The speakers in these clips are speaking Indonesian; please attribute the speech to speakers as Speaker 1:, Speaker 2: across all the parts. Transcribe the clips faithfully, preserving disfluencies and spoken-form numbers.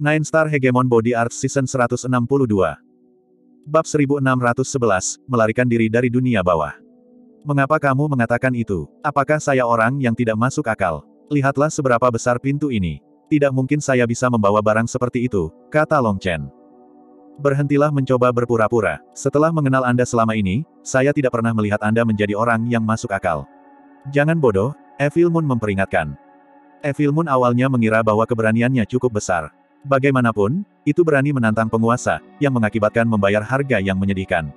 Speaker 1: Nine Star Hegemon Body Art Season seratus enam puluh dua. Bab seribu enam ratus sebelas, melarikan diri dari dunia bawah. Mengapa kamu mengatakan itu? Apakah saya orang yang tidak masuk akal? Lihatlah seberapa besar pintu ini. Tidak mungkin saya bisa membawa barang seperti itu, kata Long Chen. Berhentilah mencoba berpura-pura. Setelah mengenal Anda selama ini, saya tidak pernah melihat Anda menjadi orang yang masuk akal. Jangan bodoh, Evil Moon memperingatkan. Evil Moon awalnya mengira bahwa keberaniannya cukup besar. Bagaimanapun, itu berani menantang penguasa, yang mengakibatkan membayar harga yang menyedihkan.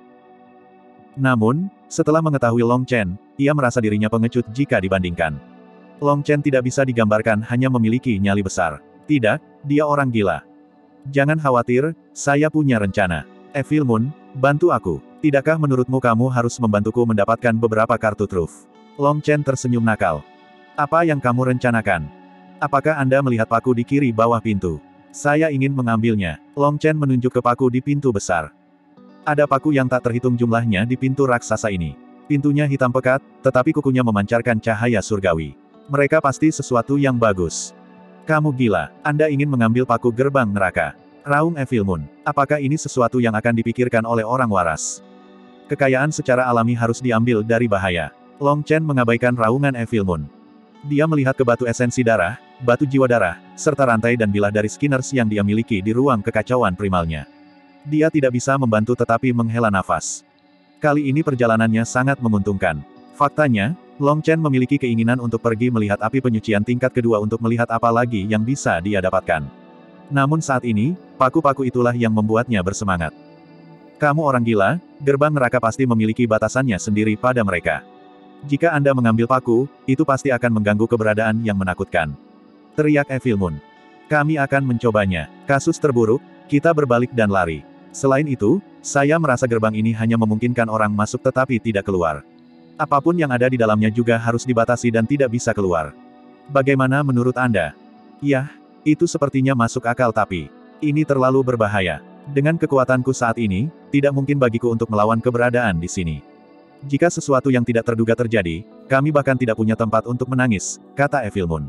Speaker 1: Namun, setelah mengetahui Long Chen, ia merasa dirinya pengecut jika dibandingkan. Long Chen tidak bisa digambarkan hanya memiliki nyali besar. Tidak, dia orang gila. Jangan khawatir, saya punya rencana. Evil Moon, bantu aku. Tidakkah menurutmu kamu harus membantuku mendapatkan beberapa kartu truf? Long Chen tersenyum nakal. Apa yang kamu rencanakan? Apakah Anda melihat paku di kiri bawah pintu? Saya ingin mengambilnya. Long Chen menunjuk ke paku di pintu besar. Ada paku yang tak terhitung jumlahnya di pintu raksasa ini. Pintunya hitam pekat, tetapi kukunya memancarkan cahaya surgawi. Mereka pasti sesuatu yang bagus. Kamu gila. Anda ingin mengambil paku gerbang neraka. Raung Evil Moon. Apakah ini sesuatu yang akan dipikirkan oleh orang waras? Kekayaan secara alami harus diambil dari bahaya. Long Chen mengabaikan raungan Evil Moon. Dia melihat ke batu esensi darah, batu jiwa darah, serta rantai dan bilah dari Skinners yang dia miliki di ruang kekacauan primalnya. Dia tidak bisa membantu tetapi menghela nafas. Kali ini perjalanannya sangat menguntungkan. Faktanya, Long Chen memiliki keinginan untuk pergi melihat api penyucian tingkat kedua untuk melihat apa lagi yang bisa dia dapatkan. Namun saat ini, paku-paku itulah yang membuatnya bersemangat. Kamu orang gila, gerbang neraka pasti memiliki batasannya sendiri pada mereka. Jika Anda mengambil paku, itu pasti akan mengganggu keberadaan yang menakutkan. Teriak Evil Moon. Kami akan mencobanya. Kasus terburuk, kita berbalik dan lari. Selain itu, saya merasa gerbang ini hanya memungkinkan orang masuk tetapi tidak keluar. Apapun yang ada di dalamnya juga harus dibatasi dan tidak bisa keluar. Bagaimana menurut Anda? Yah, itu sepertinya masuk akal tapi ini terlalu berbahaya. Dengan kekuatanku saat ini, tidak mungkin bagiku untuk melawan keberadaan di sini. Jika sesuatu yang tidak terduga terjadi, kami bahkan tidak punya tempat untuk menangis, kata Evil Moon.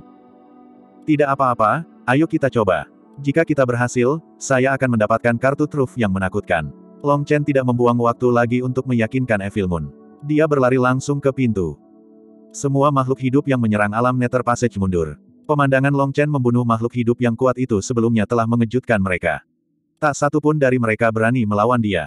Speaker 1: Tidak apa-apa, ayo kita coba. Jika kita berhasil, saya akan mendapatkan kartu truf yang menakutkan. Long Chen tidak membuang waktu lagi untuk meyakinkan Evil Moon. Dia berlari langsung ke pintu. Semua makhluk hidup yang menyerang alam Nether Passage mundur. Pemandangan Long Chen membunuh makhluk hidup yang kuat itu sebelumnya telah mengejutkan mereka. Tak satu pun dari mereka berani melawan dia.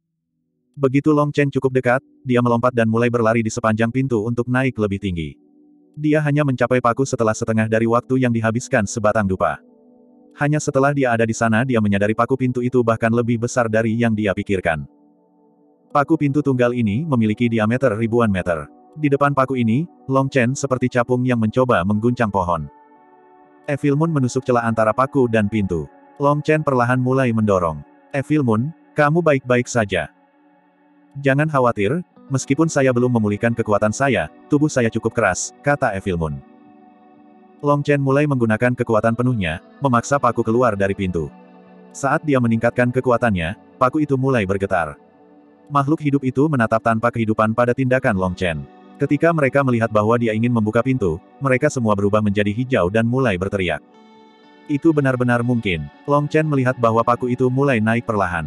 Speaker 1: Begitu Long Chen cukup dekat, dia melompat dan mulai berlari di sepanjang pintu untuk naik lebih tinggi. Dia hanya mencapai paku setelah setengah dari waktu yang dihabiskan sebatang dupa. Hanya setelah dia ada di sana dia menyadari paku pintu itu bahkan lebih besar dari yang dia pikirkan. Paku pintu tunggal ini memiliki diameter ribuan meter. Di depan paku ini, Long Chen seperti capung yang mencoba mengguncang pohon. Evil Moon menusuk celah antara paku dan pintu. Long Chen perlahan mulai mendorong. Evil Moon, kamu baik-baik saja. Jangan khawatir, meskipun saya belum memulihkan kekuatan saya, tubuh saya cukup keras, kata Evil Moon. Long Chen mulai menggunakan kekuatan penuhnya, memaksa paku keluar dari pintu. Saat dia meningkatkan kekuatannya, paku itu mulai bergetar. Makhluk hidup itu menatap tanpa kehidupan pada tindakan Long Chen. Ketika mereka melihat bahwa dia ingin membuka pintu, mereka semua berubah menjadi hijau dan mulai berteriak. Itu benar-benar mungkin. Long Chen melihat bahwa paku itu mulai naik perlahan.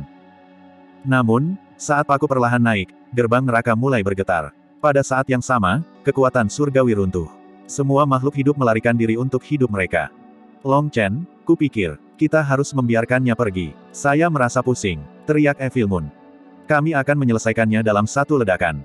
Speaker 1: Namun, saat paku perlahan naik, gerbang neraka mulai bergetar. Pada saat yang sama, kekuatan surgawi runtuh. Semua makhluk hidup melarikan diri untuk hidup mereka. Long Chen, kupikir, kita harus membiarkannya pergi. Saya merasa pusing, teriak Evil Moon. Kami akan menyelesaikannya dalam satu ledakan.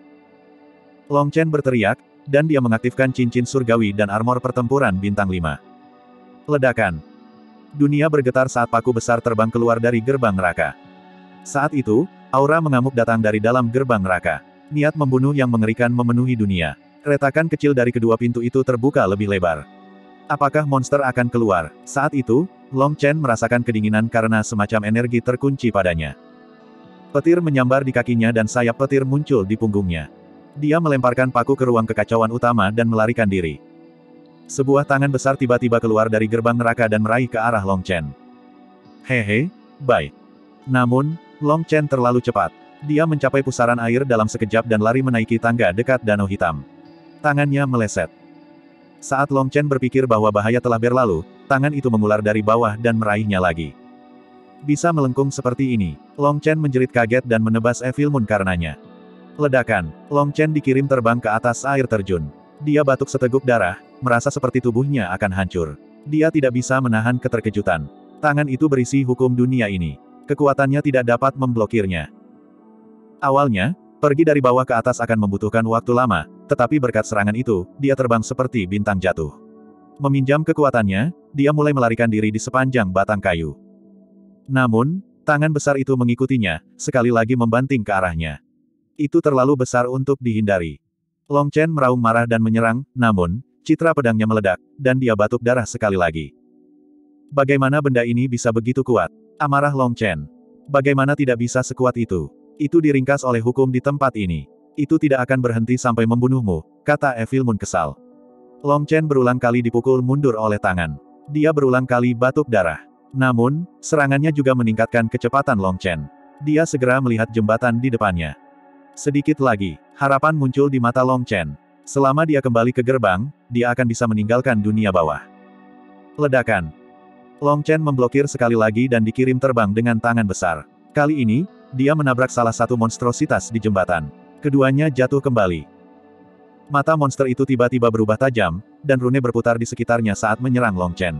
Speaker 1: Long Chen berteriak, dan dia mengaktifkan cincin surgawi dan armor pertempuran bintang lima. Ledakan. Dunia bergetar saat paku besar terbang keluar dari gerbang neraka. Saat itu, aura mengamuk datang dari dalam gerbang neraka. Niat membunuh yang mengerikan memenuhi dunia. Retakan kecil dari kedua pintu itu terbuka lebih lebar. Apakah monster akan keluar? Saat itu, Long Chen merasakan kedinginan karena semacam energi terkunci padanya. Petir menyambar di kakinya dan sayap petir muncul di punggungnya. Dia melemparkan paku ke ruang kekacauan utama dan melarikan diri. Sebuah tangan besar tiba-tiba keluar dari gerbang neraka dan meraih ke arah Long Chen. Hehe, bye. Namun, Long Chen terlalu cepat. Dia mencapai pusaran air dalam sekejap dan lari menaiki tangga dekat danau hitam. Tangannya meleset. Saat Long Chen berpikir bahwa bahaya telah berlalu, tangan itu mengular dari bawah dan meraihnya lagi. Bisa melengkung seperti ini. Long Chen menjerit kaget dan menebas Evil Moon karenanya. Ledakan. Long Chen dikirim terbang ke atas air terjun. Dia batuk seteguk darah, merasa seperti tubuhnya akan hancur. Dia tidak bisa menahan keterkejutan. Tangan itu berisi hukum dunia ini. Kekuatannya tidak dapat memblokirnya. Awalnya, pergi dari bawah ke atas akan membutuhkan waktu lama, tetapi berkat serangan itu, dia terbang seperti bintang jatuh. Meminjam kekuatannya, dia mulai melarikan diri di sepanjang batang kayu. Namun, tangan besar itu mengikutinya, sekali lagi membanting ke arahnya. Itu terlalu besar untuk dihindari. Long Chen meraung marah dan menyerang, namun, citra pedangnya meledak, dan dia batuk darah sekali lagi. Bagaimana benda ini bisa begitu kuat? Amarah Long Chen. Bagaimana tidak bisa sekuat itu? Itu diringkas oleh hukum di tempat ini. Itu tidak akan berhenti sampai membunuhmu, kata Evil Moon kesal. Long Chen berulang kali dipukul mundur oleh tangan. Dia berulang kali batuk darah. Namun, serangannya juga meningkatkan kecepatan Long Chen. Dia segera melihat jembatan di depannya. Sedikit lagi, harapan muncul di mata Long Chen. Selama dia kembali ke gerbang, dia akan bisa meninggalkan dunia bawah. Ledakan. Long Chen memblokir sekali lagi dan dikirim terbang dengan tangan besar. Kali ini, dia menabrak salah satu monstrositas di jembatan. Keduanya jatuh kembali. Mata monster itu tiba-tiba berubah tajam, dan rune berputar di sekitarnya saat menyerang Long Chen.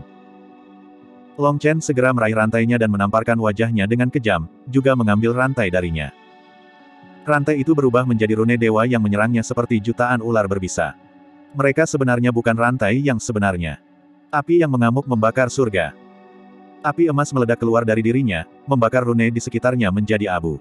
Speaker 1: Long Chen segera meraih rantainya dan menamparkan wajahnya dengan kejam, juga mengambil rantai darinya. Rantai itu berubah menjadi rune dewa yang menyerangnya seperti jutaan ular berbisa. Mereka sebenarnya bukan rantai yang sebenarnya. Api yang mengamuk membakar surga. Api emas meledak keluar dari dirinya, membakar rune di sekitarnya menjadi abu.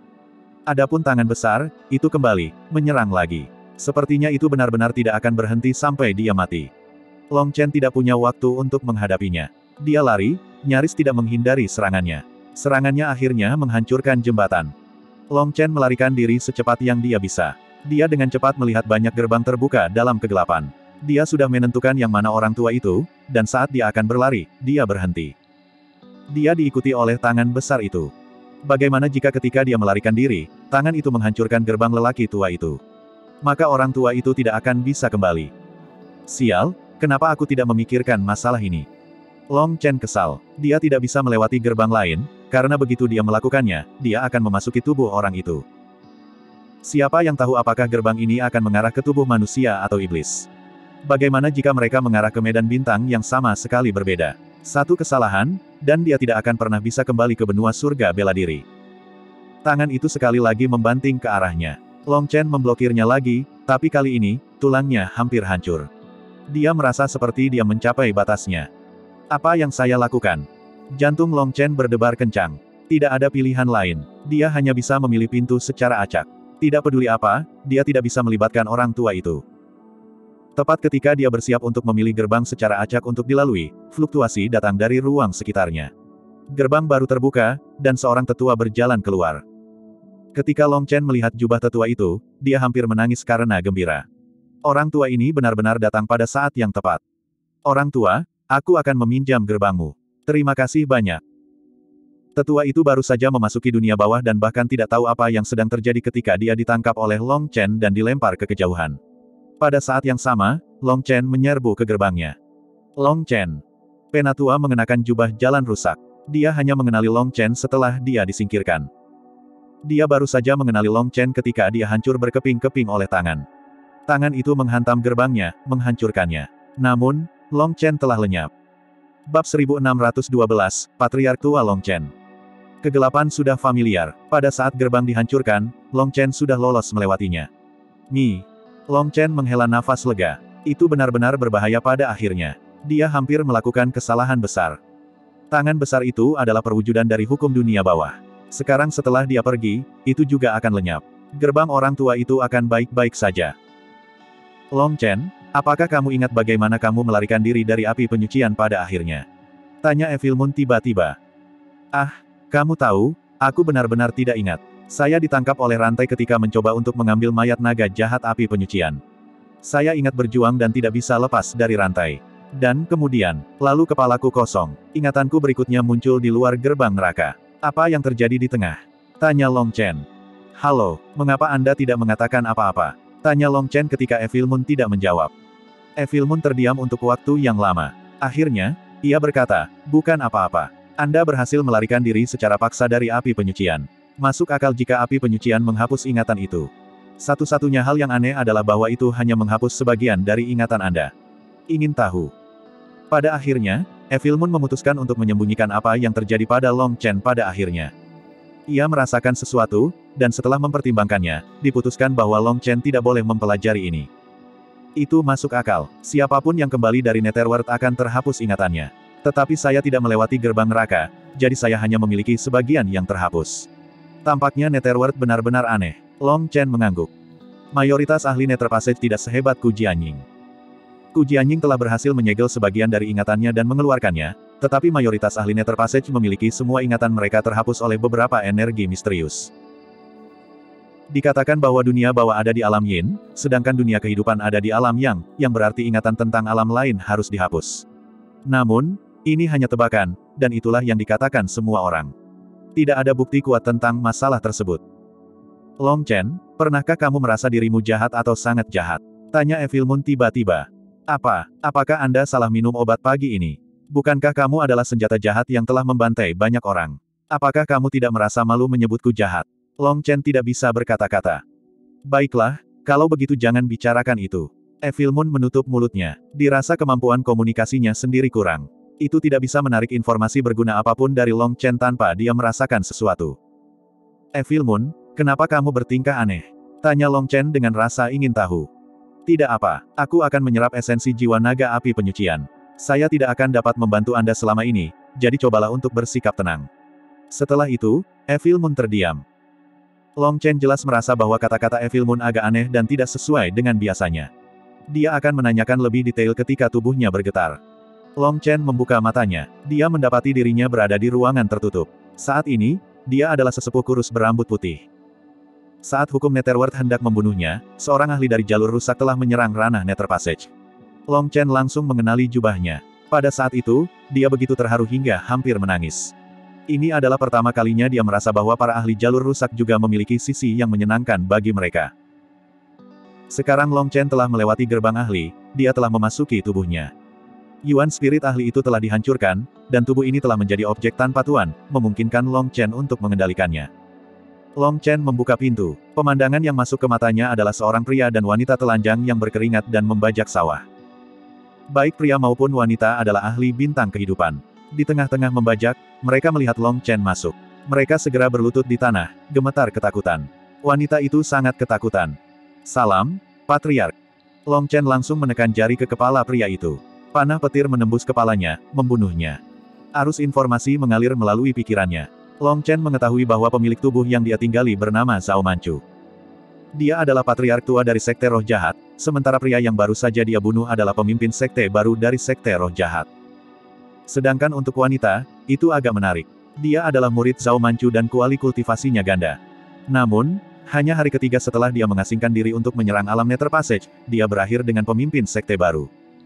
Speaker 1: Adapun tangan besar, itu kembali, menyerang lagi. Sepertinya itu benar-benar tidak akan berhenti sampai dia mati. Long Chen tidak punya waktu untuk menghadapinya. Dia lari, nyaris tidak menghindari serangannya. Serangannya akhirnya menghancurkan jembatan. Long Chen melarikan diri secepat yang dia bisa. Dia dengan cepat melihat banyak gerbang terbuka dalam kegelapan. Dia sudah menentukan yang mana orang tua itu, dan saat dia akan berlari, dia berhenti. Dia diikuti oleh tangan besar itu. Bagaimana jika ketika dia melarikan diri, tangan itu menghancurkan gerbang lelaki tua itu? Maka orang tua itu tidak akan bisa kembali. Sial, kenapa aku tidak memikirkan masalah ini? Long Chen kesal. Dia tidak bisa melewati gerbang lain, karena begitu dia melakukannya, dia akan memasuki tubuh orang itu. Siapa yang tahu apakah gerbang ini akan mengarah ke tubuh manusia atau iblis? Bagaimana jika mereka mengarah ke medan bintang yang sama sekali berbeda? Satu kesalahan, dan dia tidak akan pernah bisa kembali ke benua surga bela diri. Tangan itu sekali lagi membanting ke arahnya. Long Chen memblokirnya lagi, tapi kali ini, tulangnya hampir hancur. Dia merasa seperti dia mencapai batasnya. Apa yang saya lakukan? Jantung Long Chen berdebar kencang. Tidak ada pilihan lain. Dia hanya bisa memilih pintu secara acak. Tidak peduli apa, dia tidak bisa melibatkan orang tua itu. Tepat ketika dia bersiap untuk memilih gerbang secara acak untuk dilalui, fluktuasi datang dari ruang sekitarnya. Gerbang baru terbuka, dan seorang tetua berjalan keluar. Ketika Long Chen melihat jubah tetua itu, dia hampir menangis karena gembira. Orang tua ini benar-benar datang pada saat yang tepat. Orang tua, aku akan meminjam gerbangmu. Terima kasih banyak. Tetua itu baru saja memasuki dunia bawah dan bahkan tidak tahu apa yang sedang terjadi ketika dia ditangkap oleh Long Chen dan dilempar ke kejauhan. Pada saat yang sama, Long Chen menyerbu ke gerbangnya. Long Chen. Penatua mengenakan jubah jalan rusak. Dia hanya mengenali Long Chen setelah dia disingkirkan. Dia baru saja mengenali Long Chen ketika dia hancur berkeping-keping oleh tangan. Tangan itu menghantam gerbangnya, menghancurkannya. Namun, Long Chen telah lenyap. Bab seribu enam ratus dua belas, Patriark Tua Long Chen. Kegelapan sudah familiar. Pada saat gerbang dihancurkan, Long Chen sudah lolos melewatinya. Mi. Long Chen menghela nafas lega. Itu benar-benar berbahaya pada akhirnya. Dia hampir melakukan kesalahan besar. Tangan besar itu adalah perwujudan dari hukum dunia bawah. Sekarang setelah dia pergi, itu juga akan lenyap. Gerbang orang tua itu akan baik-baik saja. Long Chen, apakah kamu ingat bagaimana kamu melarikan diri dari api penyucian pada akhirnya? Tanya Evil Moon tiba-tiba. Ah, kamu tahu, aku benar-benar tidak ingat. Saya ditangkap oleh rantai ketika mencoba untuk mengambil mayat naga jahat api penyucian. Saya ingat berjuang dan tidak bisa lepas dari rantai. Dan kemudian, lalu kepalaku kosong. Ingatanku berikutnya muncul di luar gerbang neraka. Apa yang terjadi di tengah? Tanya Long Chen. Halo, mengapa Anda tidak mengatakan apa-apa? Tanya Long Chen ketika Evil Moon tidak menjawab. Evil Moon terdiam untuk waktu yang lama. Akhirnya, ia berkata, bukan apa-apa. Anda berhasil melarikan diri secara paksa dari api penyucian. Masuk akal jika api penyucian menghapus ingatan itu. Satu-satunya hal yang aneh adalah bahwa itu hanya menghapus sebagian dari ingatan Anda. Ingin tahu? Pada akhirnya, Evil Moon memutuskan untuk menyembunyikan apa yang terjadi pada Long Chen pada akhirnya. Ia merasakan sesuatu, dan setelah mempertimbangkannya, diputuskan bahwa Long Chen tidak boleh mempelajari ini. Itu masuk akal. Siapapun yang kembali dari Netherworld akan terhapus ingatannya. Tetapi saya tidak melewati gerbang neraka, jadi saya hanya memiliki sebagian yang terhapus. Tampaknya Netherworld benar-benar aneh. Long Chen mengangguk. Mayoritas ahli Nether Passage tidak sehebat Ku Jianying. Ku Jianying telah berhasil menyegel sebagian dari ingatannya dan mengeluarkannya, tetapi mayoritas ahli Nether Passage memiliki semua ingatan mereka terhapus oleh beberapa energi misterius. Dikatakan bahwa dunia bawah ada di alam Yin, sedangkan dunia kehidupan ada di alam Yang, yang berarti ingatan tentang alam lain harus dihapus. Namun, ini hanya tebakan, dan itulah yang dikatakan semua orang. Tidak ada bukti kuat tentang masalah tersebut. Long Chen, pernahkah kamu merasa dirimu jahat atau sangat jahat? Tanya Evil Moon tiba-tiba. Apa? Apakah Anda salah minum obat pagi ini? Bukankah kamu adalah senjata jahat yang telah membantai banyak orang? Apakah kamu tidak merasa malu menyebutku jahat? Long Chen tidak bisa berkata-kata. Baiklah, kalau begitu jangan bicarakan itu. Evil Moon menutup mulutnya. Dirasa kemampuan komunikasinya sendiri kurang. Itu tidak bisa menarik informasi berguna apapun dari Long Chen tanpa dia merasakan sesuatu. Evil Moon, kenapa kamu bertingkah aneh? Tanya Long Chen dengan rasa ingin tahu. Tidak apa, aku akan menyerap esensi jiwa naga api penyucian. Saya tidak akan dapat membantu Anda selama ini, jadi cobalah untuk bersikap tenang. Setelah itu, Evil Moon terdiam. Long Chen jelas merasa bahwa kata-kata Evil Moon agak aneh dan tidak sesuai dengan biasanya. Dia akan menanyakan lebih detail ketika tubuhnya bergetar. Long Chen membuka matanya. Dia mendapati dirinya berada di ruangan tertutup. Saat ini, dia adalah sesepuh kurus berambut putih. Saat hukum Netherworld hendak membunuhnya, seorang ahli dari jalur rusak telah menyerang ranah Nether Passage. Long Chen langsung mengenali jubahnya. Pada saat itu, dia begitu terharu hingga hampir menangis. Ini adalah pertama kalinya dia merasa bahwa para ahli jalur rusak juga memiliki sisi yang menyenangkan bagi mereka. Sekarang Long Chen telah melewati gerbang ahli, dia telah memasuki tubuhnya. Yuan spirit ahli itu telah dihancurkan, dan tubuh ini telah menjadi objek tanpa tuan, memungkinkan Long Chen untuk mengendalikannya. Long Chen membuka pintu. Pemandangan yang masuk ke matanya adalah seorang pria dan wanita telanjang yang berkeringat dan membajak sawah. Baik pria maupun wanita adalah ahli bintang kehidupan. Di tengah-tengah membajak, mereka melihat Long Chen masuk. Mereka segera berlutut di tanah, gemetar ketakutan. Wanita itu sangat ketakutan. Salam, Patriark. Long Chen langsung menekan jari ke kepala pria itu. Panah petir menembus kepalanya, membunuhnya. Arus informasi mengalir melalui pikirannya. Long Chen mengetahui bahwa pemilik tubuh yang dia tinggali bernama Zhao Manchu. Dia adalah patriark tua dari Sekte Roh Jahat, sementara pria yang baru saja dia bunuh adalah pemimpin sekte baru dari Sekte Roh Jahat. Sedangkan untuk wanita, itu agak menarik. Dia adalah murid Zhao Manchu dan kuali kultivasinya ganda. Namun, hanya hari ketiga setelah dia mengasingkan diri untuk menyerang alam Nether Passage, dia berakhir dengan pemimpin sekte baru.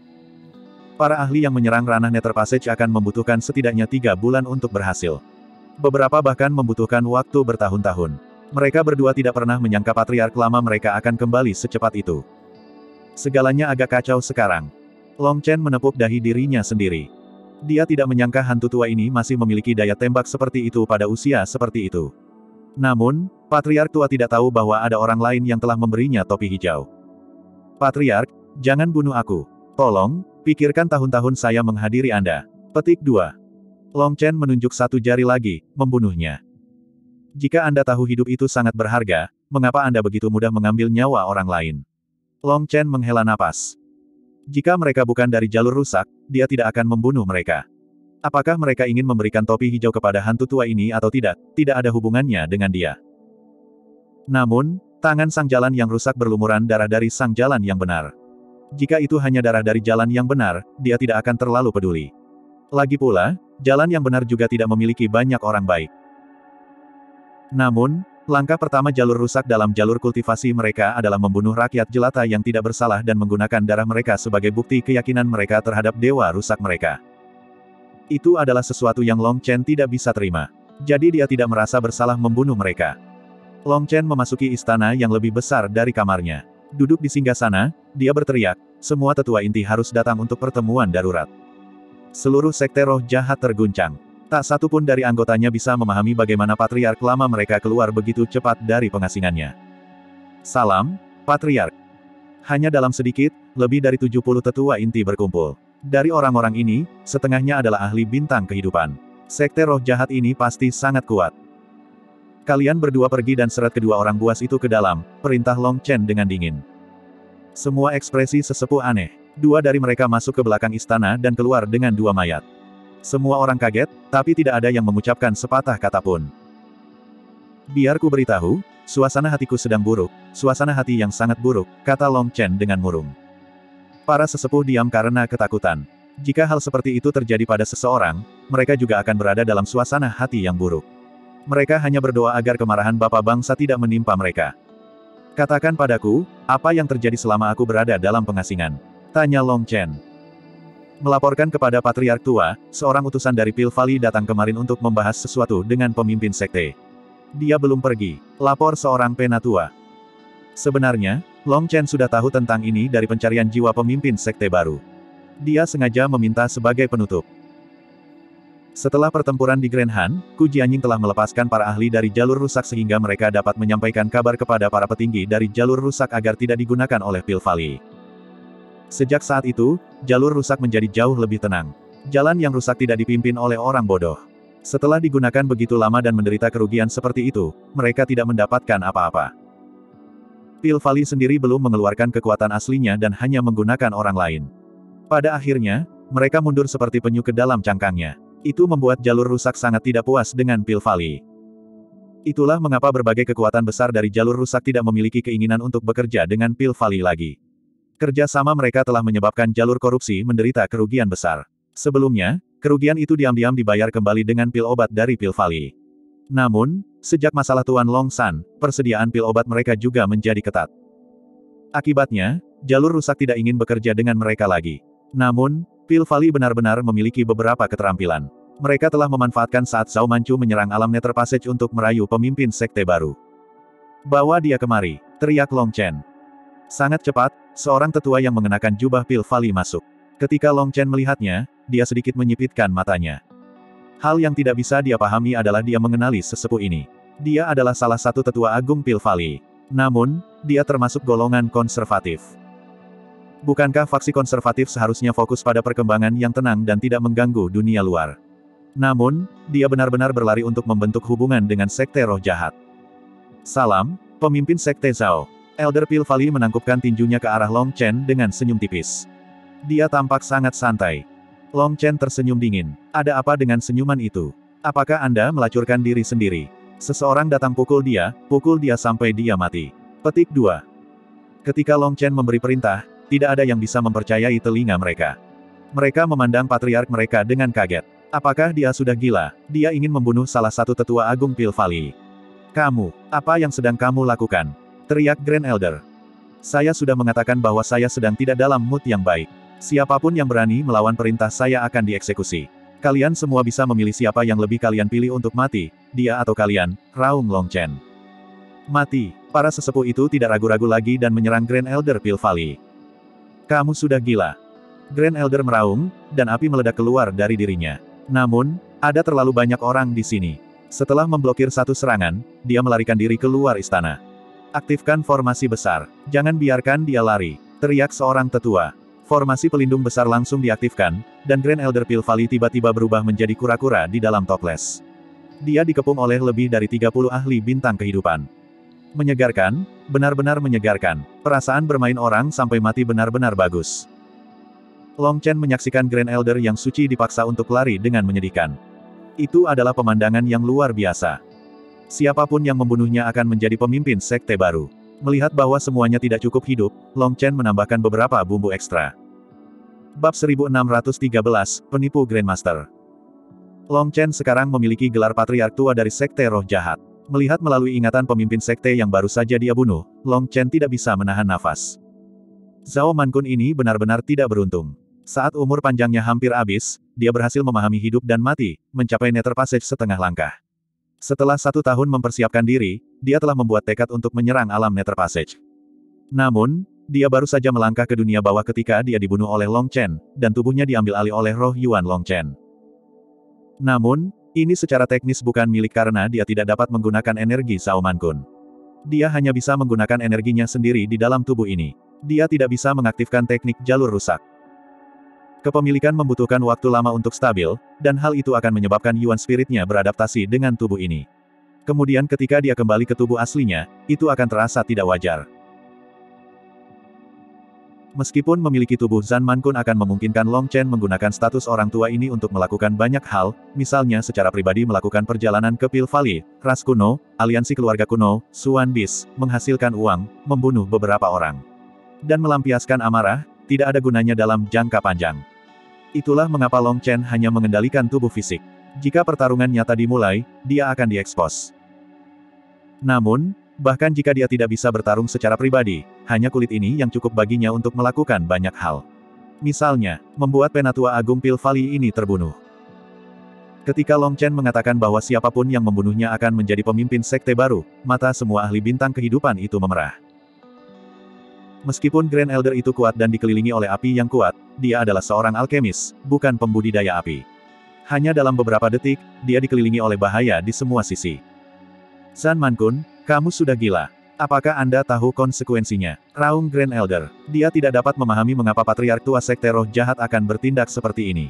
Speaker 1: Para ahli yang menyerang ranah Nether Passage akan membutuhkan setidaknya tiga bulan untuk berhasil. Beberapa bahkan membutuhkan waktu bertahun-tahun. Mereka berdua tidak pernah menyangka patriark lama mereka akan kembali secepat itu. Segalanya agak kacau sekarang. Long Chen menepuk dahi dirinya sendiri. Dia tidak menyangka hantu tua ini masih memiliki daya tembak seperti itu pada usia seperti itu. Namun, patriark tua tidak tahu bahwa ada orang lain yang telah memberinya topi hijau. Patriark, jangan bunuh aku. Tolong, pikirkan tahun-tahun saya menghadiri Anda. Petik dua. Long Chen menunjuk satu jari lagi, membunuhnya. Jika Anda tahu hidup itu sangat berharga, mengapa Anda begitu mudah mengambil nyawa orang lain? Long Chen menghela napas. Jika mereka bukan dari jalur rusak, dia tidak akan membunuh mereka. Apakah mereka ingin memberikan topi hijau kepada hantu tua ini atau tidak, tidak ada hubungannya dengan dia. Namun, tangan sang jalan yang rusak berlumuran darah dari sang jalan yang benar. Jika itu hanya darah dari jalan yang benar, dia tidak akan terlalu peduli. Lagi pula, jalan yang benar juga tidak memiliki banyak orang baik. Namun, langkah pertama jalur rusak dalam jalur kultivasi mereka adalah membunuh rakyat jelata yang tidak bersalah dan menggunakan darah mereka sebagai bukti keyakinan mereka terhadap dewa rusak mereka. Itu adalah sesuatu yang Long Chen tidak bisa terima. Jadi dia tidak merasa bersalah membunuh mereka. Long Chen memasuki istana yang lebih besar dari kamarnya. Duduk di singgasana, dia berteriak, semua tetua inti harus datang untuk pertemuan darurat. Seluruh sekte roh jahat terguncang. Tak satu pun dari anggotanya bisa memahami bagaimana Patriark lama mereka keluar begitu cepat dari pengasingannya. Salam, Patriark. Hanya dalam sedikit, lebih dari tujuh puluh tetua inti berkumpul. Dari orang-orang ini, setengahnya adalah ahli bintang kehidupan. Sekte roh jahat ini pasti sangat kuat. Kalian berdua pergi dan seret kedua orang buas itu ke dalam, perintah Long Chen dengan dingin. Semua ekspresi sesepuh aneh. Dua dari mereka masuk ke belakang istana dan keluar dengan dua mayat. Semua orang kaget, tapi tidak ada yang mengucapkan sepatah kata pun. Biar ku beritahu, suasana hatiku sedang buruk, suasana hati yang sangat buruk, kata Long Chen dengan murung. Para sesepuh diam karena ketakutan. Jika hal seperti itu terjadi pada seseorang, mereka juga akan berada dalam suasana hati yang buruk. Mereka hanya berdoa agar kemarahan Bapa Bangsa tidak menimpa mereka. Katakan padaku, apa yang terjadi selama aku berada dalam pengasingan? Tanya Long Chen. Melaporkan kepada Patriark Tua, seorang utusan dari Pil Valley datang kemarin untuk membahas sesuatu dengan pemimpin sekte. Dia belum pergi, lapor seorang penatua. Sebenarnya, Long Chen sudah tahu tentang ini dari pencarian jiwa pemimpin sekte baru. Dia sengaja meminta sebagai penutup. Setelah pertempuran di Grand Han, Ku Jianying telah melepaskan para ahli dari jalur rusak sehingga mereka dapat menyampaikan kabar kepada para petinggi dari jalur rusak agar tidak digunakan oleh Pil Valley. Sejak saat itu, jalur rusak menjadi jauh lebih tenang. Jalan yang rusak tidak dipimpin oleh orang bodoh. Setelah digunakan begitu lama dan menderita kerugian seperti itu, mereka tidak mendapatkan apa-apa. Pil Valley sendiri belum mengeluarkan kekuatan aslinya dan hanya menggunakan orang lain. Pada akhirnya, mereka mundur seperti penyu ke dalam cangkangnya. Itu membuat jalur rusak sangat tidak puas dengan Pil Valley. Itulah mengapa berbagai kekuatan besar dari jalur rusak tidak memiliki keinginan untuk bekerja dengan Pil Valley lagi. Kerja sama mereka telah menyebabkan jalur korupsi menderita kerugian besar. Sebelumnya, kerugian itu diam-diam dibayar kembali dengan pil obat dari Pil Valley. Namun, sejak masalah Tuan Long San, persediaan pil obat mereka juga menjadi ketat. Akibatnya, jalur rusak tidak ingin bekerja dengan mereka lagi. Namun, Pil Valley benar-benar memiliki beberapa keterampilan. Mereka telah memanfaatkan saat Zhao Manchu menyerang alam Nether Passage untuk merayu pemimpin sekte baru. Bawa dia kemari, teriak Long Chen. Sangat cepat, seorang tetua yang mengenakan jubah Pil Valley masuk. Ketika Long Chen melihatnya, dia sedikit menyipitkan matanya. Hal yang tidak bisa dia pahami adalah dia mengenali sesepuh ini. Dia adalah salah satu tetua agung Pil Valley. Namun, dia termasuk golongan konservatif. Bukankah faksi konservatif seharusnya fokus pada perkembangan yang tenang dan tidak mengganggu dunia luar? Namun, dia benar-benar berlari untuk membentuk hubungan dengan sekte roh jahat. Salam, pemimpin sekte Zhao. Elder Pil Valley menangkupkan tinjunya ke arah Long Chen dengan senyum tipis. Dia tampak sangat santai. Long Chen tersenyum dingin. Ada apa dengan senyuman itu? Apakah Anda melacurkan diri sendiri? Seseorang datang pukul dia, pukul dia sampai dia mati. Petik dua. Ketika Long Chen memberi perintah, tidak ada yang bisa mempercayai telinga mereka. Mereka memandang patriark mereka dengan kaget. Apakah dia sudah gila? Dia ingin membunuh salah satu tetua agung Pil Valley. Kamu, apa yang sedang kamu lakukan? Teriak Grand Elder. Saya sudah mengatakan bahwa saya sedang tidak dalam mood yang baik. Siapapun yang berani melawan perintah saya akan dieksekusi. Kalian semua bisa memilih siapa yang lebih kalian pilih untuk mati, dia atau kalian, raung Long Chen. Mati. Para sesepuh itu tidak ragu-ragu lagi dan menyerang Grand Elder Pil Valley. Kamu sudah gila. Grand Elder meraung, dan api meledak keluar dari dirinya. Namun, ada terlalu banyak orang di sini. Setelah memblokir satu serangan, dia melarikan diri keluar istana. Aktifkan formasi besar. Jangan biarkan dia lari, teriak seorang tetua. Formasi pelindung besar langsung diaktifkan, dan Grand Elder Pil Valley tiba-tiba berubah menjadi kura-kura di dalam toples. Dia dikepung oleh lebih dari tiga puluh ahli bintang kehidupan. Menyegarkan, benar-benar menyegarkan. Perasaan bermain orang sampai mati benar-benar bagus. Long Chen menyaksikan Grand Elder yang suci dipaksa untuk lari dengan menyedihkan. Itu adalah pemandangan yang luar biasa. Siapapun yang membunuhnya akan menjadi pemimpin sekte baru. Melihat bahwa semuanya tidak cukup hidup, Long Chen menambahkan beberapa bumbu ekstra. Bab seribu enam ratus tiga belas, Penipu Grandmaster. Long Chen sekarang memiliki gelar patriark tua dari sekte roh jahat. Melihat melalui ingatan pemimpin sekte yang baru saja dia bunuh, Long Chen tidak bisa menahan nafas. Zhao Mankun ini benar-benar tidak beruntung. Saat umur panjangnya hampir habis, dia berhasil memahami hidup dan mati, mencapai Nether Passage setengah langkah. Setelah satu tahun mempersiapkan diri, dia telah membuat tekad untuk menyerang alam Nether Passage. Namun, dia baru saja melangkah ke dunia bawah ketika dia dibunuh oleh Long Chen, dan tubuhnya diambil alih oleh roh Yuan Long Chen. Namun, Ini secara teknis bukan milik karena dia tidak dapat menggunakan energi Zhao Mankun. Dia hanya bisa menggunakan energinya sendiri di dalam tubuh ini. Dia tidak bisa mengaktifkan teknik jalur rusak. Kepemilikan membutuhkan waktu lama untuk stabil, dan hal itu akan menyebabkan Yuan spiritnya beradaptasi dengan tubuh ini. Kemudian ketika dia kembali ke tubuh aslinya, itu akan terasa tidak wajar. Meskipun memiliki tubuh Zhan Mankun akan memungkinkan Long Chen menggunakan status orang tua ini untuk melakukan banyak hal, misalnya secara pribadi melakukan perjalanan ke Pil Valley, ras kuno, aliansi keluarga kuno, Suan Bis, menghasilkan uang, membunuh beberapa orang, dan melampiaskan amarah, tidak ada gunanya dalam jangka panjang. Itulah mengapa Long Chen hanya mengendalikan tubuh fisik. Jika pertarungan nyata dimulai, dia akan diekspos. Namun, bahkan jika dia tidak bisa bertarung secara pribadi, hanya kulit ini yang cukup baginya untuk melakukan banyak hal. Misalnya, membuat Penatua Agung Pil Valley ini terbunuh. Ketika Long Chen mengatakan bahwa siapapun yang membunuhnya akan menjadi pemimpin sekte baru, mata semua ahli bintang kehidupan itu memerah. Meskipun Grand Elder itu kuat dan dikelilingi oleh api yang kuat, dia adalah seorang alkemis, bukan pembudidaya api. Hanya dalam beberapa detik, dia dikelilingi oleh bahaya di semua sisi. Zhan Mankun, kamu sudah gila. Apakah Anda tahu konsekuensinya? Raung Grand Elder. Dia tidak dapat memahami mengapa Patriark tua Sekte Roh Jahat akan bertindak seperti ini.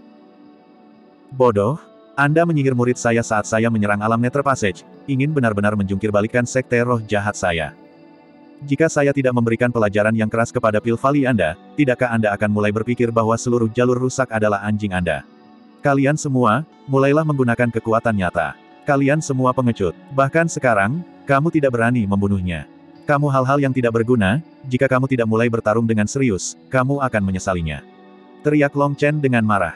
Speaker 1: Bodoh. Anda menyihir murid saya saat saya menyerang alam Nether Passage, ingin benar-benar menjungkir balikan Sekte Roh Jahat saya. Jika saya tidak memberikan pelajaran yang keras kepada Pil Valley Anda, tidakkah Anda akan mulai berpikir bahwa seluruh jalur rusak adalah anjing Anda? Kalian semua, mulailah menggunakan kekuatan nyata. Kalian semua pengecut. Bahkan sekarang, kamu tidak berani membunuhnya. Kamu hal-hal yang tidak berguna, jika kamu tidak mulai bertarung dengan serius, kamu akan menyesalinya. Teriak Long Chen dengan marah.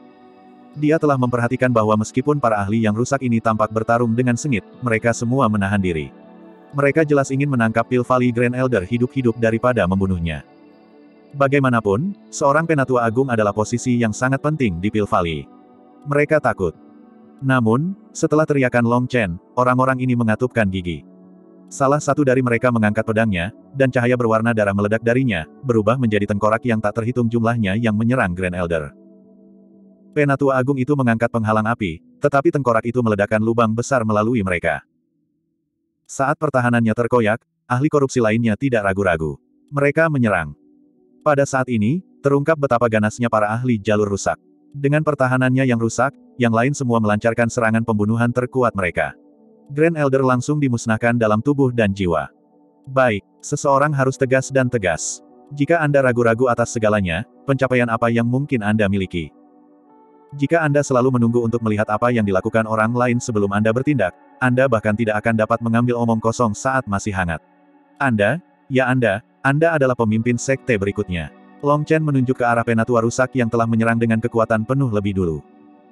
Speaker 1: Dia telah memperhatikan bahwa meskipun para ahli yang rusak ini tampak bertarung dengan sengit, mereka semua menahan diri. Mereka jelas ingin menangkap Pil Valley Grand Elder hidup-hidup daripada membunuhnya. Bagaimanapun, seorang Penatua Agung adalah posisi yang sangat penting di Pil Valley. Mereka takut. Namun, setelah teriakan Long Chen, orang-orang ini mengatupkan gigi. Salah satu dari mereka mengangkat pedangnya, dan cahaya berwarna darah meledak darinya, berubah menjadi tengkorak yang tak terhitung jumlahnya yang menyerang Grand Elder. Penatua Agung itu mengangkat penghalang api, tetapi tengkorak itu meledakkan lubang besar melalui mereka. Saat pertahanannya terkoyak, ahli korupsi lainnya tidak ragu-ragu. Mereka menyerang. Pada saat ini, terungkap betapa ganasnya para ahli jalur rusak. Dengan pertahanannya yang rusak, yang lain semua melancarkan serangan pembunuhan terkuat mereka. Grand Elder langsung dimusnahkan dalam tubuh dan jiwa. Baik, seseorang harus tegas dan tegas. Jika Anda ragu-ragu atas segalanya, pencapaian apa yang mungkin Anda miliki? Jika Anda selalu menunggu untuk melihat apa yang dilakukan orang lain sebelum Anda bertindak, Anda bahkan tidak akan dapat mengambil omong kosong saat masih hangat. Anda, ya Anda, Anda adalah pemimpin sekte berikutnya. Long Chen menunjuk ke arah Penatua rusak yang telah menyerang dengan kekuatan penuh lebih dulu.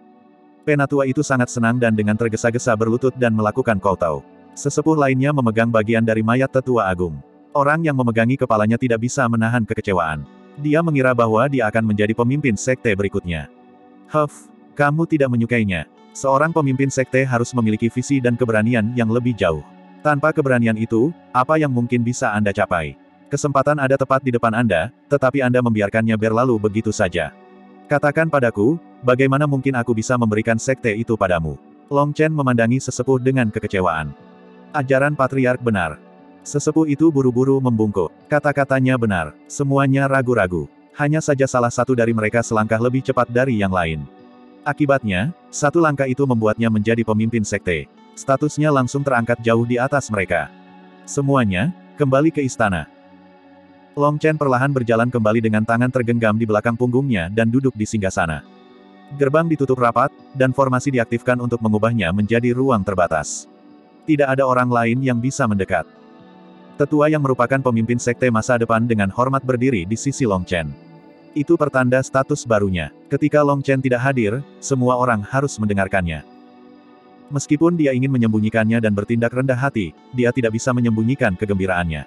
Speaker 1: Penatua itu sangat senang dan dengan tergesa-gesa berlutut dan melakukan kowtow. Sesepuh lainnya memegang bagian dari mayat tetua agung. Orang yang memegangi kepalanya tidak bisa menahan kekecewaan. Dia mengira bahwa dia akan menjadi pemimpin sekte berikutnya. Huff, kamu tidak menyukainya. Seorang pemimpin sekte harus memiliki visi dan keberanian yang lebih jauh. Tanpa keberanian itu, apa yang mungkin bisa Anda capai? Kesempatan ada tepat di depan Anda, tetapi Anda membiarkannya berlalu begitu saja. Katakan padaku, bagaimana mungkin aku bisa memberikan sekte itu padamu? Long Chen memandangi sesepuh dengan kekecewaan. Ajaran Patriark benar. Sesepuh itu buru-buru membungkuk. Kata-katanya benar. Semuanya ragu-ragu. Hanya saja salah satu dari mereka selangkah lebih cepat dari yang lain. Akibatnya, satu langkah itu membuatnya menjadi pemimpin sekte. Statusnya langsung terangkat jauh di atas mereka. Semuanya, kembali ke istana. Long Chen perlahan berjalan kembali dengan tangan tergenggam di belakang punggungnya dan duduk di singgasana. Gerbang ditutup rapat, dan formasi diaktifkan untuk mengubahnya menjadi ruang terbatas. Tidak ada orang lain yang bisa mendekat. Tetua yang merupakan pemimpin sekte masa depan dengan hormat berdiri di sisi Long Chen. Itu pertanda status barunya. Ketika Long Chen tidak hadir, semua orang harus mendengarkannya. Meskipun dia ingin menyembunyikannya dan bertindak rendah hati, dia tidak bisa menyembunyikan kegembiraannya.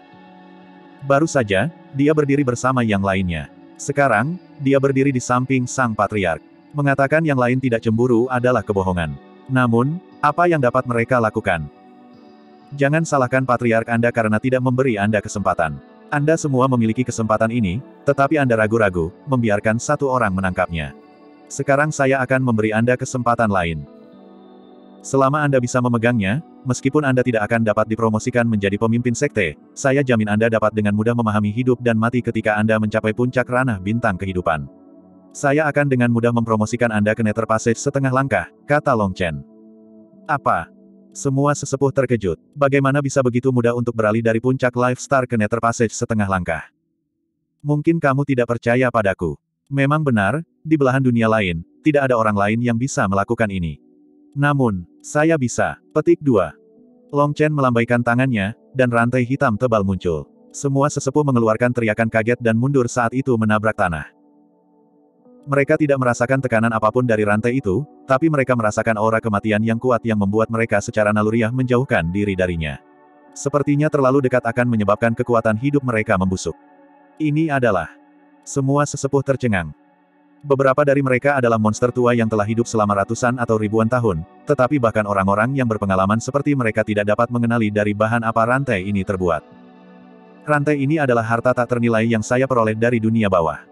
Speaker 1: Baru saja, dia berdiri bersama yang lainnya. Sekarang, dia berdiri di samping sang patriark. Mengatakan yang lain tidak cemburu adalah kebohongan. Namun, apa yang dapat mereka lakukan? Jangan salahkan patriark Anda karena tidak memberi Anda kesempatan. Anda semua memiliki kesempatan ini, tetapi Anda ragu-ragu, membiarkan satu orang menangkapnya. Sekarang saya akan memberi Anda kesempatan lain. Selama Anda bisa memegangnya, meskipun Anda tidak akan dapat dipromosikan menjadi pemimpin sekte, saya jamin Anda dapat dengan mudah memahami hidup dan mati ketika Anda mencapai puncak ranah bintang kehidupan. Saya akan dengan mudah mempromosikan Anda ke Nether Passage setengah langkah, kata Long Chen. Apa? Semua sesepuh terkejut. Bagaimana bisa begitu mudah untuk beralih dari puncak Life Star ke Nether Passage setengah langkah? Mungkin kamu tidak percaya padaku. Memang benar, di belahan dunia lain, tidak ada orang lain yang bisa melakukan ini. Namun, saya bisa. Petik dua. Long Chen melambaikan tangannya, dan rantai hitam tebal muncul. Semua sesepuh mengeluarkan teriakan kaget dan mundur saat itu menabrak tanah. Mereka tidak merasakan tekanan apapun dari rantai itu, tapi mereka merasakan aura kematian yang kuat yang membuat mereka secara naluriah menjauhkan diri darinya. Sepertinya terlalu dekat akan menyebabkan kekuatan hidup mereka membusuk. Ini adalah... Semua sesepuh tercengang. Beberapa dari mereka adalah monster tua yang telah hidup selama ratusan atau ribuan tahun, tetapi bahkan orang-orang yang berpengalaman seperti mereka tidak dapat mengenali dari bahan apa rantai ini terbuat. Rantai ini adalah harta tak ternilai yang saya peroleh dari dunia bawah.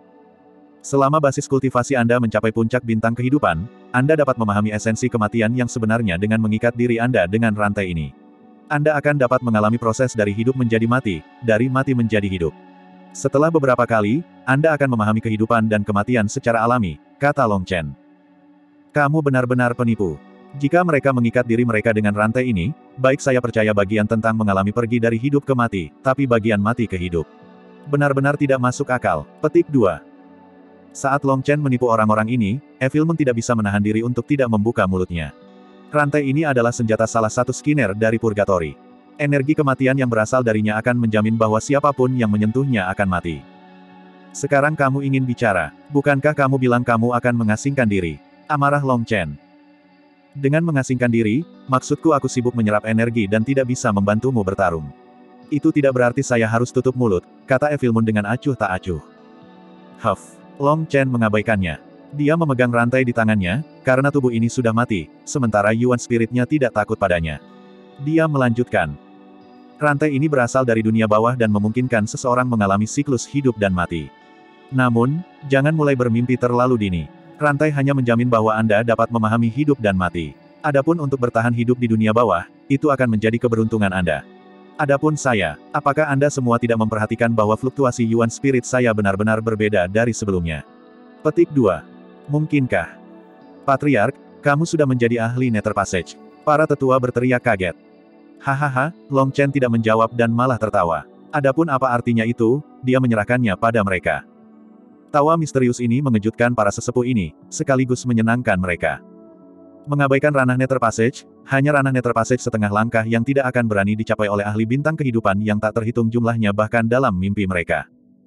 Speaker 1: Selama basis kultivasi Anda mencapai puncak bintang kehidupan, Anda dapat memahami esensi kematian yang sebenarnya dengan mengikat diri Anda dengan rantai ini. Anda akan dapat mengalami proses dari hidup menjadi mati, dari mati menjadi hidup. Setelah beberapa kali, Anda akan memahami kehidupan dan kematian secara alami, kata Long Chen. Kamu benar-benar penipu. Jika mereka mengikat diri mereka dengan rantai ini, baik saya percaya bagian tentang mengalami pergi dari hidup ke mati, tapi bagian mati ke hidup. Benar-benar tidak masuk akal. Petik dua. Saat Long Chen menipu orang-orang ini, Evilmon tidak bisa menahan diri untuk tidak membuka mulutnya. Rantai ini adalah senjata salah satu skinner dari Purgatory. Energi kematian yang berasal darinya akan menjamin bahwa siapapun yang menyentuhnya akan mati. Sekarang kamu ingin bicara, bukankah kamu bilang kamu akan mengasingkan diri? Amarah Long Chen. Dengan mengasingkan diri, maksudku aku sibuk menyerap energi dan tidak bisa membantumu bertarung. Itu tidak berarti saya harus tutup mulut, kata Evilmon dengan acuh tak acuh. Huff. Long Chen mengabaikannya. Dia memegang rantai di tangannya, karena tubuh ini sudah mati, sementara Yuan spiritnya tidak takut padanya. Dia melanjutkan. Rantai ini berasal dari dunia bawah dan memungkinkan seseorang mengalami siklus hidup dan mati. Namun, jangan mulai bermimpi terlalu dini. Rantai hanya menjamin bahwa Anda dapat memahami hidup dan mati. Adapun untuk bertahan hidup di dunia bawah, itu akan menjadi keberuntungan Anda. Adapun saya, apakah Anda semua tidak memperhatikan bahwa fluktuasi Yuan spirit saya benar-benar berbeda dari sebelumnya? Petik dua. Mungkinkah? Patriark, kamu sudah menjadi ahli Nether Passage. Para tetua berteriak kaget. Hahaha, Long Chen tidak menjawab dan malah tertawa. Adapun apa artinya itu, dia menyerahkannya pada mereka. Tawa misterius ini mengejutkan para sesepuh ini, sekaligus menyenangkan mereka. Mengabaikan ranah Nether Passage, hanya ranah Nether Passage setengah langkah yang tidak akan berani dicapai oleh ahli bintang kehidupan yang tak terhitung jumlahnya bahkan dalam mimpi mereka.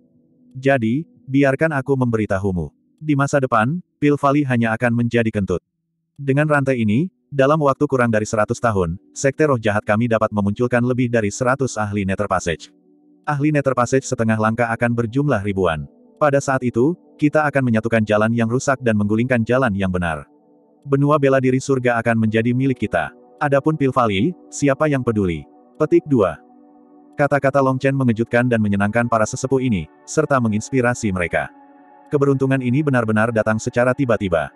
Speaker 1: Jadi, biarkan aku memberitahumu. Di masa depan, Pil Valley hanya akan menjadi kentut. Dengan rantai ini, dalam waktu kurang dari seratus tahun, Sekte Roh Jahat kami dapat memunculkan lebih dari seratus ahli Nether Passage. Ahli Nether Passage setengah langkah akan berjumlah ribuan. Pada saat itu, kita akan menyatukan jalan yang rusak dan menggulingkan jalan yang benar. Benua bela diri surga akan menjadi milik kita. Adapun Pil Valley, siapa yang peduli? Petik dua. Kata-kata Long Chen mengejutkan dan menyenangkan para sesepuh ini, serta menginspirasi mereka. Keberuntungan ini benar-benar datang secara tiba-tiba.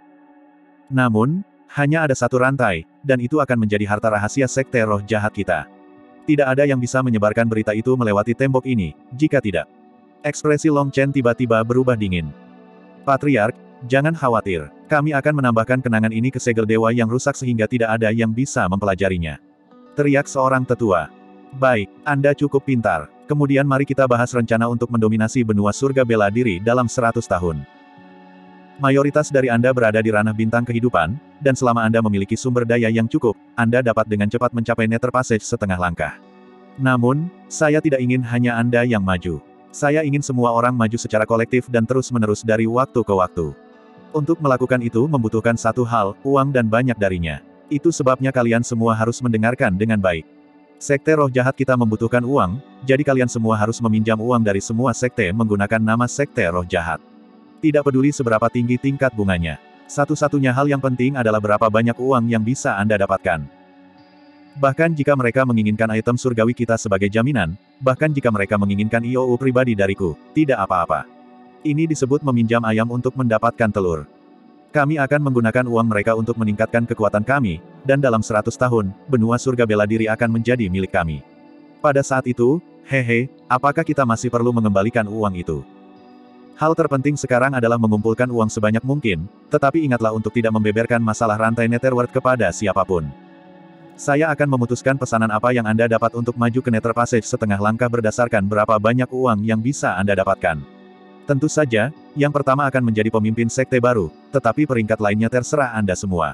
Speaker 1: Namun, hanya ada satu rantai, dan itu akan menjadi harta rahasia Sekte Roh Jahat kita. Tidak ada yang bisa menyebarkan berita itu melewati tembok ini, jika tidak. Ekspresi Long Chen tiba-tiba berubah dingin. Patriark, jangan khawatir. Kami akan menambahkan kenangan ini ke segel dewa yang rusak sehingga tidak ada yang bisa mempelajarinya. Teriak seorang tetua. Baik, Anda cukup pintar. Kemudian mari kita bahas rencana untuk mendominasi benua surga bela diri dalam seratus tahun. Mayoritas dari Anda berada di ranah bintang kehidupan, dan selama Anda memiliki sumber daya yang cukup, Anda dapat dengan cepat mencapai Nether Passage setengah langkah. Namun, saya tidak ingin hanya Anda yang maju. Saya ingin semua orang maju secara kolektif dan terus-menerus dari waktu ke waktu. Untuk melakukan itu membutuhkan satu hal, uang dan banyak darinya. Itu sebabnya kalian semua harus mendengarkan dengan baik. Sekte Roh Jahat kita membutuhkan uang, jadi kalian semua harus meminjam uang dari semua sekte menggunakan nama Sekte Roh Jahat. Tidak peduli seberapa tinggi tingkat bunganya. Satu-satunya hal yang penting adalah berapa banyak uang yang bisa Anda dapatkan. Bahkan jika mereka menginginkan item surgawi kita sebagai jaminan, bahkan jika mereka menginginkan I O U pribadi dariku, tidak apa-apa. Ini disebut meminjam ayam untuk mendapatkan telur. Kami akan menggunakan uang mereka untuk meningkatkan kekuatan kami, dan dalam seratus tahun, benua surga bela diri akan menjadi milik kami. Pada saat itu, hehe, apakah kita masih perlu mengembalikan uang itu? Hal terpenting sekarang adalah mengumpulkan uang sebanyak mungkin, tetapi ingatlah untuk tidak membeberkan masalah rantai Netherworld kepada siapapun. Saya akan memutuskan pesanan apa yang Anda dapat untuk maju ke Nether Passage setengah langkah berdasarkan berapa banyak uang yang bisa Anda dapatkan. Tentu saja, yang pertama akan menjadi pemimpin sekte baru, tetapi peringkat lainnya terserah Anda semua.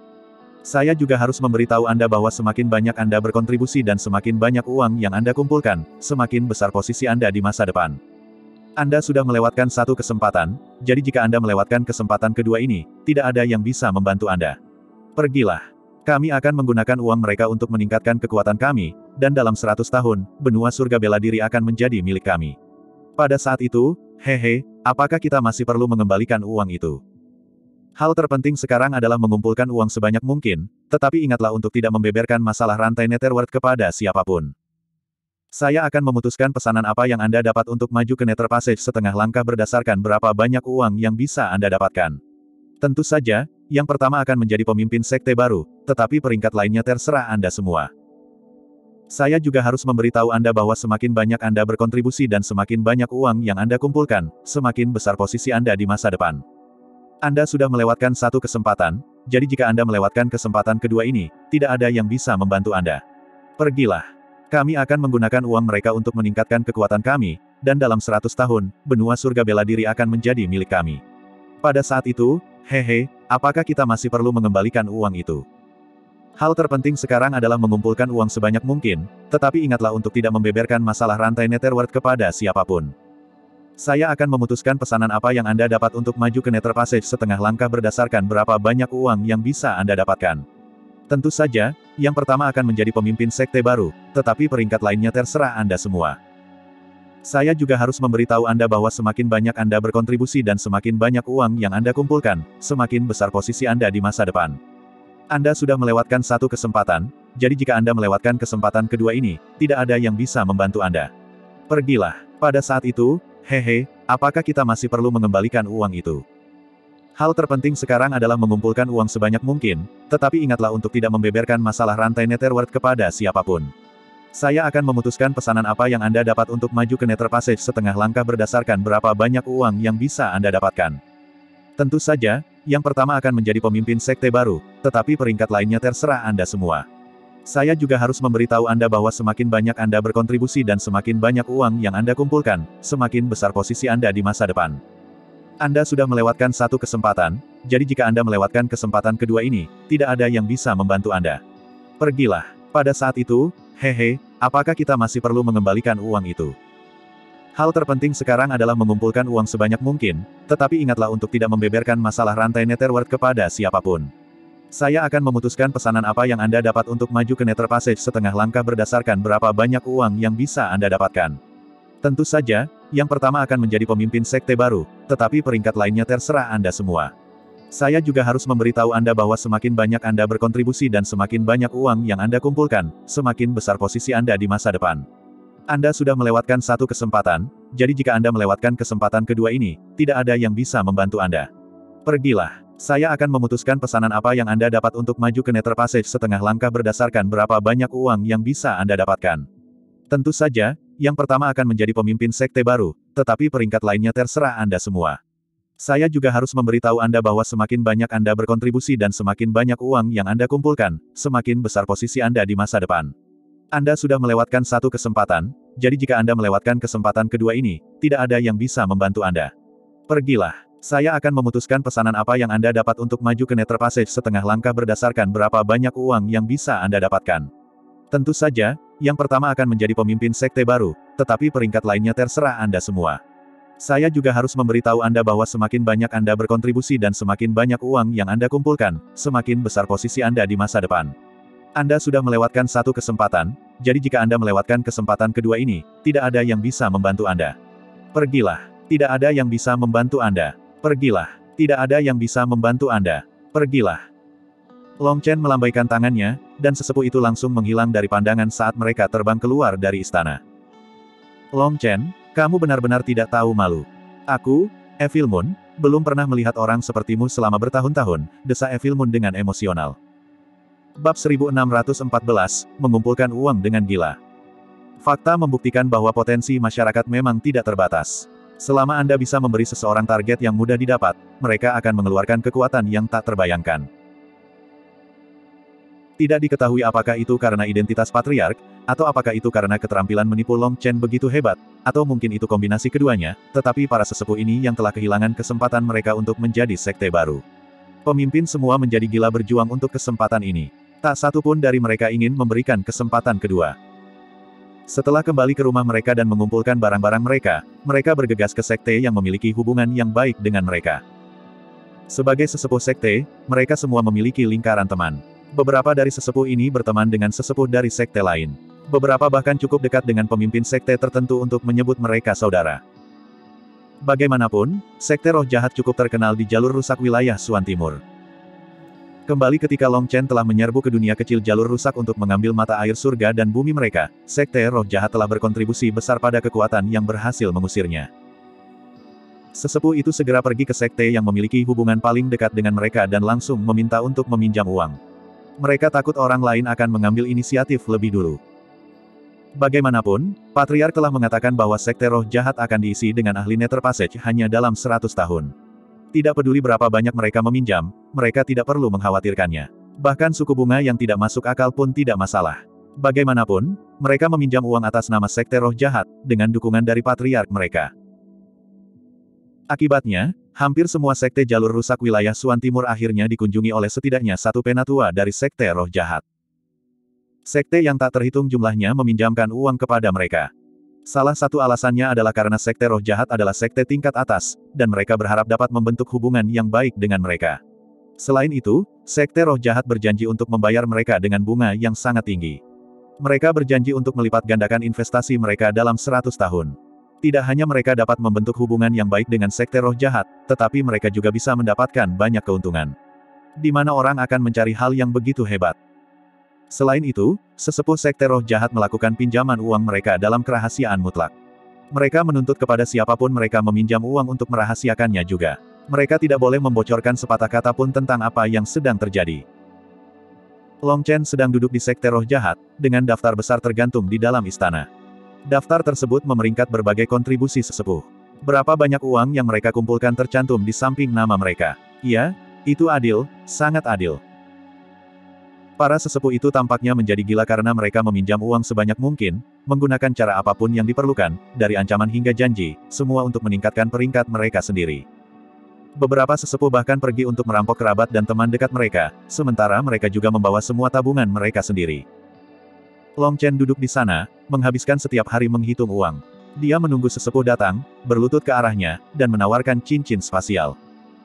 Speaker 1: Saya juga harus memberitahu Anda bahwa semakin banyak Anda berkontribusi dan semakin banyak uang yang Anda kumpulkan, semakin besar posisi Anda di masa depan. Anda sudah melewatkan satu kesempatan, jadi jika Anda melewatkan kesempatan kedua ini, tidak ada yang bisa membantu Anda. Pergilah. Kami akan menggunakan uang mereka untuk meningkatkan kekuatan kami, dan dalam seratus tahun, benua surga bela diri akan menjadi milik kami. Pada saat itu, hehe, apakah kita masih perlu mengembalikan uang itu? Hal terpenting sekarang adalah mengumpulkan uang sebanyak mungkin, tetapi ingatlah untuk tidak membeberkan masalah rantai Netherworld kepada siapapun. Saya akan memutuskan pesanan apa yang Anda dapat untuk maju ke Nether Passage setengah langkah berdasarkan berapa banyak uang yang bisa Anda dapatkan. Tentu saja, yang pertama akan menjadi pemimpin sekte baru, tetapi peringkat lainnya terserah Anda semua. Saya juga harus memberitahu Anda bahwa semakin banyak Anda berkontribusi dan semakin banyak uang yang Anda kumpulkan, semakin besar posisi Anda di masa depan. Anda sudah melewatkan satu kesempatan, jadi jika Anda melewatkan kesempatan kedua ini, tidak ada yang bisa membantu Anda. Pergilah. Kami akan menggunakan uang mereka untuk meningkatkan kekuatan kami, dan dalam seratus tahun, benua surga bela diri akan menjadi milik kami. Pada saat itu, hehe, apakah kita masih perlu mengembalikan uang itu? Hal terpenting sekarang adalah mengumpulkan uang sebanyak mungkin, tetapi ingatlah untuk tidak membeberkan masalah rantai Netherworld kepada siapapun. Saya akan memutuskan pesanan apa yang Anda dapat untuk maju ke Nether Passage setengah langkah berdasarkan berapa banyak uang yang bisa Anda dapatkan. Tentu saja, yang pertama akan menjadi pemimpin sekte baru, tetapi peringkat lainnya terserah Anda semua. Saya juga harus memberitahu Anda bahwa semakin banyak Anda berkontribusi dan semakin banyak uang yang Anda kumpulkan, semakin besar posisi Anda di masa depan. Anda sudah melewatkan satu kesempatan, jadi jika Anda melewatkan kesempatan kedua ini, tidak ada yang bisa membantu Anda. Pergilah. Pada saat itu, hehe, apakah kita masih perlu mengembalikan uang itu? Hal terpenting sekarang adalah mengumpulkan uang sebanyak mungkin, tetapi ingatlah untuk tidak membeberkan masalah rantai Netherworld kepada siapapun. Saya akan memutuskan pesanan apa yang Anda dapat untuk maju ke Nether Passage setengah langkah berdasarkan berapa banyak uang yang bisa Anda dapatkan. Tentu saja, yang pertama akan menjadi pemimpin sekte baru, tetapi peringkat lainnya terserah Anda semua. Saya juga harus memberitahu Anda bahwa semakin banyak Anda berkontribusi dan semakin banyak uang yang Anda kumpulkan, semakin besar posisi Anda di masa depan. Anda sudah melewatkan satu kesempatan, jadi jika Anda melewatkan kesempatan kedua ini, tidak ada yang bisa membantu Anda. Pergilah. Pada saat itu, hehe, apakah kita masih perlu mengembalikan uang itu? Hal terpenting sekarang adalah mengumpulkan uang sebanyak mungkin, tetapi ingatlah untuk tidak membeberkan masalah rantai Netherworld kepada siapapun. Saya akan memutuskan pesanan apa yang Anda dapat untuk maju ke Nether Passage setengah langkah berdasarkan berapa banyak uang yang bisa Anda dapatkan. Tentu saja, yang pertama akan menjadi pemimpin sekte baru, tetapi peringkat lainnya terserah Anda semua. Saya juga harus memberitahu Anda bahwa semakin banyak Anda berkontribusi dan semakin banyak uang yang Anda kumpulkan, semakin besar posisi Anda di masa depan. Anda sudah melewatkan satu kesempatan, jadi jika Anda melewatkan kesempatan kedua ini, tidak ada yang bisa membantu Anda. Pergilah. Saya akan memutuskan pesanan apa yang Anda dapat untuk maju ke Nether Passage setengah langkah berdasarkan berapa banyak uang yang bisa Anda dapatkan. Tentu saja, yang pertama akan menjadi pemimpin sekte baru, tetapi peringkat lainnya terserah Anda semua. Saya juga harus memberitahu Anda bahwa semakin banyak Anda berkontribusi dan semakin banyak uang yang Anda kumpulkan, semakin besar posisi Anda di masa depan. Anda sudah melewatkan satu kesempatan, jadi jika Anda melewatkan kesempatan kedua ini, tidak ada yang bisa membantu Anda. Pergilah. Saya akan memutuskan pesanan apa yang Anda dapat untuk maju ke Nether Passage setengah langkah berdasarkan berapa banyak uang yang bisa Anda dapatkan. Tentu saja, yang pertama akan menjadi pemimpin sekte baru, tetapi peringkat lainnya terserah Anda semua. Saya juga harus memberitahu Anda bahwa semakin banyak Anda berkontribusi dan semakin banyak uang yang Anda kumpulkan, semakin besar posisi Anda di masa depan. Anda sudah melewatkan satu kesempatan, jadi jika Anda melewatkan kesempatan kedua ini, tidak ada yang bisa membantu Anda. Pergilah. Tidak ada yang bisa membantu Anda. Pergilah. Tidak ada yang bisa membantu Anda. Pergilah. Long Chen melambaikan tangannya, dan sesepuh itu langsung menghilang dari pandangan saat mereka terbang keluar dari istana. Long Chen, kamu benar-benar tidak tahu malu. Aku, Evil Moon, Belum pernah melihat orang sepertimu selama bertahun-tahun, desa Evil Moon dengan emosional. Bab seribu enam ratus empat belas, mengumpulkan uang dengan gila. Fakta membuktikan bahwa potensi masyarakat memang tidak terbatas. Selama Anda bisa memberi seseorang target yang mudah didapat, mereka akan mengeluarkan kekuatan yang tak terbayangkan. Tidak diketahui apakah itu karena identitas patriark, atau apakah itu karena keterampilan menipu Long Chen begitu hebat, atau mungkin itu kombinasi keduanya, tetapi para sesepuh ini yang telah kehilangan kesempatan mereka untuk menjadi sekte baru. Pemimpin semua menjadi gila berjuang untuk kesempatan ini. Tak satu pun dari mereka ingin memberikan kesempatan kedua. Setelah kembali ke rumah mereka dan mengumpulkan barang-barang mereka, mereka bergegas ke sekte yang memiliki hubungan yang baik dengan mereka. Sebagai sesepuh sekte, mereka semua memiliki lingkaran teman. Beberapa dari sesepuh ini berteman dengan sesepuh dari sekte lain. Beberapa bahkan cukup dekat dengan pemimpin sekte tertentu untuk menyebut mereka saudara. Bagaimanapun, sekte roh jahat cukup terkenal di jalur rusak wilayah Suan Timur. Kembali ketika Long Chen telah menyerbu ke dunia kecil jalur rusak untuk mengambil mata air surga dan bumi mereka, sekte roh jahat telah berkontribusi besar pada kekuatan yang berhasil mengusirnya. Sesepuh itu segera pergi ke sekte yang memiliki hubungan paling dekat dengan mereka dan langsung meminta untuk meminjam uang. Mereka takut orang lain akan mengambil inisiatif lebih dulu. Bagaimanapun, Patriark telah mengatakan bahwa sekte roh jahat akan diisi dengan ahli Nether Passage hanya dalam seratus tahun. Tidak peduli berapa banyak mereka meminjam, mereka tidak perlu mengkhawatirkannya. Bahkan suku bunga yang tidak masuk akal pun tidak masalah. Bagaimanapun, mereka meminjam uang atas nama sekte roh jahat, dengan dukungan dari Patriark mereka. Akibatnya, hampir semua sekte jalur rusak wilayah Suan Timur akhirnya dikunjungi oleh setidaknya satu penatua dari sekte roh jahat. Sekte yang tak terhitung jumlahnya meminjamkan uang kepada mereka. Salah satu alasannya adalah karena sekte roh jahat adalah sekte tingkat atas, dan mereka berharap dapat membentuk hubungan yang baik dengan mereka. Selain itu, sekte roh jahat berjanji untuk membayar mereka dengan bunga yang sangat tinggi. Mereka berjanji untuk melipat gandakan investasi mereka dalam seratus tahun. Tidak hanya mereka dapat membentuk hubungan yang baik dengan sekte roh jahat, tetapi mereka juga bisa mendapatkan banyak keuntungan. Di mana orang akan mencari hal yang begitu hebat. Selain itu, sesepuh sekte roh jahat melakukan pinjaman uang mereka dalam kerahasiaan mutlak. Mereka menuntut kepada siapapun mereka meminjam uang untuk merahasiakannya juga. Mereka tidak boleh membocorkan sepatah kata pun tentang apa yang sedang terjadi. Long Chen sedang duduk di sekte roh jahat, dengan daftar besar tergantung di dalam istana. Daftar tersebut memeringkat berbagai kontribusi sesepuh. Berapa banyak uang yang mereka kumpulkan tercantum di samping nama mereka. Ya, itu adil, sangat adil. Para sesepuh itu tampaknya menjadi gila karena mereka meminjam uang sebanyak mungkin, menggunakan cara apapun yang diperlukan, dari ancaman hingga janji, semua untuk meningkatkan peringkat mereka sendiri. Beberapa sesepuh bahkan pergi untuk merampok kerabat dan teman dekat mereka, sementara mereka juga membawa semua tabungan mereka sendiri. Long Chen duduk di sana, menghabiskan setiap hari menghitung uang. Dia menunggu sesepuh datang, berlutut ke arahnya, dan menawarkan cincin spasial.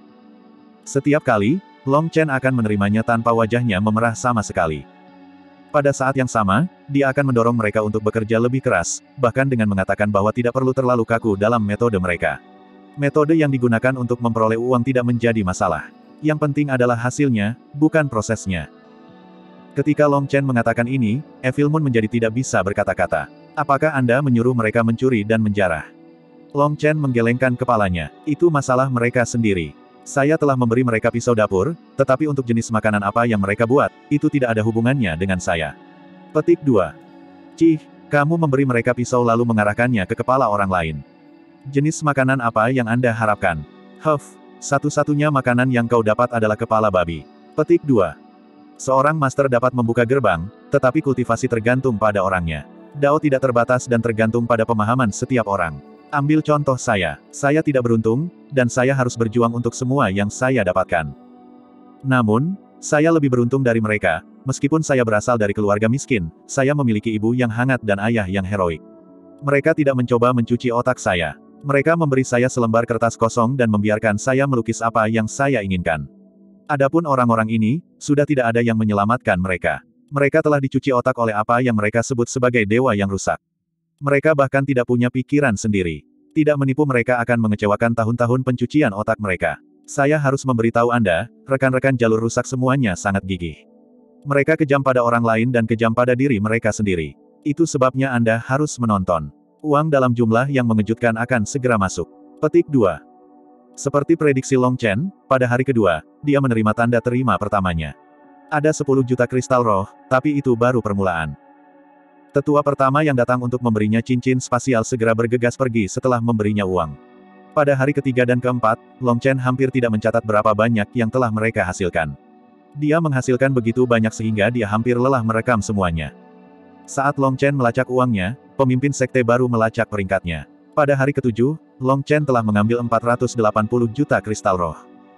Speaker 1: Setiap kali, Long Chen akan menerimanya tanpa wajahnya memerah sama sekali. Pada saat yang sama, dia akan mendorong mereka untuk bekerja lebih keras, bahkan dengan mengatakan bahwa tidak perlu terlalu kaku dalam metode mereka. Metode yang digunakan untuk memperoleh uang tidak menjadi masalah. Yang penting adalah hasilnya, bukan prosesnya. Ketika Long Chen mengatakan ini, Evil Moon menjadi tidak bisa berkata-kata. Apakah Anda menyuruh mereka mencuri dan menjarah? Long Chen menggelengkan kepalanya. Itu masalah mereka sendiri. Saya telah memberi mereka pisau dapur, tetapi untuk jenis makanan apa yang mereka buat, itu tidak ada hubungannya dengan saya. Petik dua. Cih, kamu memberi mereka pisau lalu mengarahkannya ke kepala orang lain. Jenis makanan apa yang Anda harapkan? Huff, satu-satunya makanan yang kau dapat adalah kepala babi. Petik dua. Seorang master dapat membuka gerbang, tetapi kultivasi tergantung pada orangnya. Dao tidak terbatas dan tergantung pada pemahaman setiap orang. Ambil contoh saya. Saya tidak beruntung, dan saya harus berjuang untuk semua yang saya dapatkan. Namun, saya lebih beruntung dari mereka, meskipun saya berasal dari keluarga miskin, saya memiliki ibu yang hangat dan ayah yang heroik. Mereka tidak mencoba mencuci otak saya. Mereka memberi saya selembar kertas kosong dan membiarkan saya melukis apa yang saya inginkan. Adapun orang-orang ini, sudah tidak ada yang menyelamatkan mereka. Mereka telah dicuci otak oleh apa yang mereka sebut sebagai dewa yang rusak. Mereka bahkan tidak punya pikiran sendiri. Tidak menipu mereka akan mengecewakan tahun-tahun pencucian otak mereka. Saya harus memberitahu Anda, rekan-rekan jalur rusak semuanya sangat gigih. Mereka kejam pada orang lain dan kejam pada diri mereka sendiri. Itu sebabnya Anda harus menonton. Uang dalam jumlah yang mengejutkan akan segera masuk. Petik dua. Seperti prediksi Long Chen, pada hari kedua, dia menerima tanda terima pertamanya. Ada sepuluh juta kristal roh, tapi itu baru permulaan. Tetua pertama yang datang untuk memberinya cincin spasial segera bergegas pergi setelah memberinya uang. Pada hari ketiga dan keempat, Long Chen hampir tidak mencatat berapa banyak yang telah mereka hasilkan. Dia menghasilkan begitu banyak sehingga dia hampir lelah merekam semuanya. Saat Long Chen melacak uangnya, pemimpin sekte baru melacak peringkatnya. Pada hari ketujuh, Long Chen telah mengambil empat ratus delapan puluh juta kristal roh.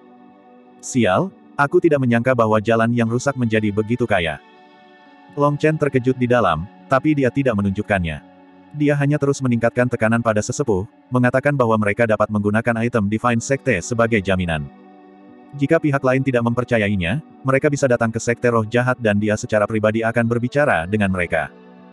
Speaker 1: Sial, aku tidak menyangka bahwa jalan yang rusak menjadi begitu kaya. Long Chen terkejut di dalam, tapi dia tidak menunjukkannya. Dia hanya terus meningkatkan tekanan pada sesepuh, mengatakan bahwa mereka dapat menggunakan item Divine Sekte sebagai jaminan. Jika pihak lain tidak mempercayainya, mereka bisa datang ke sekte roh jahat dan dia secara pribadi akan berbicara dengan mereka.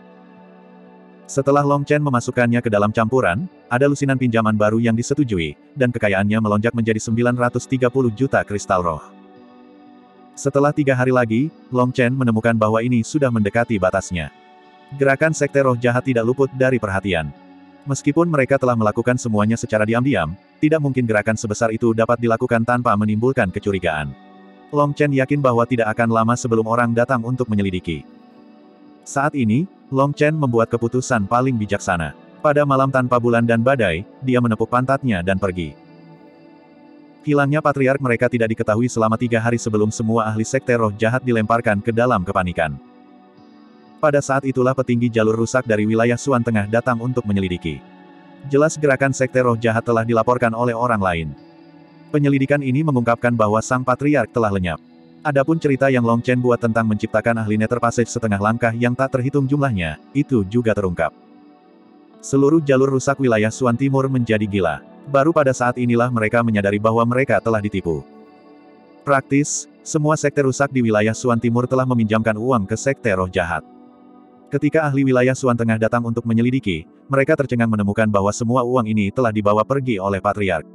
Speaker 1: Setelah Long Chen memasukkannya ke dalam campuran, ada lusinan pinjaman baru yang disetujui, dan kekayaannya melonjak menjadi sembilan ratus tiga puluh juta kristal roh. Setelah tiga hari lagi, Long Chen menemukan bahwa ini sudah mendekati batasnya. Gerakan sekte roh jahat tidak luput dari perhatian. Meskipun mereka telah melakukan semuanya secara diam-diam, tidak mungkin gerakan sebesar itu dapat dilakukan tanpa menimbulkan kecurigaan. Long Chen yakin bahwa tidak akan lama sebelum orang datang untuk menyelidiki. Saat ini, Long Chen membuat keputusan paling bijaksana. Pada malam tanpa bulan dan badai, dia menepuk pantatnya dan pergi. Hilangnya patriark mereka tidak diketahui selama tiga hari sebelum semua ahli sekte roh jahat dilemparkan ke dalam kepanikan. Pada saat itulah petinggi jalur rusak dari wilayah Suan Tengah datang untuk menyelidiki. Jelas gerakan sekte roh jahat telah dilaporkan oleh orang lain. Penyelidikan ini mengungkapkan bahwa sang patriark telah lenyap. Adapun cerita yang Long Chen buat tentang menciptakan ahli Nether Passage setengah langkah yang tak terhitung jumlahnya, itu juga terungkap. Seluruh jalur rusak wilayah Suan Timur menjadi gila. Baru pada saat inilah mereka menyadari bahwa mereka telah ditipu. Praktis, semua sekte rusak di wilayah Suan Timur telah meminjamkan uang ke sekte roh jahat. Ketika ahli wilayah Suan Tengah datang untuk menyelidiki, mereka tercengang menemukan bahwa semua uang ini telah dibawa pergi oleh patriark.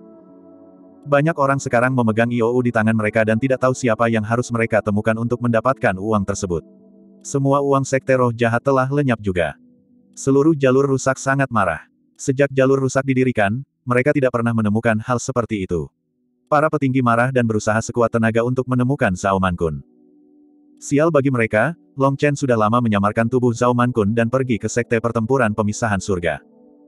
Speaker 1: Banyak orang sekarang memegang I O U di tangan mereka dan tidak tahu siapa yang harus mereka temukan untuk mendapatkan uang tersebut. Semua uang sekte roh jahat telah lenyap juga. Seluruh jalur rusak sangat marah. Sejak jalur rusak didirikan, mereka tidak pernah menemukan hal seperti itu. Para petinggi marah dan berusaha sekuat tenaga untuk menemukan Zhao Mankun. Sial bagi mereka, Long Chen sudah lama menyamarkan tubuh Zhao Mankun dan pergi ke sekte pertempuran pemisahan surga.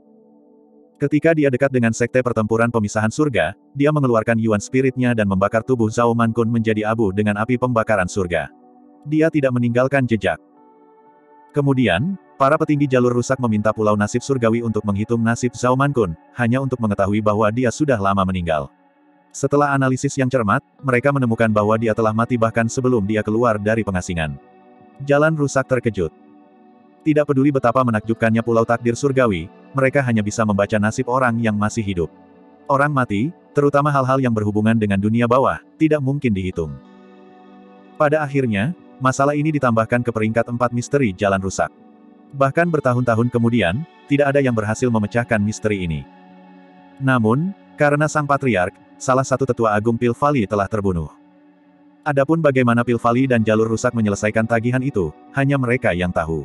Speaker 1: Ketika dia dekat dengan sekte pertempuran pemisahan surga, dia mengeluarkan Yuan Spirit-nya dan membakar tubuh Zhao Mankun menjadi abu dengan api pembakaran surga. Dia tidak meninggalkan jejak. Kemudian, para petinggi jalur rusak meminta Pulau Nasib Surgawi untuk menghitung nasib Zhao Mankun, hanya untuk mengetahui bahwa dia sudah lama meninggal. Setelah analisis yang cermat, mereka menemukan bahwa dia telah mati bahkan sebelum dia keluar dari pengasingan. Jalan rusak terkejut. Tidak peduli betapa menakjubkannya Pulau Takdir Surgawi, mereka hanya bisa membaca nasib orang yang masih hidup. Orang mati, terutama hal-hal yang berhubungan dengan dunia bawah, tidak mungkin dihitung. Pada akhirnya, masalah ini ditambahkan ke peringkat empat misteri jalan rusak. Bahkan bertahun-tahun kemudian, tidak ada yang berhasil memecahkan misteri ini. Namun, karena sang patriark, salah satu tetua agung Pil Valley telah terbunuh. Adapun bagaimana Pil Valley dan jalur rusak menyelesaikan tagihan itu, hanya mereka yang tahu.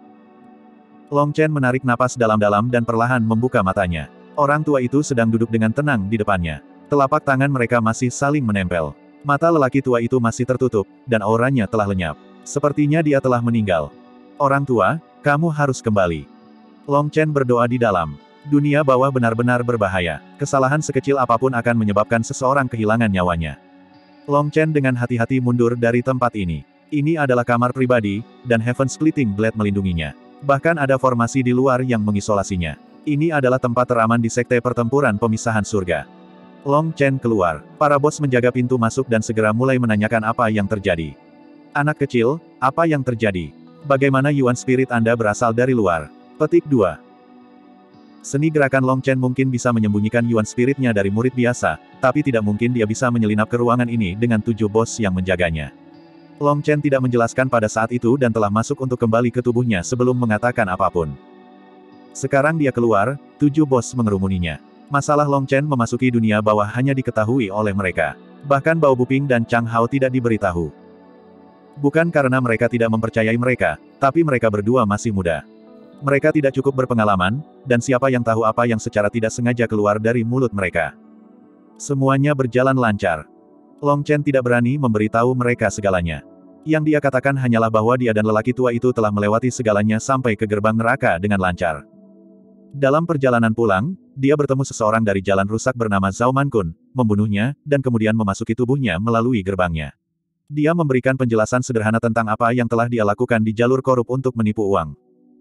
Speaker 1: Long Chen menarik napas dalam-dalam dan perlahan membuka matanya. Orang tua itu sedang duduk dengan tenang di depannya. Telapak tangan mereka masih saling menempel. Mata lelaki tua itu masih tertutup, dan auranya telah lenyap. Sepertinya dia telah meninggal. Orang tua, kamu harus kembali. Long Chen berdoa di dalam. Dunia bawah benar-benar berbahaya. Kesalahan sekecil apapun akan menyebabkan seseorang kehilangan nyawanya. Long Chen dengan hati-hati mundur dari tempat ini. Ini adalah kamar pribadi, dan Heaven Splitting Blade melindunginya. Bahkan ada formasi di luar yang mengisolasinya. Ini adalah tempat teraman di sekte pertempuran pemisahan surga. Long Chen keluar. Para bos menjaga pintu masuk dan segera mulai menanyakan apa yang terjadi. Anak kecil, apa yang terjadi? Bagaimana Yuan Spirit Anda berasal dari luar? Petik dua. Seni gerakan Long Chen mungkin bisa menyembunyikan Yuan Spirit-nya dari murid biasa, tapi tidak mungkin dia bisa menyelinap ke ruangan ini dengan tujuh bos yang menjaganya. Long Chen tidak menjelaskan pada saat itu dan telah masuk untuk kembali ke tubuhnya sebelum mengatakan apapun. Sekarang dia keluar, tujuh bos mengerumuninya. Masalah Long Chen memasuki dunia bawah hanya diketahui oleh mereka. Bahkan Bao Buping dan Chang Hao tidak diberitahu. Bukan karena mereka tidak mempercayai mereka, tapi mereka berdua masih muda. Mereka tidak cukup berpengalaman, dan siapa yang tahu apa yang secara tidak sengaja keluar dari mulut mereka. Semuanya berjalan lancar. Long Chen tidak berani memberitahu mereka segalanya. Yang dia katakan hanyalah bahwa dia dan lelaki tua itu telah melewati segalanya sampai ke gerbang neraka dengan lancar. Dalam perjalanan pulang, dia bertemu seseorang dari jalan rusak bernama Zhao Mankun, membunuhnya, dan kemudian memasuki tubuhnya melalui gerbangnya. Dia memberikan penjelasan sederhana tentang apa yang telah dia lakukan di jalur korup untuk menipu uang.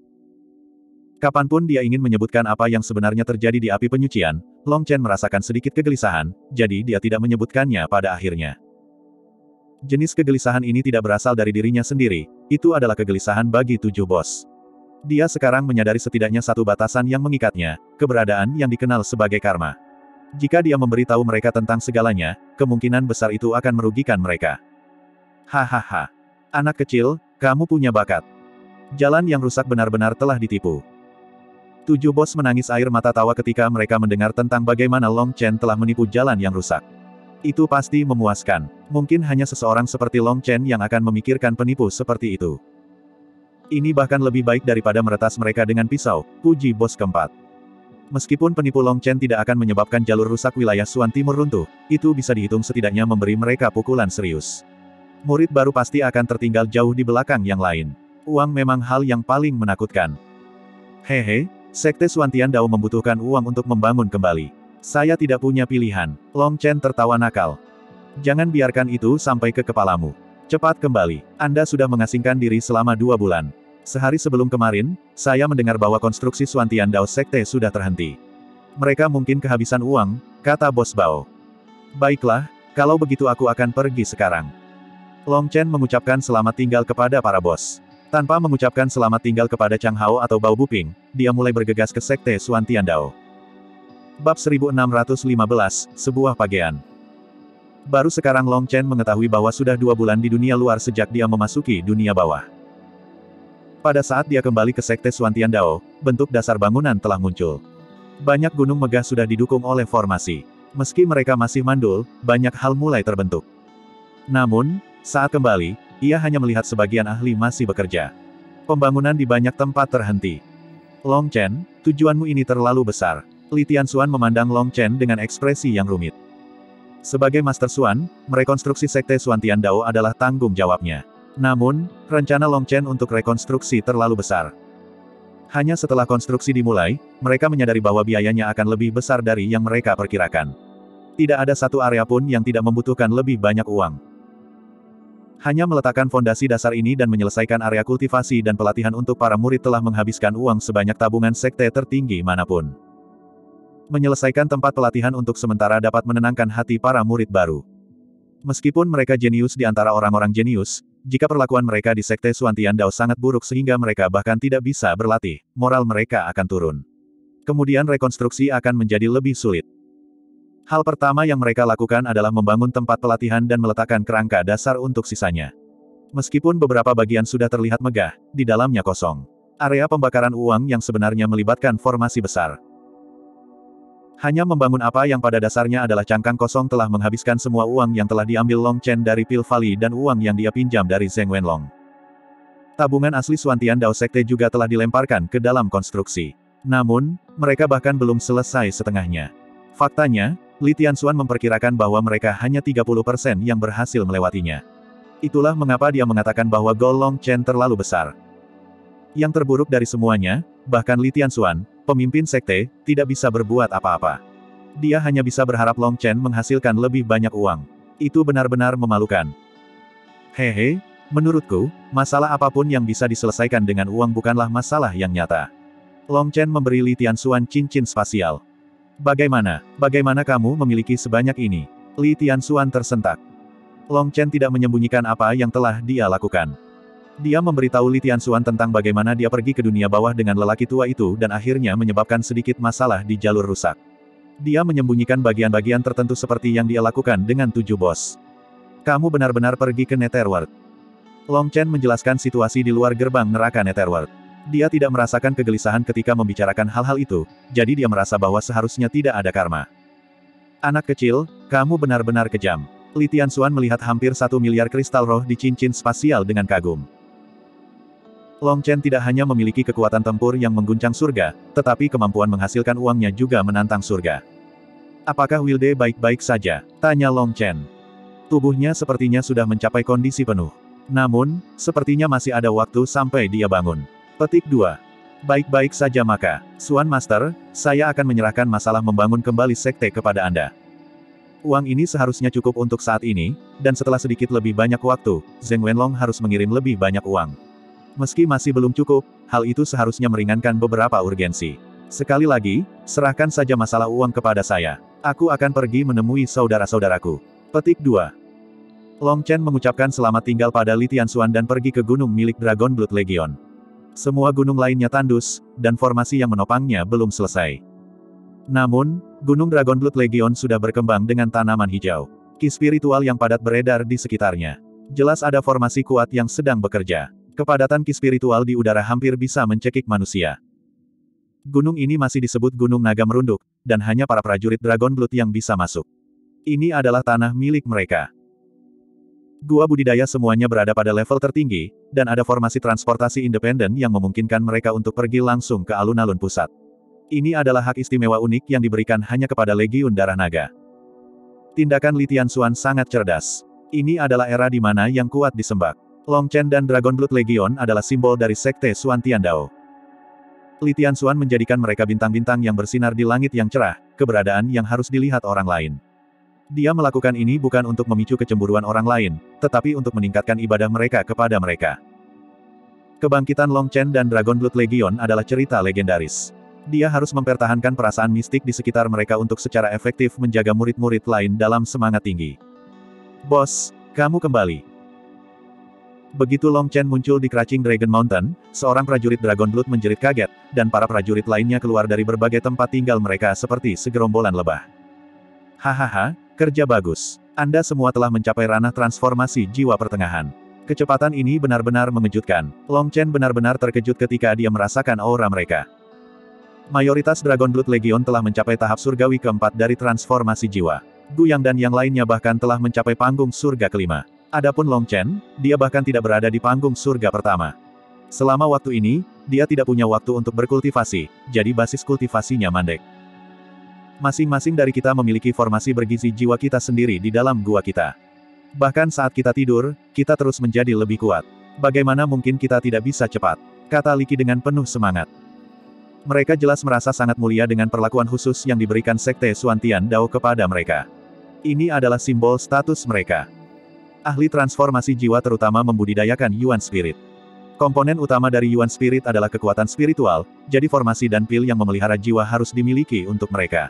Speaker 1: Kapanpun dia ingin menyebutkan apa yang sebenarnya terjadi di api penyucian, Long Chen merasakan sedikit kegelisahan, jadi dia tidak menyebutkannya pada akhirnya. Jenis kegelisahan ini tidak berasal dari dirinya sendiri, itu adalah kegelisahan bagi tujuh bos. Dia sekarang menyadari setidaknya satu batasan yang mengikatnya, keberadaan yang dikenal sebagai karma. Jika dia memberitahu mereka tentang segalanya, kemungkinan besar itu akan merugikan mereka. Hahaha. Anak kecil, kamu punya bakat. Jalan yang rusak benar-benar telah ditipu. Tujuh bos menangis air mata tawa ketika mereka mendengar tentang bagaimana Long Chen telah menipu jalan yang rusak. Itu pasti memuaskan. Mungkin hanya seseorang seperti Long Chen yang akan memikirkan penipu seperti itu. Ini bahkan lebih baik daripada meretas mereka dengan pisau, puji bos keempat. Meskipun penipu Long Chen tidak akan menyebabkan jalur rusak wilayah Suan Timur runtuh, itu bisa dihitung setidaknya memberi mereka pukulan serius. Murid baru pasti akan tertinggal jauh di belakang yang lain. Uang memang hal yang paling menakutkan. Hehe, Sekte Suan Tiandao membutuhkan uang untuk membangun kembali. Saya tidak punya pilihan. Long Chen tertawa nakal. Jangan biarkan itu sampai ke kepalamu. Cepat kembali. Anda sudah mengasingkan diri selama dua bulan. Sehari sebelum kemarin, saya mendengar bahwa konstruksi Suan Tiandao Sekte sudah terhenti. Mereka mungkin kehabisan uang, kata Bos Bao. Baiklah, kalau begitu aku akan pergi sekarang. Long Chen mengucapkan selamat tinggal kepada para bos. Tanpa mengucapkan selamat tinggal kepada Chang Hao atau Bao Buping, dia mulai bergegas ke Sekte Suan Tiandao. Bab seribu enam ratus lima belas, sebuah pagean. Baru sekarang Long Chen mengetahui bahwa sudah dua bulan di dunia luar sejak dia memasuki dunia bawah. Pada saat dia kembali ke Sekte Suan Tiandao, bentuk dasar bangunan telah muncul. Banyak gunung megah sudah didukung oleh formasi. Meski mereka masih mandul, banyak hal mulai terbentuk. Namun, saat kembali, ia hanya melihat sebagian ahli masih bekerja. Pembangunan di banyak tempat terhenti. Long Chen, tujuanmu ini terlalu besar. Li Tianxuan memandang Long Chen dengan ekspresi yang rumit. Sebagai Master Suan, merekonstruksi Sekte Suan Tiandao adalah tanggung jawabnya. Namun, rencana Long Chen untuk rekonstruksi terlalu besar. Hanya setelah konstruksi dimulai, mereka menyadari bahwa biayanya akan lebih besar dari yang mereka perkirakan. Tidak ada satu area pun yang tidak membutuhkan lebih banyak uang. Hanya meletakkan fondasi dasar ini dan menyelesaikan area kultivasi dan pelatihan untuk para murid telah menghabiskan uang sebanyak tabungan sekte tertinggi manapun. Menyelesaikan tempat pelatihan untuk sementara dapat menenangkan hati para murid baru. Meskipun mereka jenius di antara orang-orang jenius, jika perlakuan mereka di Sekte Suan Tiandao sangat buruk sehingga mereka bahkan tidak bisa berlatih, moral mereka akan turun. Kemudian rekonstruksi akan menjadi lebih sulit. Hal pertama yang mereka lakukan adalah membangun tempat pelatihan dan meletakkan kerangka dasar untuk sisanya. Meskipun beberapa bagian sudah terlihat megah, di dalamnya kosong. Area pembakaran uang yang sebenarnya melibatkan formasi besar. Hanya membangun apa yang pada dasarnya adalah cangkang kosong telah menghabiskan semua uang yang telah diambil Long Chen dari Pil Valley dan uang yang dia pinjam dari Zheng Wenlong. Tabungan asli Suan Tiandao Sekte juga telah dilemparkan ke dalam konstruksi. Namun, mereka bahkan belum selesai setengahnya. Faktanya, Li Tianxuan memperkirakan bahwa mereka hanya tiga puluh persen yang berhasil melewatinya. Itulah mengapa dia mengatakan bahwa gol Long Chen terlalu besar. Yang terburuk dari semuanya, bahkan Li Tianxuan, pemimpin sekte, tidak bisa berbuat apa-apa. Dia hanya bisa berharap Long Chen menghasilkan lebih banyak uang. Itu benar-benar memalukan. Hehe, menurutku, masalah apapun yang bisa diselesaikan dengan uang bukanlah masalah yang nyata. Long Chen memberi Li Tianxuan cincin spasial. Bagaimana? Bagaimana kamu memiliki sebanyak ini? Li Tianxuan tersentak. Long Chen tidak menyembunyikan apa yang telah dia lakukan. Dia memberitahu Li Tianxuan tentang bagaimana dia pergi ke dunia bawah dengan lelaki tua itu dan akhirnya menyebabkan sedikit masalah di jalur rusak. Dia menyembunyikan bagian-bagian tertentu seperti yang dia lakukan dengan tujuh bos. Kamu benar-benar pergi ke Netherworld. Long Chen menjelaskan situasi di luar gerbang neraka Netherworld. Dia tidak merasakan kegelisahan ketika membicarakan hal-hal itu, jadi dia merasa bahwa seharusnya tidak ada karma. Anak kecil, kamu benar-benar kejam. Li Tianxuan melihat hampir satu miliar kristal roh di cincin spasial dengan kagum. Long Chen tidak hanya memiliki kekuatan tempur yang mengguncang surga, tetapi kemampuan menghasilkan uangnya juga menantang surga. Apakah Wilde baik-baik saja? Tanya Long Chen. Tubuhnya sepertinya sudah mencapai kondisi penuh. Namun, sepertinya masih ada waktu sampai dia bangun. Petik dua. Baik-baik saja maka, Suan Master, saya akan menyerahkan masalah membangun kembali sekte kepada Anda. Uang ini seharusnya cukup untuk saat ini, dan setelah sedikit lebih banyak waktu, Zheng Wenlong harus mengirim lebih banyak uang. Meski masih belum cukup, hal itu seharusnya meringankan beberapa urgensi. Sekali lagi, serahkan saja masalah uang kepada saya. Aku akan pergi menemui saudara-saudaraku. Petik dua. Long Chen mengucapkan selamat tinggal pada Li Tianxuan dan pergi ke gunung milik Dragon Blood Legion. Semua gunung lainnya tandus, dan formasi yang menopangnya belum selesai. Namun, gunung Dragon Blood Legion sudah berkembang dengan tanaman hijau. Ki spiritual yang padat beredar di sekitarnya. Jelas ada formasi kuat yang sedang bekerja. Kepadatan ki spiritual di udara hampir bisa mencekik manusia. Gunung ini masih disebut Gunung Naga Merunduk, dan hanya para prajurit Dragon Blood yang bisa masuk. Ini adalah tanah milik mereka. Gua budidaya semuanya berada pada level tertinggi, dan ada formasi transportasi independen yang memungkinkan mereka untuk pergi langsung ke alun-alun pusat. Ini adalah hak istimewa unik yang diberikan hanya kepada Legiun Darah Naga. Tindakan Li Tianxuan sangat cerdas. Ini adalah era di mana yang kuat disembah. Long Chen dan Dragon Blood Legion adalah simbol dari Sekte Xuan Tiandao. Li Tianxuan menjadikan mereka bintang-bintang yang bersinar di langit yang cerah, keberadaan yang harus dilihat orang lain. Dia melakukan ini bukan untuk memicu kecemburuan orang lain, tetapi untuk meningkatkan ibadah mereka kepada mereka. Kebangkitan Long Chen dan Dragon Blood Legion adalah cerita legendaris. Dia harus mempertahankan perasaan mistik di sekitar mereka untuk secara efektif menjaga murid-murid lain dalam semangat tinggi. Bos, kamu kembali. Begitu Long Chen muncul di Crouching Dragon Mountain, seorang prajurit Dragon Blood menjerit kaget, dan para prajurit lainnya keluar dari berbagai tempat tinggal mereka seperti segerombolan lebah. Hahaha, kerja bagus. Anda semua telah mencapai ranah transformasi jiwa pertengahan. Kecepatan ini benar-benar mengejutkan. Long Chen benar-benar terkejut ketika dia merasakan aura mereka. Mayoritas Dragon Blood Legion telah mencapai tahap surgawi keempat dari transformasi jiwa. Gu Yang dan yang lainnya bahkan telah mencapai panggung surga kelima. Adapun Long Chen, dia bahkan tidak berada di panggung surga pertama. Selama waktu ini, dia tidak punya waktu untuk berkultivasi, jadi basis kultivasinya mandek. Masing-masing dari kita memiliki formasi bergizi jiwa kita sendiri di dalam gua kita. Bahkan saat kita tidur, kita terus menjadi lebih kuat. Bagaimana mungkin kita tidak bisa cepat? Kata Li Qi dengan penuh semangat. Mereka jelas merasa sangat mulia dengan perlakuan khusus yang diberikan Sekte Xuan Tiandao kepada mereka. Ini adalah simbol status mereka. Ahli transformasi jiwa terutama membudidayakan Yuan Spirit. Komponen utama dari Yuan Spirit adalah kekuatan spiritual, jadi formasi dan pil yang memelihara jiwa harus dimiliki untuk mereka.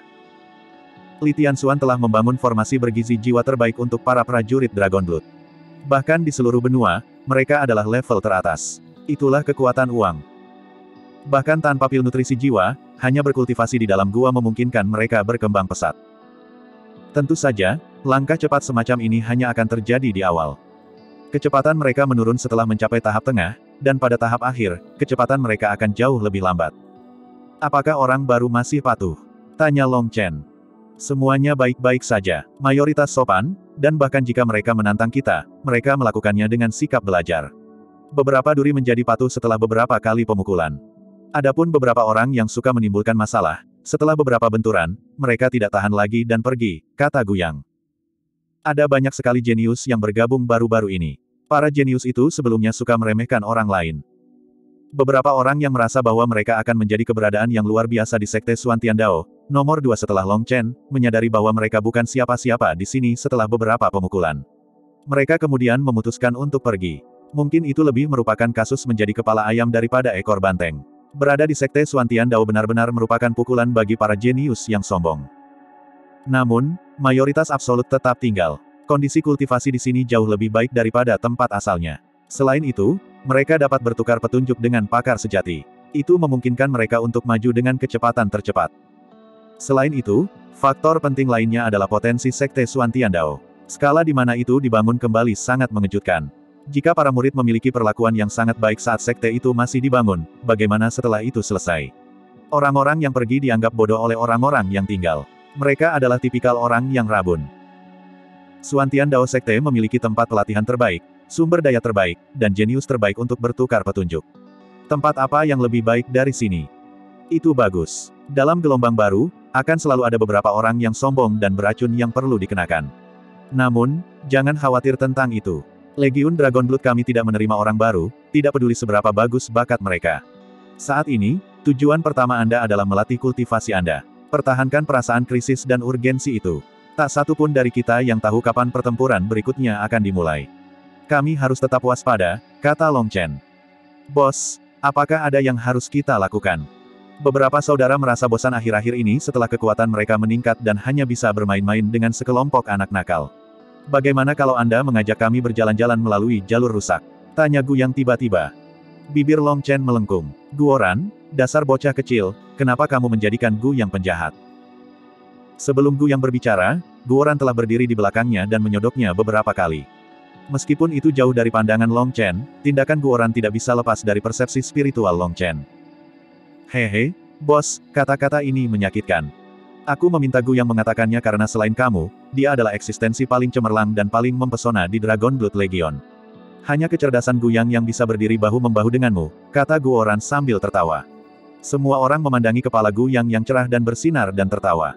Speaker 1: Li Tianxuan telah membangun formasi bergizi jiwa terbaik untuk para prajurit Dragon Blood. Bahkan di seluruh benua, mereka adalah level teratas. Itulah kekuatan uang. Bahkan tanpa pil nutrisi jiwa, hanya berkultivasi di dalam gua memungkinkan mereka berkembang pesat. Tentu saja, langkah cepat semacam ini hanya akan terjadi di awal. Kecepatan mereka menurun setelah mencapai tahap tengah, dan pada tahap akhir, kecepatan mereka akan jauh lebih lambat. Apakah orang baru masih patuh? Tanya Long Chen. Semuanya baik-baik saja, mayoritas sopan, dan bahkan jika mereka menantang kita, mereka melakukannya dengan sikap belajar. Beberapa duri menjadi patuh setelah beberapa kali pemukulan. Adapun beberapa orang yang suka menimbulkan masalah, setelah beberapa benturan, mereka tidak tahan lagi dan pergi, kata Gu Yang. Ada banyak sekali jenius yang bergabung baru-baru ini. Para jenius itu sebelumnya suka meremehkan orang lain. Beberapa orang yang merasa bahwa mereka akan menjadi keberadaan yang luar biasa di Sekte Xuan Tiandao, nomor dua setelah Long Chen, menyadari bahwa mereka bukan siapa-siapa di sini setelah beberapa pemukulan. Mereka kemudian memutuskan untuk pergi. Mungkin itu lebih merupakan kasus menjadi kepala ayam daripada ekor banteng. Berada di Sekte Xuan Tiandao benar-benar merupakan pukulan bagi para jenius yang sombong. Namun, mayoritas absolut tetap tinggal. Kondisi kultivasi di sini jauh lebih baik daripada tempat asalnya. Selain itu, mereka dapat bertukar petunjuk dengan pakar sejati. Itu memungkinkan mereka untuk maju dengan kecepatan tercepat. Selain itu, faktor penting lainnya adalah potensi Sekte Xuan Tiandao. Skala di mana itu dibangun kembali sangat mengejutkan. Jika para murid memiliki perlakuan yang sangat baik saat sekte itu masih dibangun, bagaimana setelah itu selesai? Orang-orang yang pergi dianggap bodoh oleh orang-orang yang tinggal. Mereka adalah tipikal orang yang rabun. Xuan Tiandao Sekte memiliki tempat pelatihan terbaik, sumber daya terbaik, dan jenius terbaik untuk bertukar petunjuk. Tempat apa yang lebih baik dari sini? Itu bagus. Dalam gelombang baru, Akan selalu ada beberapa orang yang sombong dan beracun yang perlu dikenakan. Namun, jangan khawatir tentang itu. Legiun Dragonblood kami tidak menerima orang baru, tidak peduli seberapa bagus bakat mereka. Saat ini, tujuan pertama Anda adalah melatih kultivasi Anda. Pertahankan perasaan krisis dan urgensi itu. Tak satu pun dari kita yang tahu kapan pertempuran berikutnya akan dimulai. Kami harus tetap waspada, kata Long Chen. Bos, apakah ada yang harus kita lakukan? Beberapa saudara merasa bosan akhir-akhir ini setelah kekuatan mereka meningkat dan hanya bisa bermain-main dengan sekelompok anak nakal. Bagaimana kalau Anda mengajak kami berjalan-jalan melalui jalur rusak? Tanya Gu yang tiba-tiba. Bibir Long Chen melengkung. Guoran, dasar bocah kecil, kenapa kamu menjadikan Gu yang penjahat? Sebelum Gu yang berbicara, Guoran telah berdiri di belakangnya dan menyodoknya beberapa kali. Meskipun itu jauh dari pandangan Long Chen, tindakan Guoran tidak bisa lepas dari persepsi spiritual Long Chen. Hehe, bos, kata-kata ini menyakitkan. Aku meminta Gu yang mengatakannya karena selain kamu, dia adalah eksistensi paling cemerlang dan paling mempesona di Dragonblood Legion. Hanya kecerdasan Gu Yang yang bisa berdiri bahu-membahu denganmu, kata Guoran sambil tertawa. Semua orang memandangi kepala Gu Yang yang cerah dan bersinar dan tertawa.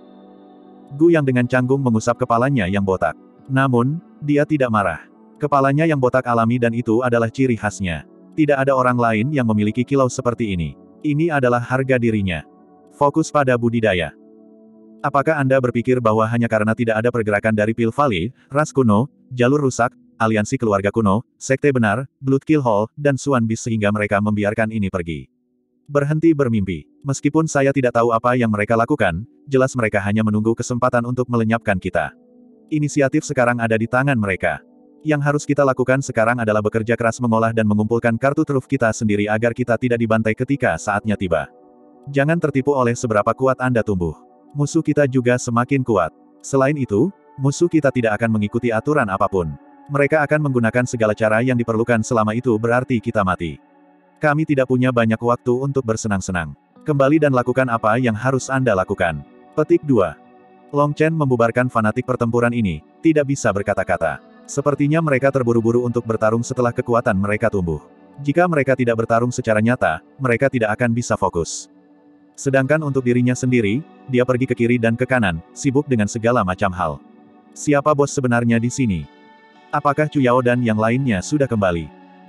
Speaker 1: Gu Yang dengan canggung mengusap kepalanya yang botak. Namun, dia tidak marah. Kepalanya yang botak alami dan itu adalah ciri khasnya. Tidak ada orang lain yang memiliki kilau seperti ini. Ini adalah harga dirinya. Fokus pada budidaya. Apakah Anda berpikir bahwa hanya karena tidak ada pergerakan dari Pil Valley, ras kuno, jalur rusak, aliansi keluarga kuno, sekte benar, Blood Kill Hall, dan Swan Beast sehingga mereka membiarkan ini pergi? Berhenti bermimpi. Meskipun saya tidak tahu apa yang mereka lakukan, jelas mereka hanya menunggu kesempatan untuk melenyapkan kita. Inisiatif sekarang ada di tangan mereka. Yang harus kita lakukan sekarang adalah bekerja keras mengolah dan mengumpulkan kartu truf kita sendiri agar kita tidak dibantai ketika saatnya tiba. Jangan tertipu oleh seberapa kuat Anda tumbuh. Musuh kita juga semakin kuat. Selain itu, musuh kita tidak akan mengikuti aturan apapun. Mereka akan menggunakan segala cara yang diperlukan selama itu berarti kita mati. Kami tidak punya banyak waktu untuk bersenang-senang. Kembali dan lakukan apa yang harus Anda lakukan. Petik dua. Long Chen membubarkan fanatik pertempuran ini, tidak bisa berkata-kata. Sepertinya mereka terburu-buru untuk bertarung setelah kekuatan mereka tumbuh. Jika mereka tidak bertarung secara nyata, mereka tidak akan bisa fokus. Sedangkan untuk dirinya sendiri, dia pergi ke kiri dan ke kanan, sibuk dengan segala macam hal. Siapa bos sebenarnya di sini? Apakah Chu Yao dan yang lainnya sudah kembali?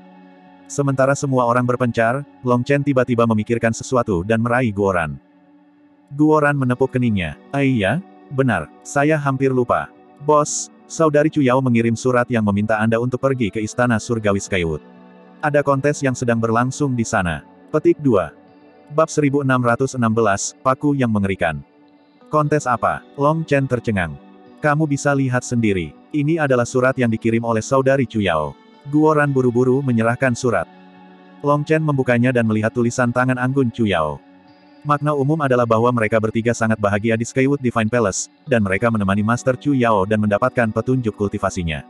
Speaker 1: Sementara semua orang berpencar, Long Chen tiba-tiba memikirkan sesuatu dan meraih Guoran. Guoran menepuk keningnya. Ah iya, benar, saya hampir lupa. Bos, Saudari Chu Yao mengirim surat yang meminta Anda untuk pergi ke Istana Surgawi Skywood. Ada kontes yang sedang berlangsung di sana. Petik dua. Bab seribu enam ratus enam belas, Paku yang Mengerikan. Kontes apa? Long Chen tercengang. Kamu bisa lihat sendiri. Ini adalah surat yang dikirim oleh Saudari Chu Yao. Guoran buru-buru menyerahkan surat. Long Chen membukanya dan melihat tulisan tangan anggun Chu Yao. Makna umum adalah bahwa mereka bertiga sangat bahagia di Skywood Divine Palace, dan mereka menemani Master Chu Yao dan mendapatkan petunjuk kultivasinya.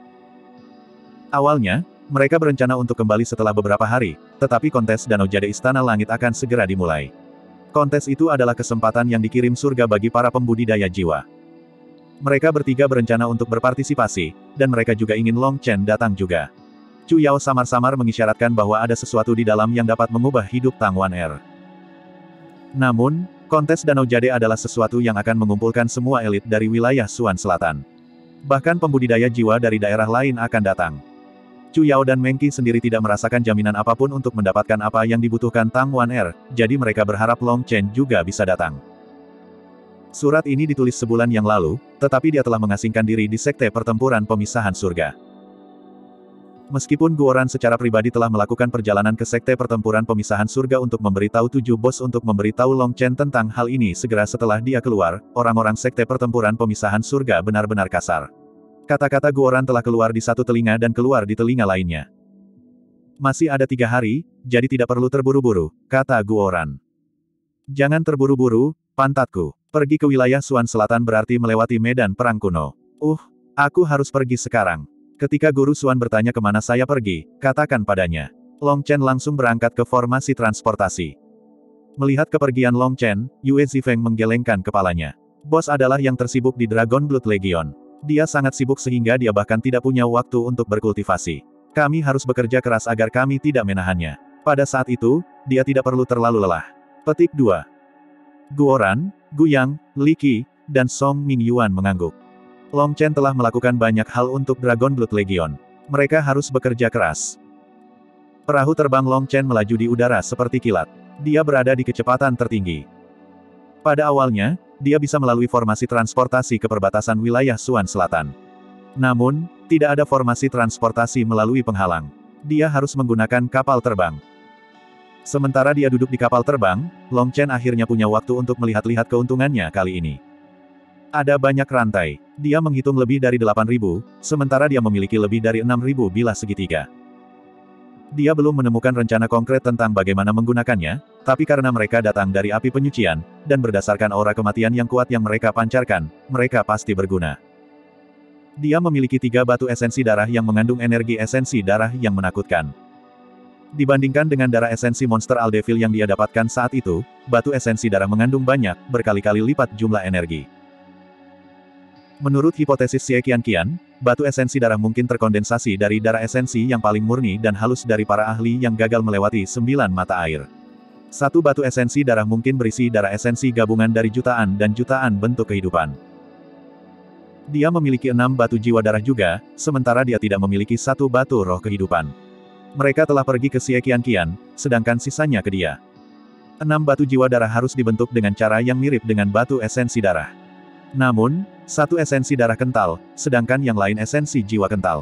Speaker 1: Awalnya, mereka berencana untuk kembali setelah beberapa hari, tetapi kontes Danau Jade Istana Langit akan segera dimulai. Kontes itu adalah kesempatan yang dikirim surga bagi para pembudidaya jiwa. Mereka bertiga berencana untuk berpartisipasi, dan mereka juga ingin Long Chen datang juga. Chu Yao samar-samar mengisyaratkan bahwa ada sesuatu di dalam yang dapat mengubah hidup Tang Wan Er. Namun, kontes Danau Jade adalah sesuatu yang akan mengumpulkan semua elit dari wilayah Suan Selatan. Bahkan pembudidaya jiwa dari daerah lain akan datang. Chu Yao dan Meng Qi sendiri tidak merasakan jaminan apapun untuk mendapatkan apa yang dibutuhkan Tang Wan Er, jadi mereka berharap Long Chen juga bisa datang. Surat ini ditulis sebulan yang lalu, tetapi dia telah mengasingkan diri di Sekte Pertempuran Pemisahan Surga. Meskipun Guoran secara pribadi telah melakukan perjalanan ke Sekte Pertempuran Pemisahan Surga untuk memberitahu tujuh bos untuk memberitahu Long Chen tentang hal ini segera setelah dia keluar, orang-orang Sekte Pertempuran Pemisahan Surga benar-benar kasar. Kata-kata Guoran telah keluar di satu telinga dan keluar di telinga lainnya. Masih ada tiga hari, jadi tidak perlu terburu-buru, kata Guoran. Jangan terburu-buru, pantatku. Pergi ke wilayah Suan Selatan berarti melewati medan perang kuno. Uh, aku harus pergi sekarang. Ketika Guru Suan bertanya kemana saya pergi, katakan padanya. Long Chen langsung berangkat ke formasi transportasi. Melihat kepergian Long Chen, Yue Zifeng menggelengkan kepalanya. Bos adalah yang tersibuk di Dragonblood Legion. Dia sangat sibuk sehingga dia bahkan tidak punya waktu untuk berkultivasi. Kami harus bekerja keras agar kami tidak menahannya. Pada saat itu, dia tidak perlu terlalu lelah. Petik dua. Guoran, Guyang, Li Qi, dan Song Mingyuan mengangguk. Long Chen telah melakukan banyak hal untuk Dragon Blood Legion. Mereka harus bekerja keras. Perahu terbang Long Chen melaju di udara seperti kilat. Dia berada di kecepatan tertinggi. Pada awalnya, dia bisa melalui formasi transportasi ke perbatasan wilayah Suan Selatan. Namun, tidak ada formasi transportasi melalui penghalang. Dia harus menggunakan kapal terbang. Sementara dia duduk di kapal terbang, Long Chen akhirnya punya waktu untuk melihat-lihat keuntungannya kali ini. Ada banyak rantai. Dia menghitung lebih dari delapan ribu, sementara dia memiliki lebih dari enam ribu bilah segitiga. Dia belum menemukan rencana konkret tentang bagaimana menggunakannya, tapi karena mereka datang dari api penyucian, dan berdasarkan aura kematian yang kuat yang mereka pancarkan, mereka pasti berguna. Dia memiliki tiga batu esensi darah yang mengandung energi esensi darah yang menakutkan. Dibandingkan dengan darah esensi monster Aldevil yang dia dapatkan saat itu, batu esensi darah mengandung banyak, berkali-kali lipat jumlah energi. Menurut hipotesis Xie Qianqian, batu esensi darah mungkin terkondensasi dari darah esensi yang paling murni dan halus dari para ahli yang gagal melewati sembilan mata air. Satu batu esensi darah mungkin berisi darah esensi gabungan dari jutaan dan jutaan bentuk kehidupan. Dia memiliki enam batu jiwa darah juga, sementara dia tidak memiliki satu batu roh kehidupan. Mereka telah pergi ke Xie Qianqian, sedangkan sisanya ke dia. Enam batu jiwa darah harus dibentuk dengan cara yang mirip dengan batu esensi darah. Namun, satu esensi darah kental, sedangkan yang lain esensi jiwa kental.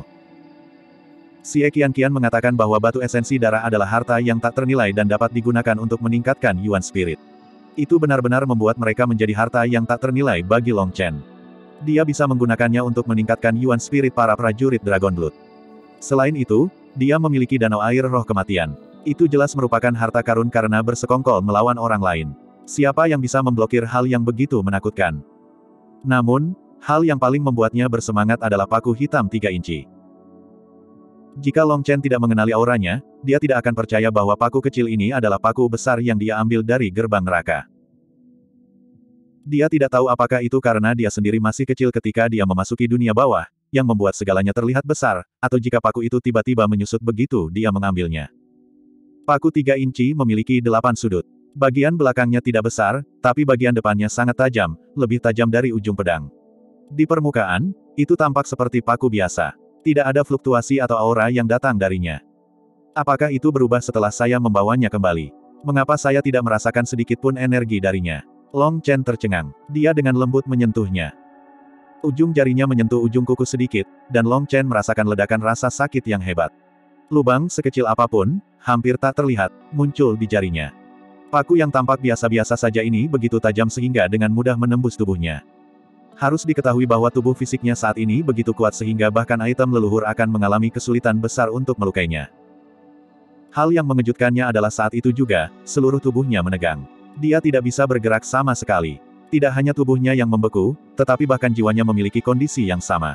Speaker 1: Xie Qianqian mengatakan bahwa batu esensi darah adalah harta yang tak ternilai dan dapat digunakan untuk meningkatkan Yuan Spirit. Itu benar-benar membuat mereka menjadi harta yang tak ternilai bagi Long Chen. Dia bisa menggunakannya untuk meningkatkan Yuan Spirit para prajurit Dragon Blood. Selain itu, dia memiliki danau air roh kematian. Itu jelas merupakan harta karun karena bersekongkol melawan orang lain. Siapa yang bisa memblokir hal yang begitu menakutkan? Namun, hal yang paling membuatnya bersemangat adalah paku hitam tiga inci. Jika Long Chen tidak mengenali auranya, dia tidak akan percaya bahwa paku kecil ini adalah paku besar yang dia ambil dari gerbang neraka. Dia tidak tahu apakah itu karena dia sendiri masih kecil ketika dia memasuki dunia bawah, yang membuat segalanya terlihat besar, atau jika paku itu tiba-tiba menyusut begitu dia mengambilnya. Paku tiga inci memiliki delapan sudut. Bagian belakangnya tidak besar, tapi bagian depannya sangat tajam, lebih tajam dari ujung pedang. Di permukaan, itu tampak seperti paku biasa. Tidak ada fluktuasi atau aura yang datang darinya. Apakah itu berubah setelah saya membawanya kembali? Mengapa saya tidak merasakan sedikit pun energi darinya? Long Chen tercengang. Dia dengan lembut menyentuhnya. Ujung jarinya menyentuh ujung kuku sedikit, dan Long Chen merasakan ledakan rasa sakit yang hebat. Lubang sekecil apapun, hampir tak terlihat, muncul di jarinya. Paku yang tampak biasa-biasa saja ini begitu tajam sehingga dengan mudah menembus tubuhnya. Harus diketahui bahwa tubuh fisiknya saat ini begitu kuat sehingga bahkan item leluhur akan mengalami kesulitan besar untuk melukainya. Hal yang mengejutkannya adalah saat itu juga, seluruh tubuhnya menegang. Dia tidak bisa bergerak sama sekali. Tidak hanya tubuhnya yang membeku, tetapi bahkan jiwanya memiliki kondisi yang sama.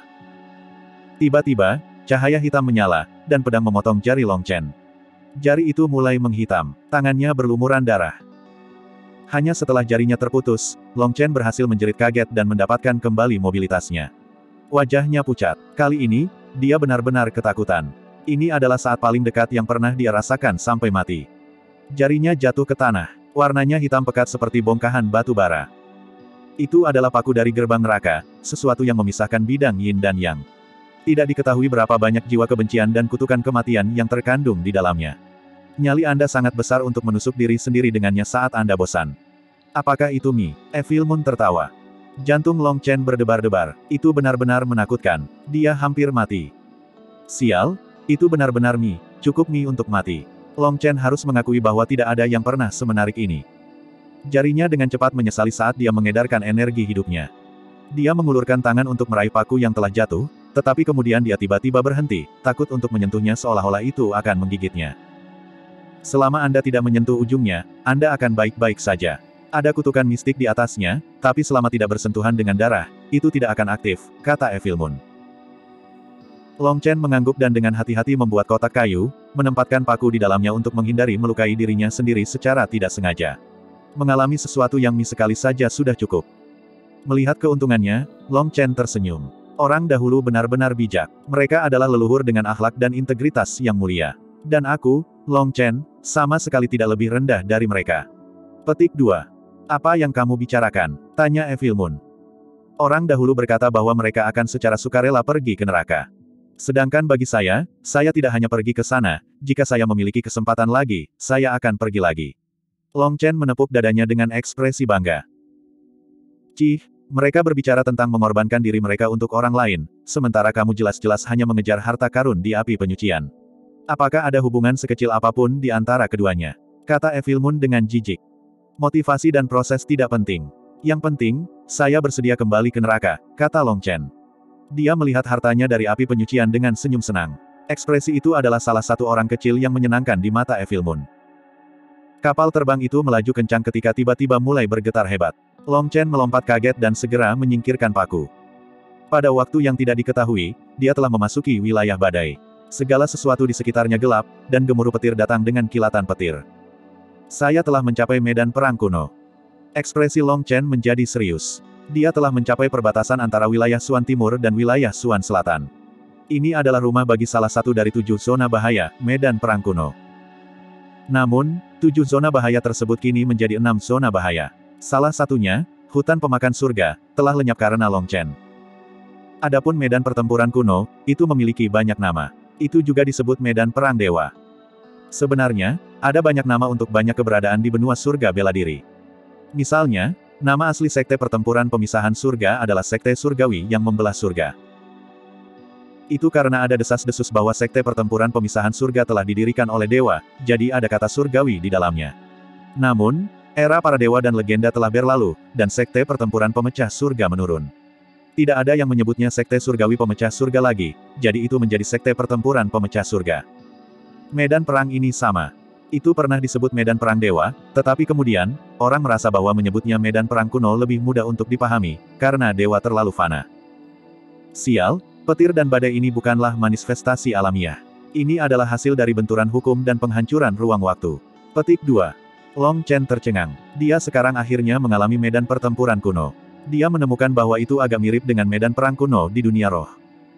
Speaker 1: Tiba-tiba, cahaya hitam menyala, dan pedang memotong jari Long Chen. Jari itu mulai menghitam, tangannya berlumuran darah. Hanya setelah jarinya terputus, Long Chen berhasil menjerit kaget dan mendapatkan kembali mobilitasnya. Wajahnya pucat. Kali ini, dia benar-benar ketakutan. Ini adalah saat paling dekat yang pernah dia rasakan sampai mati. Jarinya jatuh ke tanah. Warnanya hitam pekat seperti bongkahan batu bara. Itu adalah paku dari gerbang neraka, sesuatu yang memisahkan bidang yin dan yang. Tidak diketahui berapa banyak jiwa kebencian dan kutukan kematian yang terkandung di dalamnya. Nyali Anda sangat besar untuk menusuk diri sendiri dengannya saat Anda bosan. Apakah itu Mi? Evil Moon tertawa. Jantung Long Chen berdebar-debar. Itu benar-benar menakutkan. Dia hampir mati. Sial, itu benar-benar Mi. Cukup Mi untuk mati. Long Chen harus mengakui bahwa tidak ada yang pernah semenarik ini. Jarinya dengan cepat menyesali saat dia mengedarkan energi hidupnya. Dia mengulurkan tangan untuk meraih paku yang telah jatuh, tetapi kemudian dia tiba-tiba berhenti, takut untuk menyentuhnya seolah-olah itu akan menggigitnya. Selama Anda tidak menyentuh ujungnya, Anda akan baik-baik saja. Ada kutukan mistik di atasnya, tapi selama tidak bersentuhan dengan darah, itu tidak akan aktif, kata Evil Moon. Long Chen mengangguk dan dengan hati-hati membuat kotak kayu, menempatkan paku di dalamnya untuk menghindari melukai dirinya sendiri secara tidak sengaja. Mengalami sesuatu yang Mi sekali saja sudah cukup. Melihat keuntungannya, Long Chen tersenyum. Orang dahulu benar-benar bijak. Mereka adalah leluhur dengan akhlak dan integritas yang mulia. Dan aku, Long Chen, sama sekali tidak lebih rendah dari mereka. Petik dua. Apa yang kamu bicarakan? Tanya Evil Moon. Orang dahulu berkata bahwa mereka akan secara sukarela pergi ke neraka. Sedangkan bagi saya, saya tidak hanya pergi ke sana, jika saya memiliki kesempatan lagi, saya akan pergi lagi. Long Chen menepuk dadanya dengan ekspresi bangga. Cih, mereka berbicara tentang mengorbankan diri mereka untuk orang lain, sementara kamu jelas-jelas hanya mengejar harta karun di api penyucian. Apakah ada hubungan sekecil apapun di antara keduanya? Kata Evil Moon dengan jijik. Motivasi dan proses tidak penting. Yang penting, saya bersedia kembali ke neraka, kata Long Chen. Dia melihat hartanya dari api penyucian dengan senyum senang. Ekspresi itu adalah salah satu orang kecil yang menyenangkan di mata Evil Moon. Kapal terbang itu melaju kencang ketika tiba-tiba mulai bergetar hebat. Long Chen melompat kaget dan segera menyingkirkan paku. Pada waktu yang tidak diketahui, dia telah memasuki wilayah badai. Segala sesuatu di sekitarnya gelap, dan gemuruh petir datang dengan kilatan petir. Saya telah mencapai medan perang kuno. Ekspresi Long Chen menjadi serius. Dia telah mencapai perbatasan antara wilayah Suan Timur dan wilayah Suan Selatan. Ini adalah rumah bagi salah satu dari tujuh zona bahaya, medan perang kuno. Namun, tujuh zona bahaya tersebut kini menjadi enam zona bahaya. Salah satunya, hutan pemakan surga, telah lenyap karena Long Chen. Adapun medan pertempuran kuno, itu memiliki banyak nama. Itu juga disebut medan perang dewa. Sebenarnya, ada banyak nama untuk banyak keberadaan di benua surga bela diri. Misalnya, nama asli Sekte Pertempuran Pemisahan Surga adalah Sekte Surgawi yang membelah surga. Itu karena ada desas-desus bahwa Sekte Pertempuran Pemisahan Surga telah didirikan oleh dewa, jadi ada kata surgawi di dalamnya. Namun, era para dewa dan legenda telah berlalu, dan Sekte Pertempuran Pemecah Surga menurun. Tidak ada yang menyebutnya Sekte Surgawi Pemecah Surga lagi, jadi itu menjadi Sekte Pertempuran Pemecah Surga. Medan perang ini sama. Itu pernah disebut medan perang dewa, tetapi kemudian, orang merasa bahwa menyebutnya medan perang kuno lebih mudah untuk dipahami, karena dewa terlalu fana. Sial, petir dan badai ini bukanlah manifestasi alamiah. Ini adalah hasil dari benturan hukum dan penghancuran ruang waktu. Petik dua. Long Chen tercengang. Dia sekarang akhirnya mengalami medan pertempuran kuno. Dia menemukan bahwa itu agak mirip dengan medan perang kuno di dunia roh.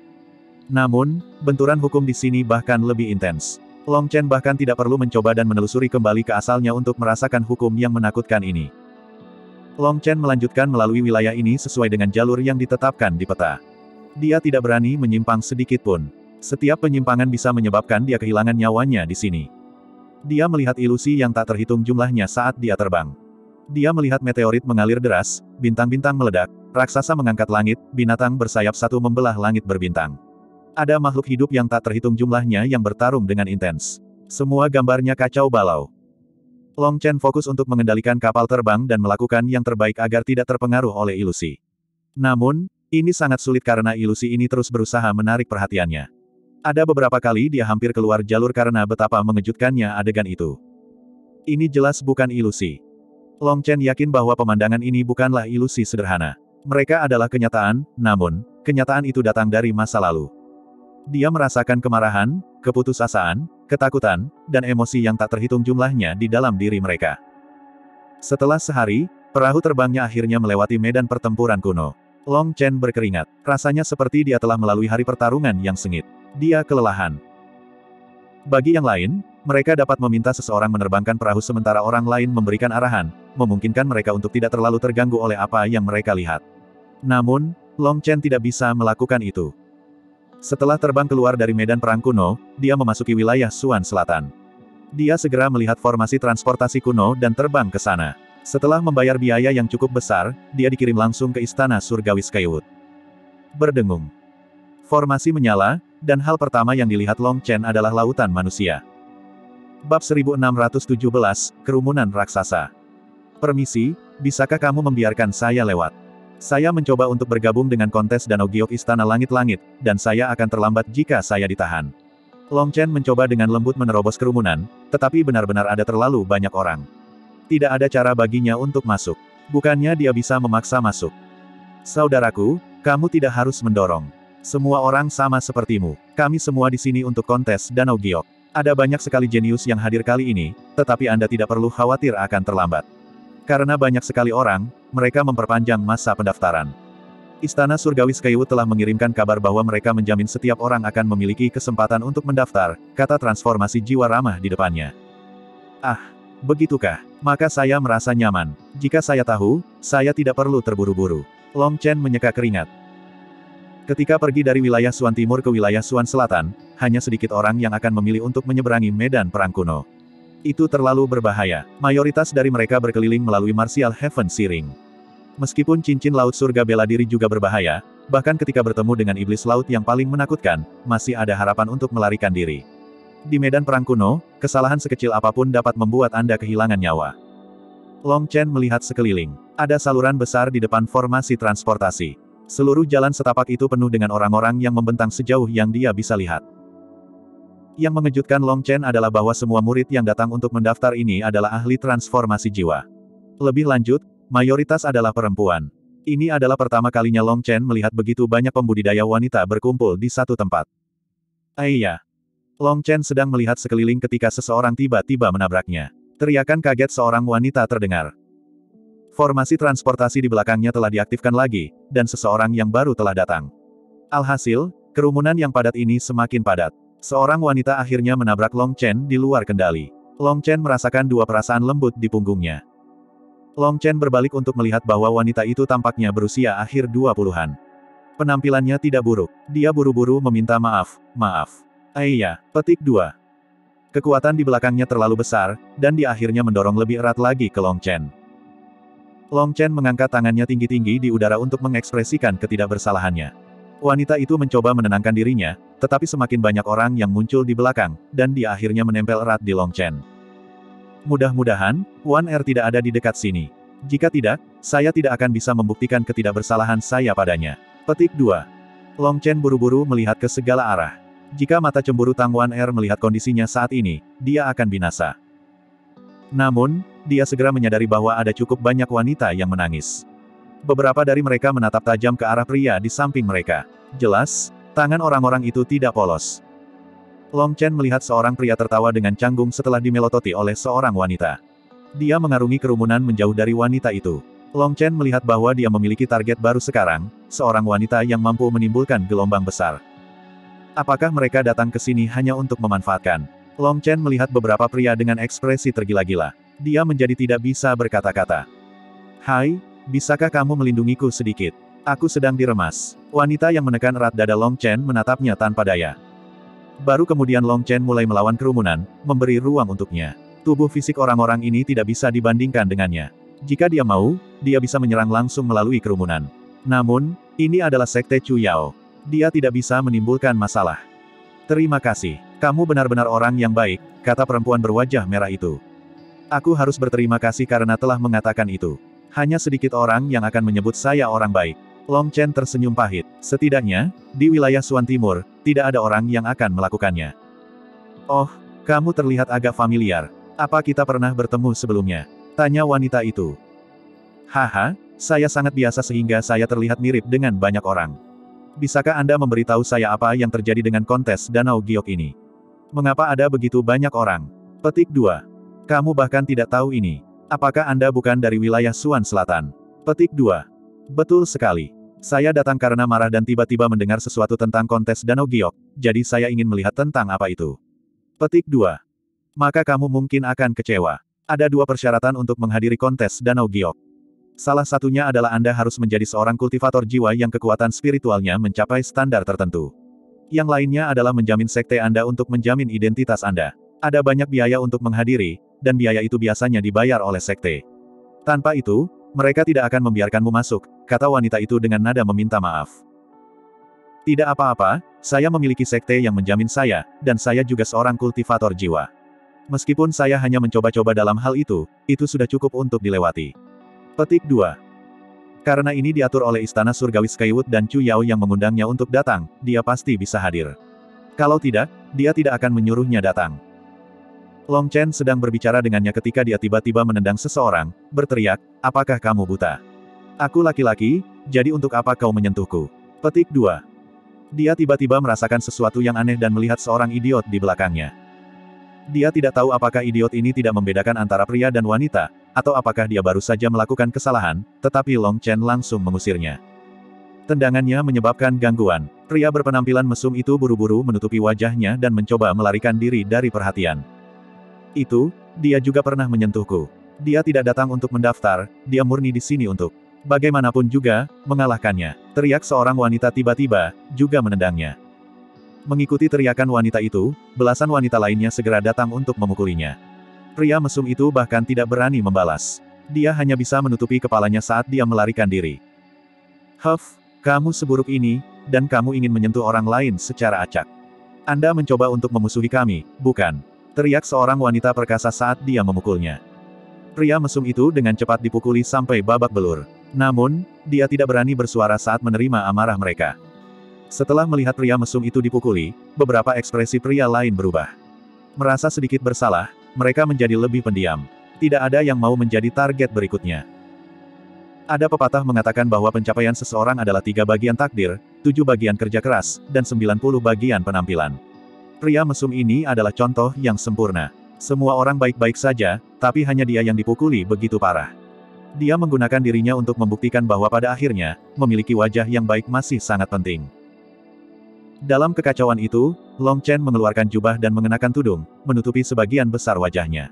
Speaker 1: Namun, benturan hukum di sini bahkan lebih intens. Long Chen bahkan tidak perlu mencoba dan menelusuri kembali ke asalnya untuk merasakan hukum yang menakutkan ini. Long Chen melanjutkan melalui wilayah ini sesuai dengan jalur yang ditetapkan di peta. Dia tidak berani menyimpang sedikit pun. Setiap penyimpangan bisa menyebabkan dia kehilangan nyawanya di sini. Dia melihat ilusi yang tak terhitung jumlahnya saat dia terbang. Dia melihat meteorit mengalir deras, bintang-bintang meledak, raksasa mengangkat langit, binatang bersayap satu membelah langit berbintang. Ada makhluk hidup yang tak terhitung jumlahnya yang bertarung dengan intens. Semua gambarnya kacau balau. Long Chen fokus untuk mengendalikan kapal terbang dan melakukan yang terbaik agar tidak terpengaruh oleh ilusi. Namun, ini sangat sulit karena ilusi ini terus berusaha menarik perhatiannya. Ada beberapa kali dia hampir keluar jalur karena betapa mengejutkannya adegan itu. Ini jelas bukan ilusi. Long Chen yakin bahwa pemandangan ini bukanlah ilusi sederhana. Mereka adalah kenyataan, namun, kenyataan itu datang dari masa lalu. Dia merasakan kemarahan, keputusasaan, ketakutan, dan emosi yang tak terhitung jumlahnya di dalam diri mereka. Setelah sehari, perahu terbangnya akhirnya melewati medan pertempuran kuno. Long Chen berkeringat. Rasanya seperti dia telah melalui hari pertarungan yang sengit. Dia kelelahan. Bagi yang lain, mereka dapat meminta seseorang menerbangkan perahu sementara orang lain memberikan arahan, memungkinkan mereka untuk tidak terlalu terganggu oleh apa yang mereka lihat. Namun, Long Chen tidak bisa melakukan itu. Setelah terbang keluar dari medan perang kuno, dia memasuki wilayah Suan Selatan. Dia segera melihat formasi transportasi kuno dan terbang ke sana. Setelah membayar biaya yang cukup besar, dia dikirim langsung ke Istana Surgawi Skywood. Berdengung. Formasi menyala, dan hal pertama yang dilihat Long Chen adalah lautan manusia. Bab seribu enam ratus tujuh belas, Kerumunan Raksasa. Permisi, bisakah kamu membiarkan saya lewat? Saya mencoba untuk bergabung dengan kontes Danau Giok Istana Langit-Langit, dan saya akan terlambat jika saya ditahan. Long Chen mencoba dengan lembut menerobos kerumunan, tetapi benar-benar ada terlalu banyak orang. Tidak ada cara baginya untuk masuk. Bukannya dia bisa memaksa masuk. Saudaraku, kamu tidak harus mendorong. Semua orang sama sepertimu. Kami semua di sini untuk kontes Danau Giok. Ada banyak sekali jenius yang hadir kali ini, tetapi Anda tidak perlu khawatir akan terlambat. Karena banyak sekali orang, mereka memperpanjang masa pendaftaran. Istana Surgawi Skywood telah mengirimkan kabar bahwa mereka menjamin setiap orang akan memiliki kesempatan untuk mendaftar, kata transformasi jiwa ramah di depannya. Ah, Begitukah? Maka saya merasa nyaman. Jika saya tahu, saya tidak perlu terburu-buru. Long Chen menyeka keringat. Ketika pergi dari wilayah Suan Timur ke wilayah Suan Selatan, hanya sedikit orang yang akan memilih untuk menyeberangi medan perang kuno. Itu terlalu berbahaya. Mayoritas dari mereka berkeliling melalui Martial Heaven Searing. Meskipun cincin laut surga bela diri juga berbahaya, bahkan ketika bertemu dengan iblis laut yang paling menakutkan, masih ada harapan untuk melarikan diri. Di medan perang kuno, kesalahan sekecil apapun dapat membuat Anda kehilangan nyawa. Long Chen melihat sekeliling. Ada saluran besar di depan formasi transportasi. Seluruh jalan setapak itu penuh dengan orang-orang yang membentang sejauh yang dia bisa lihat. Yang mengejutkan Long Chen adalah bahwa semua murid yang datang untuk mendaftar ini adalah ahli transformasi jiwa. Lebih lanjut, mayoritas adalah perempuan. Ini adalah pertama kalinya Long Chen melihat begitu banyak pembudidaya wanita berkumpul di satu tempat. Aiya! Long Chen sedang melihat sekeliling ketika seseorang tiba-tiba menabraknya. Teriakan kaget seorang wanita terdengar. Formasi transportasi di belakangnya telah diaktifkan lagi, dan seseorang yang baru telah datang. Alhasil, kerumunan yang padat ini semakin padat. Seorang wanita akhirnya menabrak Long Chen di luar kendali. Long Chen merasakan dua perasaan lembut di punggungnya. Long Chen berbalik untuk melihat bahwa wanita itu tampaknya berusia akhir dua puluhan. Penampilannya tidak buruk. Dia buru-buru meminta maaf, maaf. Aiya, petik dua. Kekuatan di belakangnya terlalu besar, dan dia akhirnya mendorong lebih erat lagi ke Long Chen. Long Chen mengangkat tangannya tinggi-tinggi di udara untuk mengekspresikan ketidakbersalahannya. Wanita itu mencoba menenangkan dirinya, tetapi semakin banyak orang yang muncul di belakang, dan dia akhirnya menempel erat di Long Chen. Mudah-mudahan, Wan Er tidak ada di dekat sini. Jika tidak, saya tidak akan bisa membuktikan ketidakbersalahan saya padanya. Petik dua. Long Chen buru-buru melihat ke segala arah. Jika mata cemburu Tang Wan Er melihat kondisinya saat ini, dia akan binasa. Namun, dia segera menyadari bahwa ada cukup banyak wanita yang menangis. Beberapa dari mereka menatap tajam ke arah pria di samping mereka. Jelas, tangan orang-orang itu tidak polos. Long Chen melihat seorang pria tertawa dengan canggung setelah dimelototi oleh seorang wanita. Dia mengarungi kerumunan menjauh dari wanita itu. Long Chen melihat bahwa dia memiliki target baru sekarang, seorang wanita yang mampu menimbulkan gelombang besar. Apakah mereka datang ke sini hanya untuk memanfaatkan? Long Chen melihat beberapa pria dengan ekspresi tergila-gila. Dia menjadi tidak bisa berkata-kata. Hai, bisakah kamu melindungiku sedikit? Aku sedang diremas. Wanita yang menekan erat dada Long Chen menatapnya tanpa daya. Baru kemudian Long Chen mulai melawan kerumunan, memberi ruang untuknya. Tubuh fisik orang-orang ini tidak bisa dibandingkan dengannya. Jika dia mau, dia bisa menyerang langsung melalui kerumunan. Namun, ini adalah sekte Chu Yao. Dia tidak bisa menimbulkan masalah. Terima kasih. Kamu benar-benar orang yang baik, kata perempuan berwajah merah itu. Aku harus berterima kasih karena telah mengatakan itu. Hanya sedikit orang yang akan menyebut saya orang baik. Long Chen tersenyum pahit. Setidaknya, di wilayah Suan Timur, tidak ada orang yang akan melakukannya. Oh, kamu terlihat agak familiar. Apa kita pernah bertemu sebelumnya? Tanya wanita itu. Haha, saya sangat biasa sehingga saya terlihat mirip dengan banyak orang. Bisakah Anda memberitahu saya apa yang terjadi dengan kontes Danau Giok ini? Mengapa ada begitu banyak orang? Petik dua. Kamu bahkan tidak tahu ini. Apakah Anda bukan dari wilayah Suan Selatan? Petik dua. Betul sekali. Saya datang karena marah dan tiba-tiba mendengar sesuatu tentang kontes Danau Giok, jadi saya ingin melihat tentang apa itu. Petik dua. Maka kamu mungkin akan kecewa. Ada dua persyaratan untuk menghadiri kontes Danau Giok. Salah satunya adalah Anda harus menjadi seorang kultivator jiwa yang kekuatan spiritualnya mencapai standar tertentu. Yang lainnya adalah menjamin sekte Anda untuk menjamin identitas Anda. Ada banyak biaya untuk menghadiri, dan biaya itu biasanya dibayar oleh sekte. Tanpa itu, mereka tidak akan membiarkanmu masuk, kata wanita itu dengan nada meminta maaf. Tidak apa-apa, saya memiliki sekte yang menjamin saya, dan saya juga seorang kultivator jiwa. Meskipun saya hanya mencoba-coba dalam hal itu, itu sudah cukup untuk dilewati. Petik dua. Karena ini diatur oleh Istana Surgawi Skywood dan Chu Yao yang mengundangnya untuk datang, dia pasti bisa hadir. Kalau tidak, dia tidak akan menyuruhnya datang. Long Chen sedang berbicara dengannya ketika dia tiba-tiba menendang seseorang, berteriak, apakah kamu buta? Aku laki-laki, jadi untuk apa kau menyentuhku? Petik dua. Dia tiba-tiba merasakan sesuatu yang aneh dan melihat seorang idiot di belakangnya. Dia tidak tahu apakah idiot ini tidak membedakan antara pria dan wanita, atau apakah dia baru saja melakukan kesalahan, tetapi Long Chen langsung mengusirnya. Tendangannya menyebabkan gangguan. Pria berpenampilan mesum itu buru-buru menutupi wajahnya dan mencoba melarikan diri dari perhatian. Itu, dia juga pernah menyentuhku. Dia tidak datang untuk mendaftar, dia murni di sini untuk bagaimanapun juga, mengalahkannya. Teriak seorang wanita tiba-tiba, juga menendangnya. Mengikuti teriakan wanita itu, belasan wanita lainnya segera datang untuk memukulinya. Pria mesum itu bahkan tidak berani membalas. Dia hanya bisa menutupi kepalanya saat dia melarikan diri. Huff, kamu seburuk ini, dan kamu ingin menyentuh orang lain secara acak. Anda mencoba untuk memusuhi kami, bukan? Teriak seorang wanita perkasa saat dia memukulnya. Pria mesum itu dengan cepat dipukuli sampai babak belur. Namun, dia tidak berani bersuara saat menerima amarah mereka. Setelah melihat pria mesum itu dipukuli, beberapa ekspresi pria lain berubah. Merasa sedikit bersalah, mereka menjadi lebih pendiam. Tidak ada yang mau menjadi target berikutnya. Ada pepatah mengatakan bahwa pencapaian seseorang adalah tiga bagian takdir, tujuh bagian kerja keras, dan sembilan puluh bagian penampilan. Pria mesum ini adalah contoh yang sempurna. Semua orang baik-baik saja, tapi hanya dia yang dipukuli begitu parah. Dia menggunakan dirinya untuk membuktikan bahwa pada akhirnya, memiliki wajah yang baik masih sangat penting. Dalam kekacauan itu, Long Chen mengeluarkan jubah dan mengenakan tudung, menutupi sebagian besar wajahnya.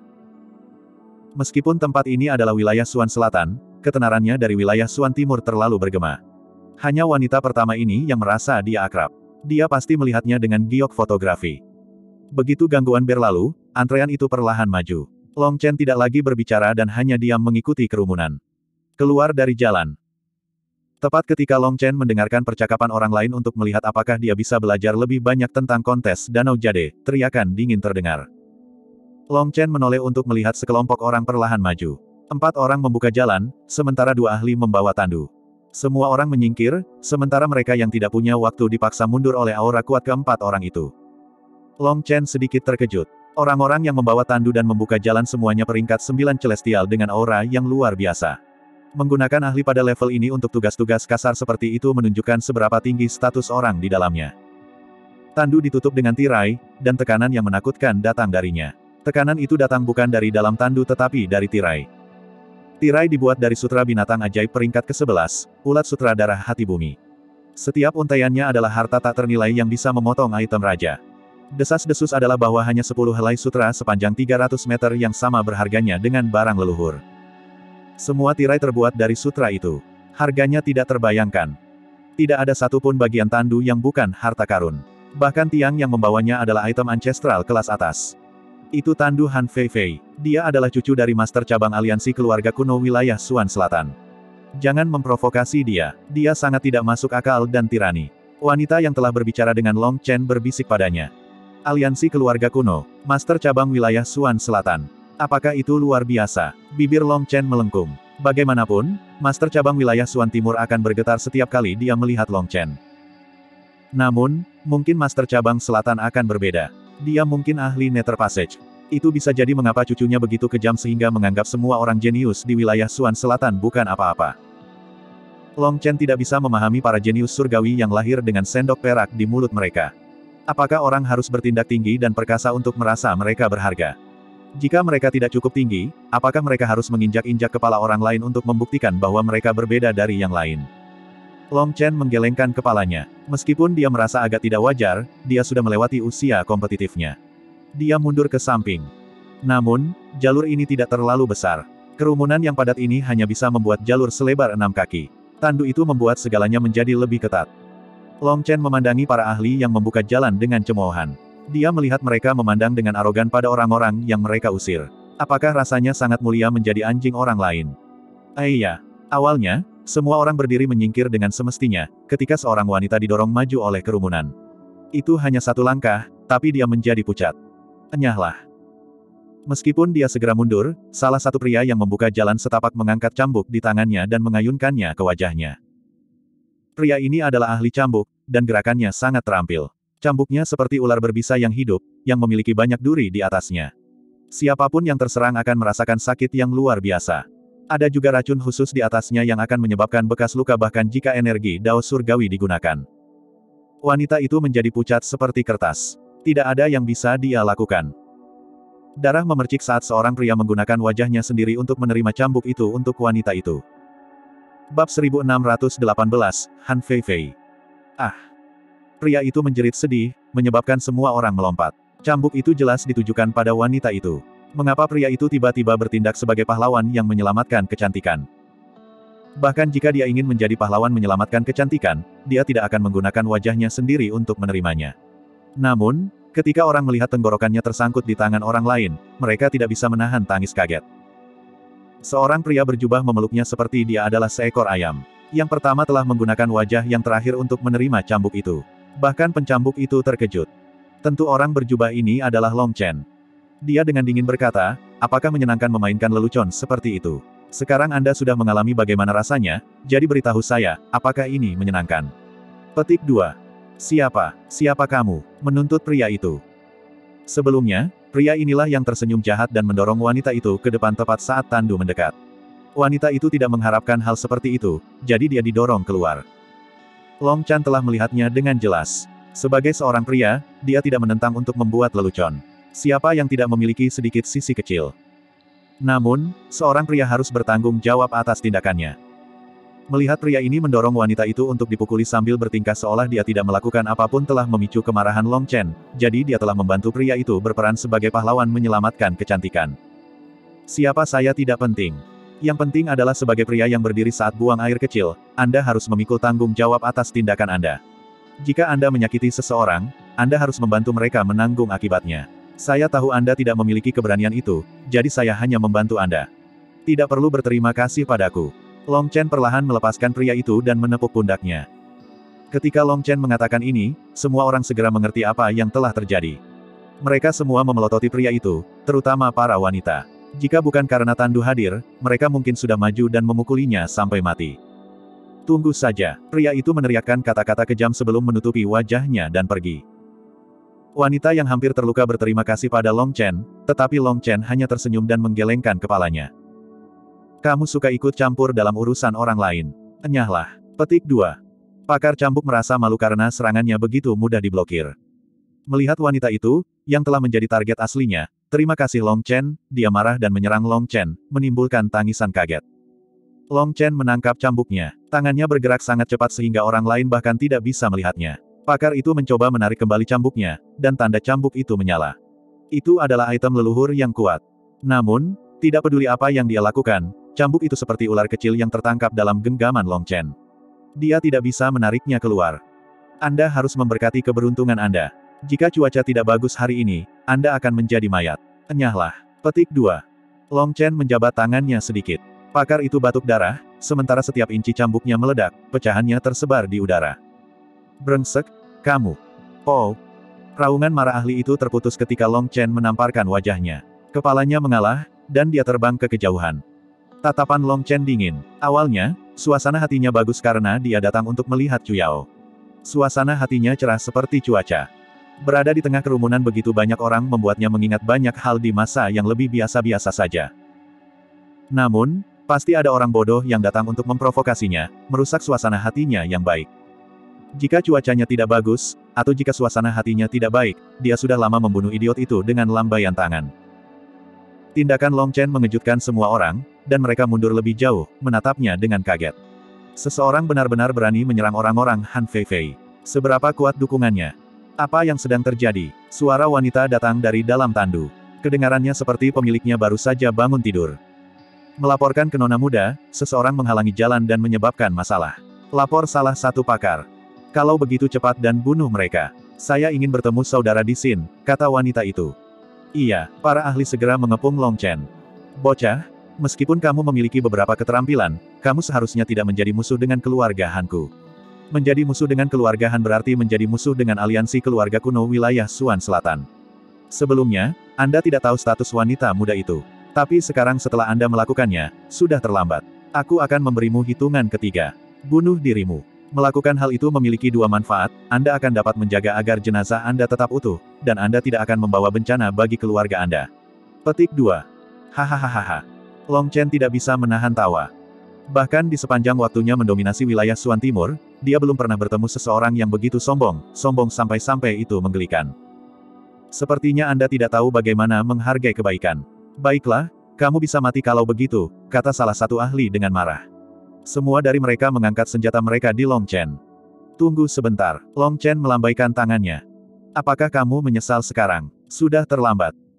Speaker 1: Meskipun tempat ini adalah wilayah Suan Selatan, ketenarannya dari wilayah Suan Timur terlalu bergema. Hanya wanita pertama ini yang merasa dia akrab. Dia pasti melihatnya dengan giok fotografi. Begitu gangguan berlalu, antrean itu perlahan maju. Long Chen tidak lagi berbicara dan hanya diam mengikuti kerumunan. Keluar dari jalan. Tepat ketika Long Chen mendengarkan percakapan orang lain untuk melihat apakah dia bisa belajar lebih banyak tentang kontes Danau Jade, teriakan dingin terdengar. Long Chen menoleh untuk melihat sekelompok orang perlahan maju. Empat orang membuka jalan, sementara dua ahli membawa tandu. Semua orang menyingkir, sementara mereka yang tidak punya waktu dipaksa mundur oleh aura kuat keempat orang itu. Long Chen sedikit terkejut. Orang-orang yang membawa tandu dan membuka jalan semuanya peringkat sembilan celestial dengan aura yang luar biasa. Menggunakan ahli pada level ini untuk tugas-tugas kasar seperti itu menunjukkan seberapa tinggi status orang di dalamnya. Tandu ditutup dengan tirai, dan tekanan yang menakutkan datang darinya. Tekanan itu datang bukan dari dalam tandu tetapi dari tirai. Tirai dibuat dari sutra binatang ajaib peringkat kesebelas, ulat sutradara hati bumi. Setiap untaiannya adalah harta tak ternilai yang bisa memotong item raja. Desas-desus adalah bahwa hanya sepuluh helai sutra sepanjang tiga ratus meter yang sama berharganya dengan barang leluhur. Semua tirai terbuat dari sutra itu. Harganya tidak terbayangkan. Tidak ada satupun bagian tandu yang bukan harta karun. Bahkan tiang yang membawanya adalah item ancestral kelas atas. Itu tandu Han Fei Fei. Dia adalah cucu dari master cabang aliansi keluarga kuno wilayah Suan Selatan. Jangan memprovokasi dia. Dia sangat tidak masuk akal dan tirani. Wanita yang telah berbicara dengan Long Chen berbisik padanya. Aliansi keluarga kuno, master cabang wilayah Suan Selatan. Apakah itu luar biasa? Bibir Long Chen melengkung. Bagaimanapun, master cabang wilayah Suan Timur akan bergetar setiap kali dia melihat Long Chen. Namun, mungkin master cabang selatan akan berbeda. Dia mungkin ahli Nether Passage. Itu bisa jadi mengapa cucunya begitu kejam sehingga menganggap semua orang jenius di wilayah Suan Selatan bukan apa-apa. Long Chen tidak bisa memahami para jenius surgawi yang lahir dengan sendok perak di mulut mereka. Apakah orang harus bertindak tinggi dan perkasa untuk merasa mereka berharga? Jika mereka tidak cukup tinggi, apakah mereka harus menginjak-injak kepala orang lain untuk membuktikan bahwa mereka berbeda dari yang lain? Long Chen menggelengkan kepalanya. Meskipun dia merasa agak tidak wajar, dia sudah melewati usia kompetitifnya. Dia mundur ke samping. Namun, jalur ini tidak terlalu besar. Kerumunan yang padat ini hanya bisa membuat jalur selebar enam kaki. Tandu itu membuat segalanya menjadi lebih ketat. Long Chen memandangi para ahli yang membuka jalan dengan cemoohan. Dia melihat mereka memandang dengan arogan pada orang-orang yang mereka usir. Apakah rasanya sangat mulia menjadi anjing orang lain? Iya. Awalnya, semua orang berdiri menyingkir dengan semestinya, ketika seorang wanita didorong maju oleh kerumunan. Itu hanya satu langkah, tapi dia menjadi pucat. Enyahlah. Meskipun dia segera mundur, salah satu pria yang membuka jalan setapak mengangkat cambuk di tangannya dan mengayunkannya ke wajahnya. Pria ini adalah ahli cambuk, dan gerakannya sangat terampil. Cambuknya seperti ular berbisa yang hidup, yang memiliki banyak duri di atasnya. Siapapun yang terserang akan merasakan sakit yang luar biasa. Ada juga racun khusus di atasnya yang akan menyebabkan bekas luka bahkan jika energi Dao surgawi digunakan. Wanita itu menjadi pucat seperti kertas. Tidak ada yang bisa dia lakukan. Darah memercik saat seorang pria menggunakan wajahnya sendiri untuk menerima cambuk itu untuk wanita itu. Bab seribu enam ratus delapan belas, Han Fei Fei. Ah! Pria itu menjerit sedih, menyebabkan semua orang melompat. Cambuk itu jelas ditujukan pada wanita itu. Mengapa pria itu tiba-tiba bertindak sebagai pahlawan yang menyelamatkan kecantikan? Bahkan jika dia ingin menjadi pahlawan menyelamatkan kecantikan, dia tidak akan menggunakan wajahnya sendiri untuk menerimanya. Namun, ketika orang melihat tenggorokannya tersangkut di tangan orang lain, mereka tidak bisa menahan tangis kaget. Seorang pria berjubah memeluknya seperti dia adalah seekor ayam. Yang pertama telah menggunakan wajah yang terakhir untuk menerima cambuk itu. Bahkan pencambuk itu terkejut. Tentu orang berjubah ini adalah Long Chen. Dia dengan dingin berkata, apakah menyenangkan memainkan lelucon seperti itu? Sekarang Anda sudah mengalami bagaimana rasanya, jadi beritahu saya, apakah ini menyenangkan? Petik dua. Siapa? Siapa kamu? Menuntut pria itu. Sebelumnya, pria inilah yang tersenyum jahat dan mendorong wanita itu ke depan tepat saat Tandu mendekat. Wanita itu tidak mengharapkan hal seperti itu, jadi dia didorong keluar. Long Chen telah melihatnya dengan jelas. Sebagai seorang pria, dia tidak menentang untuk membuat lelucon. Siapa yang tidak memiliki sedikit sisi kecil? Namun, seorang pria harus bertanggung jawab atas tindakannya. Melihat pria ini mendorong wanita itu untuk dipukuli sambil bertingkah seolah dia tidak melakukan apapun telah memicu kemarahan Long Chen, jadi dia telah membantu pria itu berperan sebagai pahlawan menyelamatkan kecantikan. Siapa saya tidak penting. Yang penting adalah sebagai pria yang berdiri saat buang air kecil, Anda harus memikul tanggung jawab atas tindakan Anda. Jika Anda menyakiti seseorang, Anda harus membantu mereka menanggung akibatnya. Saya tahu Anda tidak memiliki keberanian itu, jadi saya hanya membantu Anda. Tidak perlu berterima kasih padaku. Long Chen perlahan melepaskan pria itu dan menepuk pundaknya. Ketika Long Chen mengatakan ini, semua orang segera mengerti apa yang telah terjadi. Mereka semua memelototi pria itu, terutama para wanita. Jika bukan karena Tandu hadir, mereka mungkin sudah maju dan memukulinya sampai mati. Tunggu saja, pria itu meneriakkan kata-kata kejam sebelum menutupi wajahnya dan pergi. Wanita yang hampir terluka berterima kasih pada Long Chen, tetapi Long Chen hanya tersenyum dan menggelengkan kepalanya. Kamu suka ikut campur dalam urusan orang lain. Enyahlah. Petik dua. Pakar cambuk merasa malu karena serangannya begitu mudah diblokir. Melihat wanita itu, yang telah menjadi target aslinya, terima kasih Long Chen, dia marah dan menyerang Long Chen, menimbulkan tangisan kaget. Long Chen menangkap cambuknya. Tangannya bergerak sangat cepat sehingga orang lain bahkan tidak bisa melihatnya. Pakar itu mencoba menarik kembali cambuknya, dan tanda cambuk itu menyala. Itu adalah item leluhur yang kuat. Namun, tidak peduli apa yang dia lakukan, cambuk itu seperti ular kecil yang tertangkap dalam genggaman Long Chen. Dia tidak bisa menariknya keluar. Anda harus memberkati keberuntungan Anda. Jika cuaca tidak bagus hari ini, Anda akan menjadi mayat. Enyahlah. Petik dua. Long Chen menjabat tangannya sedikit. Pakar itu batuk darah, sementara setiap inci cambuknya meledak, pecahannya tersebar di udara. Brengsek, kamu. Oh. Raungan marah ahli itu terputus ketika Long Chen menamparkan wajahnya. Kepalanya mengalah, dan dia terbang ke kejauhan. Tatapan Long Chen dingin. Awalnya, suasana hatinya bagus karena dia datang untuk melihat Cuyao. Suasana hatinya cerah seperti cuaca. Berada di tengah kerumunan begitu banyak orang membuatnya mengingat banyak hal di masa yang lebih biasa-biasa saja. Namun, pasti ada orang bodoh yang datang untuk memprovokasinya, merusak suasana hatinya yang baik. Jika cuacanya tidak bagus, atau jika suasana hatinya tidak baik, dia sudah lama membunuh idiot itu dengan lambaian tangan. Tindakan Long Chen mengejutkan semua orang, dan mereka mundur lebih jauh, menatapnya dengan kaget. Seseorang benar-benar berani menyerang orang-orang Han Feifei. Seberapa kuat dukungannya? Apa yang sedang terjadi? Suara wanita datang dari dalam tandu. Kedengarannya seperti pemiliknya baru saja bangun tidur. Melaporkan ke nona muda, seseorang menghalangi jalan dan menyebabkan masalah. Lapor salah satu pakar. Kalau begitu cepat dan bunuh mereka. Saya ingin bertemu saudara di Sin, kata wanita itu. Iya, para ahli segera mengepung Long Chen. Bocah, meskipun kamu memiliki beberapa keterampilan, kamu seharusnya tidak menjadi musuh dengan keluarga Hanku. Menjadi musuh dengan keluarga Han berarti menjadi musuh dengan aliansi keluarga kuno wilayah Suan Selatan. Sebelumnya, Anda tidak tahu status wanita muda itu. Tapi sekarang setelah Anda melakukannya, sudah terlambat. Aku akan memberimu hitungan ketiga. Bunuh dirimu. Melakukan hal itu memiliki dua manfaat, Anda akan dapat menjaga agar jenazah Anda tetap utuh, dan Anda tidak akan membawa bencana bagi keluarga Anda. Petik dua. Hahaha. Long Chen tidak bisa menahan tawa. Bahkan di sepanjang waktunya mendominasi wilayah Suan Timur, dia belum pernah bertemu seseorang yang begitu sombong, sombong sampai-sampai itu menggelikan. Sepertinya Anda tidak tahu bagaimana menghargai kebaikan. Baiklah, kamu bisa mati kalau begitu, kata salah satu ahli dengan marah. Semua dari mereka mengangkat senjata mereka di Long Chen. Tunggu sebentar, Long Chen melambaikan tangannya. Apakah kamu menyesal sekarang? Sudah terlambat.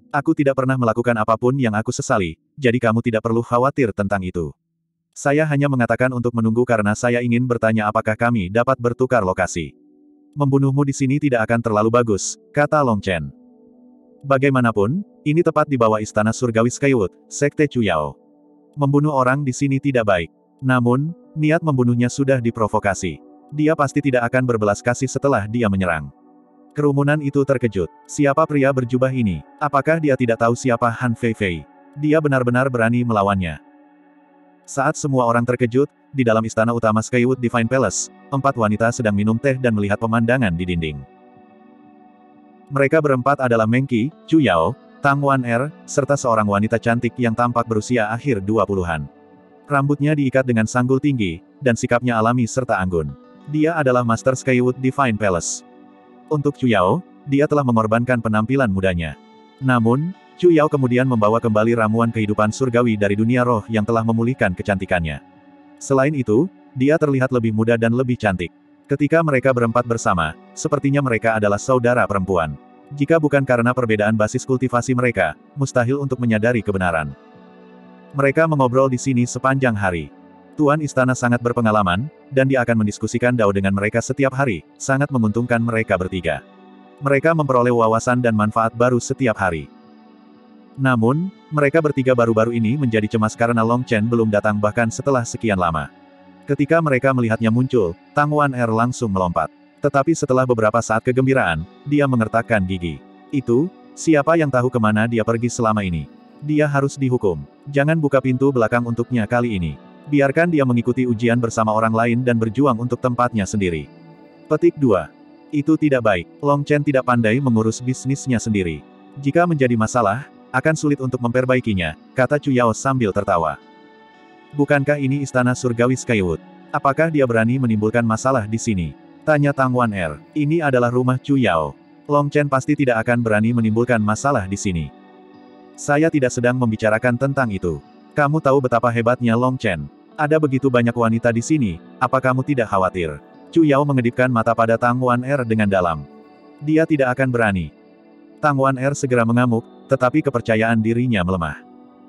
Speaker 1: Aku tidak pernah melakukan apapun yang aku sesali, jadi kamu tidak perlu khawatir tentang itu. Saya hanya mengatakan untuk menunggu karena saya ingin bertanya apakah kami dapat bertukar lokasi. Membunuhmu di sini tidak akan terlalu bagus, kata Long Chen. Bagaimanapun, ini tepat di bawah istana surgawi Skywood, Sekte Chuyao. Membunuh orang di sini tidak baik. Namun, niat membunuhnya sudah diprovokasi. Dia pasti tidak akan berbelas kasih setelah dia menyerang. Kerumunan itu terkejut. Siapa pria berjubah ini? Apakah dia tidak tahu siapa Han Feifei? Dia benar-benar berani melawannya. Saat semua orang terkejut, di dalam istana utama Skywood Divine Palace, empat wanita sedang minum teh dan melihat pemandangan di dinding. Mereka berempat adalah Meng Qi, Chu Yao, Tang Wan-er, serta seorang wanita cantik yang tampak berusia akhir dua puluhan. Rambutnya diikat dengan sanggul tinggi, dan sikapnya alami serta anggun. Dia adalah Master Skywood Divine Palace. Untuk Chu Yao, dia telah mengorbankan penampilan mudanya. Namun, Chu Yao kemudian membawa kembali ramuan kehidupan surgawi dari dunia roh yang telah memulihkan kecantikannya. Selain itu, dia terlihat lebih muda dan lebih cantik. Ketika mereka berempat bersama, sepertinya mereka adalah saudara perempuan. Jika bukan karena perbedaan basis kultivasi mereka, mustahil untuk menyadari kebenaran. Mereka mengobrol di sini sepanjang hari. Tuan istana sangat berpengalaman, dan dia akan mendiskusikan Dao dengan mereka setiap hari, sangat menguntungkan mereka bertiga. Mereka memperoleh wawasan dan manfaat baru setiap hari. Namun, mereka bertiga baru-baru ini menjadi cemas karena Long Chen belum datang bahkan setelah sekian lama. Ketika mereka melihatnya muncul, Tang Wan-er langsung melompat. Tetapi setelah beberapa saat kegembiraan, dia mengertakkan gigi. Itu, siapa yang tahu kemana dia pergi selama ini? Dia harus dihukum. Jangan buka pintu belakang untuknya kali ini. Biarkan dia mengikuti ujian bersama orang lain dan berjuang untuk tempatnya sendiri. Petik dua. Itu tidak baik. Long Chen tidak pandai mengurus bisnisnya sendiri. Jika menjadi masalah, akan sulit untuk memperbaikinya, kata Chu Yao sambil tertawa. Bukankah ini istana surgawi Skywood? Apakah dia berani menimbulkan masalah di sini? Tanya Tang Wan-er. Ini adalah rumah Chu Yao. Long Chen pasti tidak akan berani menimbulkan masalah di sini. Saya tidak sedang membicarakan tentang itu. Kamu tahu betapa hebatnya Long Chen. Ada begitu banyak wanita di sini, apa kamu tidak khawatir? Chu Yao mengedipkan mata pada Tang Wan-er dengan dalam. Dia tidak akan berani. Tang Wan-er segera mengamuk, tetapi kepercayaan dirinya melemah.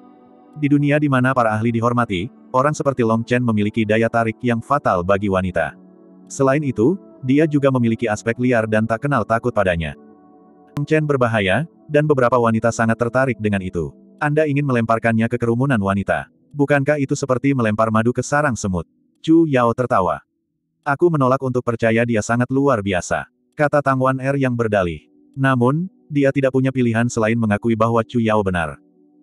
Speaker 1: Di dunia di mana para ahli dihormati, orang seperti Long Chen memiliki daya tarik yang fatal bagi wanita. Selain itu, dia juga memiliki aspek liar dan tak kenal takut padanya. Long Chen berbahaya, dan beberapa wanita sangat tertarik dengan itu. Anda ingin melemparkannya ke kerumunan wanita. Bukankah itu seperti melempar madu ke sarang semut? Chu Yao tertawa. Aku menolak untuk percaya dia sangat luar biasa, kata Tang Wan-er yang berdalih. Namun, dia tidak punya pilihan selain mengakui bahwa Chu Yao benar.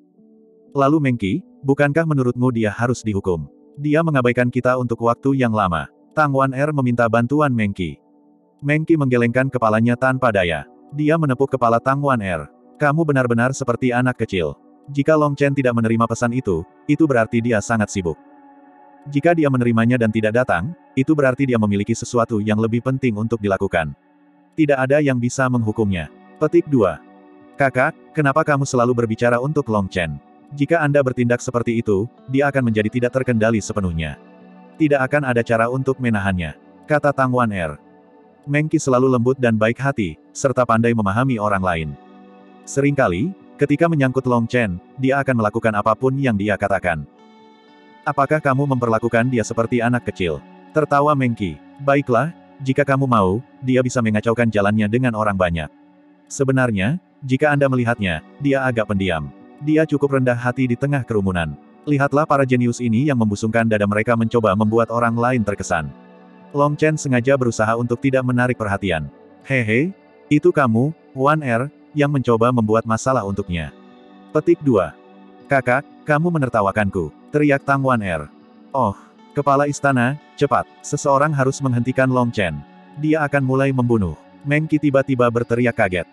Speaker 1: Lalu Meng Qi, bukankah menurutmu dia harus dihukum? Dia mengabaikan kita untuk waktu yang lama. Tang Wan-er meminta bantuan Meng Qi. Meng Qi menggelengkan kepalanya tanpa daya. Dia menepuk kepala Tang Wan-er. Kamu benar-benar seperti anak kecil. Jika Long Chen tidak menerima pesan itu, itu berarti dia sangat sibuk. Jika dia menerimanya dan tidak datang, itu berarti dia memiliki sesuatu yang lebih penting untuk dilakukan. Tidak ada yang bisa menghukumnya. Petik dua. Kakak, kenapa kamu selalu berbicara untuk Long Chen? Jika Anda bertindak seperti itu, dia akan menjadi tidak terkendali sepenuhnya. Tidak akan ada cara untuk menahannya, kata Tang Wan-er. Meng Qi selalu lembut dan baik hati, serta pandai memahami orang lain. Seringkali, ketika menyangkut Long Chen, dia akan melakukan apapun yang dia katakan. Apakah kamu memperlakukan dia seperti anak kecil? Tertawa Meng Qi. Baiklah, jika kamu mau, dia bisa mengacaukan jalannya dengan orang banyak. Sebenarnya, jika Anda melihatnya, dia agak pendiam. Dia cukup rendah hati di tengah kerumunan. Lihatlah para jenius ini yang membusungkan dada mereka mencoba membuat orang lain terkesan. Long Chen sengaja berusaha untuk tidak menarik perhatian. Hehe, itu kamu, Wan-er, yang mencoba membuat masalah untuknya. Petik dua. Kakak, kamu menertawakanku, teriak Tang Wan-er. Oh, kepala istana, cepat, seseorang harus menghentikan Long Chen. Dia akan mulai membunuh. Meng Qi tiba-tiba berteriak kaget.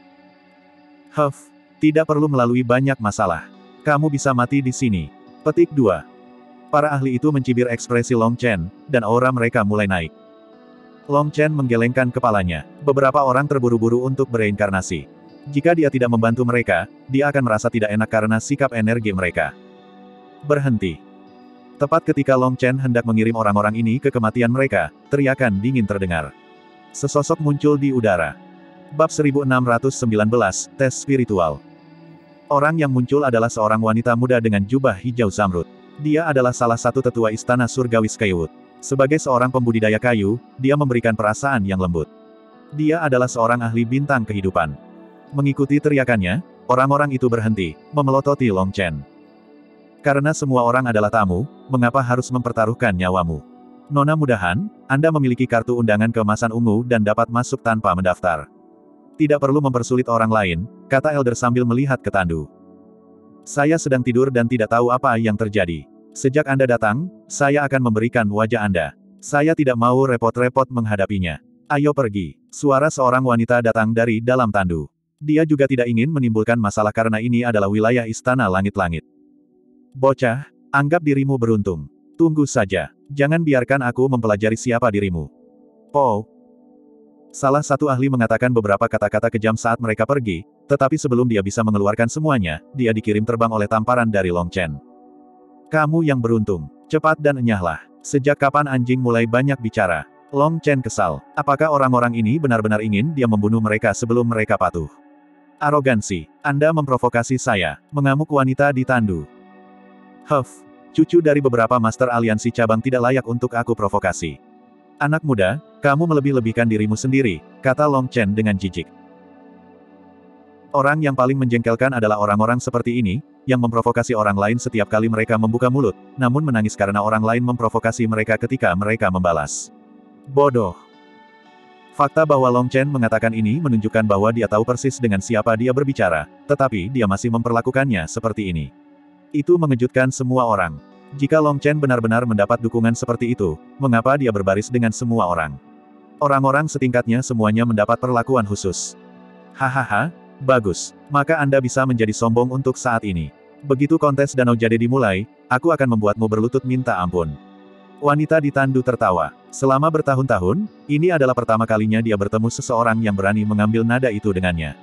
Speaker 1: Huff, tidak perlu melalui banyak masalah. Kamu bisa mati di sini. Petik dua. Para ahli itu mencibir ekspresi Long Chen, dan aura mereka mulai naik. Long Chen menggelengkan kepalanya. Beberapa orang terburu-buru untuk bereinkarnasi. Jika dia tidak membantu mereka, dia akan merasa tidak enak karena sikap energi mereka. Berhenti. Tepat ketika Long Chen hendak mengirim orang-orang ini ke kematian mereka, teriakan dingin terdengar. Sesosok muncul di udara. Bab seribu enam ratus sembilan belas, Tes Spiritual. Orang yang muncul adalah seorang wanita muda dengan jubah hijau zamrud. Dia adalah salah satu tetua istana surgawi Skywood. Sebagai seorang pembudidaya kayu, dia memberikan perasaan yang lembut. Dia adalah seorang ahli bintang kehidupan. Mengikuti teriakannya, orang-orang itu berhenti, memelototi Long Chen. Karena semua orang adalah tamu, mengapa harus mempertaruhkan nyawamu? Nona mudahan, Anda memiliki kartu undangan keemasan ungu dan dapat masuk tanpa mendaftar. Tidak perlu mempersulit orang lain, kata Elder sambil melihat ke Tandu. Saya sedang tidur dan tidak tahu apa yang terjadi. Sejak Anda datang, saya akan memberikan wajah Anda. Saya tidak mau repot-repot menghadapinya. Ayo pergi. Suara seorang wanita datang dari dalam Tandu. Dia juga tidak ingin menimbulkan masalah karena ini adalah wilayah istana langit-langit. Bocah, anggap dirimu beruntung. Tunggu saja. Jangan biarkan aku mempelajari siapa dirimu. Oh. Salah satu ahli mengatakan beberapa kata-kata kejam saat mereka pergi, tetapi sebelum dia bisa mengeluarkan semuanya, dia dikirim terbang oleh tamparan dari Long Chen. Kamu yang beruntung. Cepat dan enyahlah. Sejak kapan anjing mulai banyak bicara? Long Chen kesal. Apakah orang-orang ini benar-benar ingin dia membunuh mereka sebelum mereka patuh? Arogansi. Anda memprovokasi saya, mengamuk wanita di Tandu. Huff. Cucu dari beberapa master aliansi cabang tidak layak untuk aku provokasi. Anak muda, kamu melebih-lebihkan dirimu sendiri, kata Long Chen dengan jijik. Orang yang paling menjengkelkan adalah orang-orang seperti ini, yang memprovokasi orang lain setiap kali mereka membuka mulut, namun menangis karena orang lain memprovokasi mereka ketika mereka membalas. Bodoh. Fakta bahwa Long Chen mengatakan ini menunjukkan bahwa dia tahu persis dengan siapa dia berbicara, tetapi dia masih memperlakukannya seperti ini. Itu mengejutkan semua orang. Jika Long Chen benar-benar mendapat dukungan seperti itu, mengapa dia berbaris dengan semua orang? Orang-orang setingkatnya semuanya mendapat perlakuan khusus. Hahaha, bagus. Maka Anda bisa menjadi sombong untuk saat ini. Begitu kontes Danau Jade dimulai, aku akan membuatmu berlutut minta ampun. Wanita di Tandu tertawa. Selama bertahun-tahun, ini adalah pertama kalinya dia bertemu seseorang yang berani mengambil nada itu dengannya.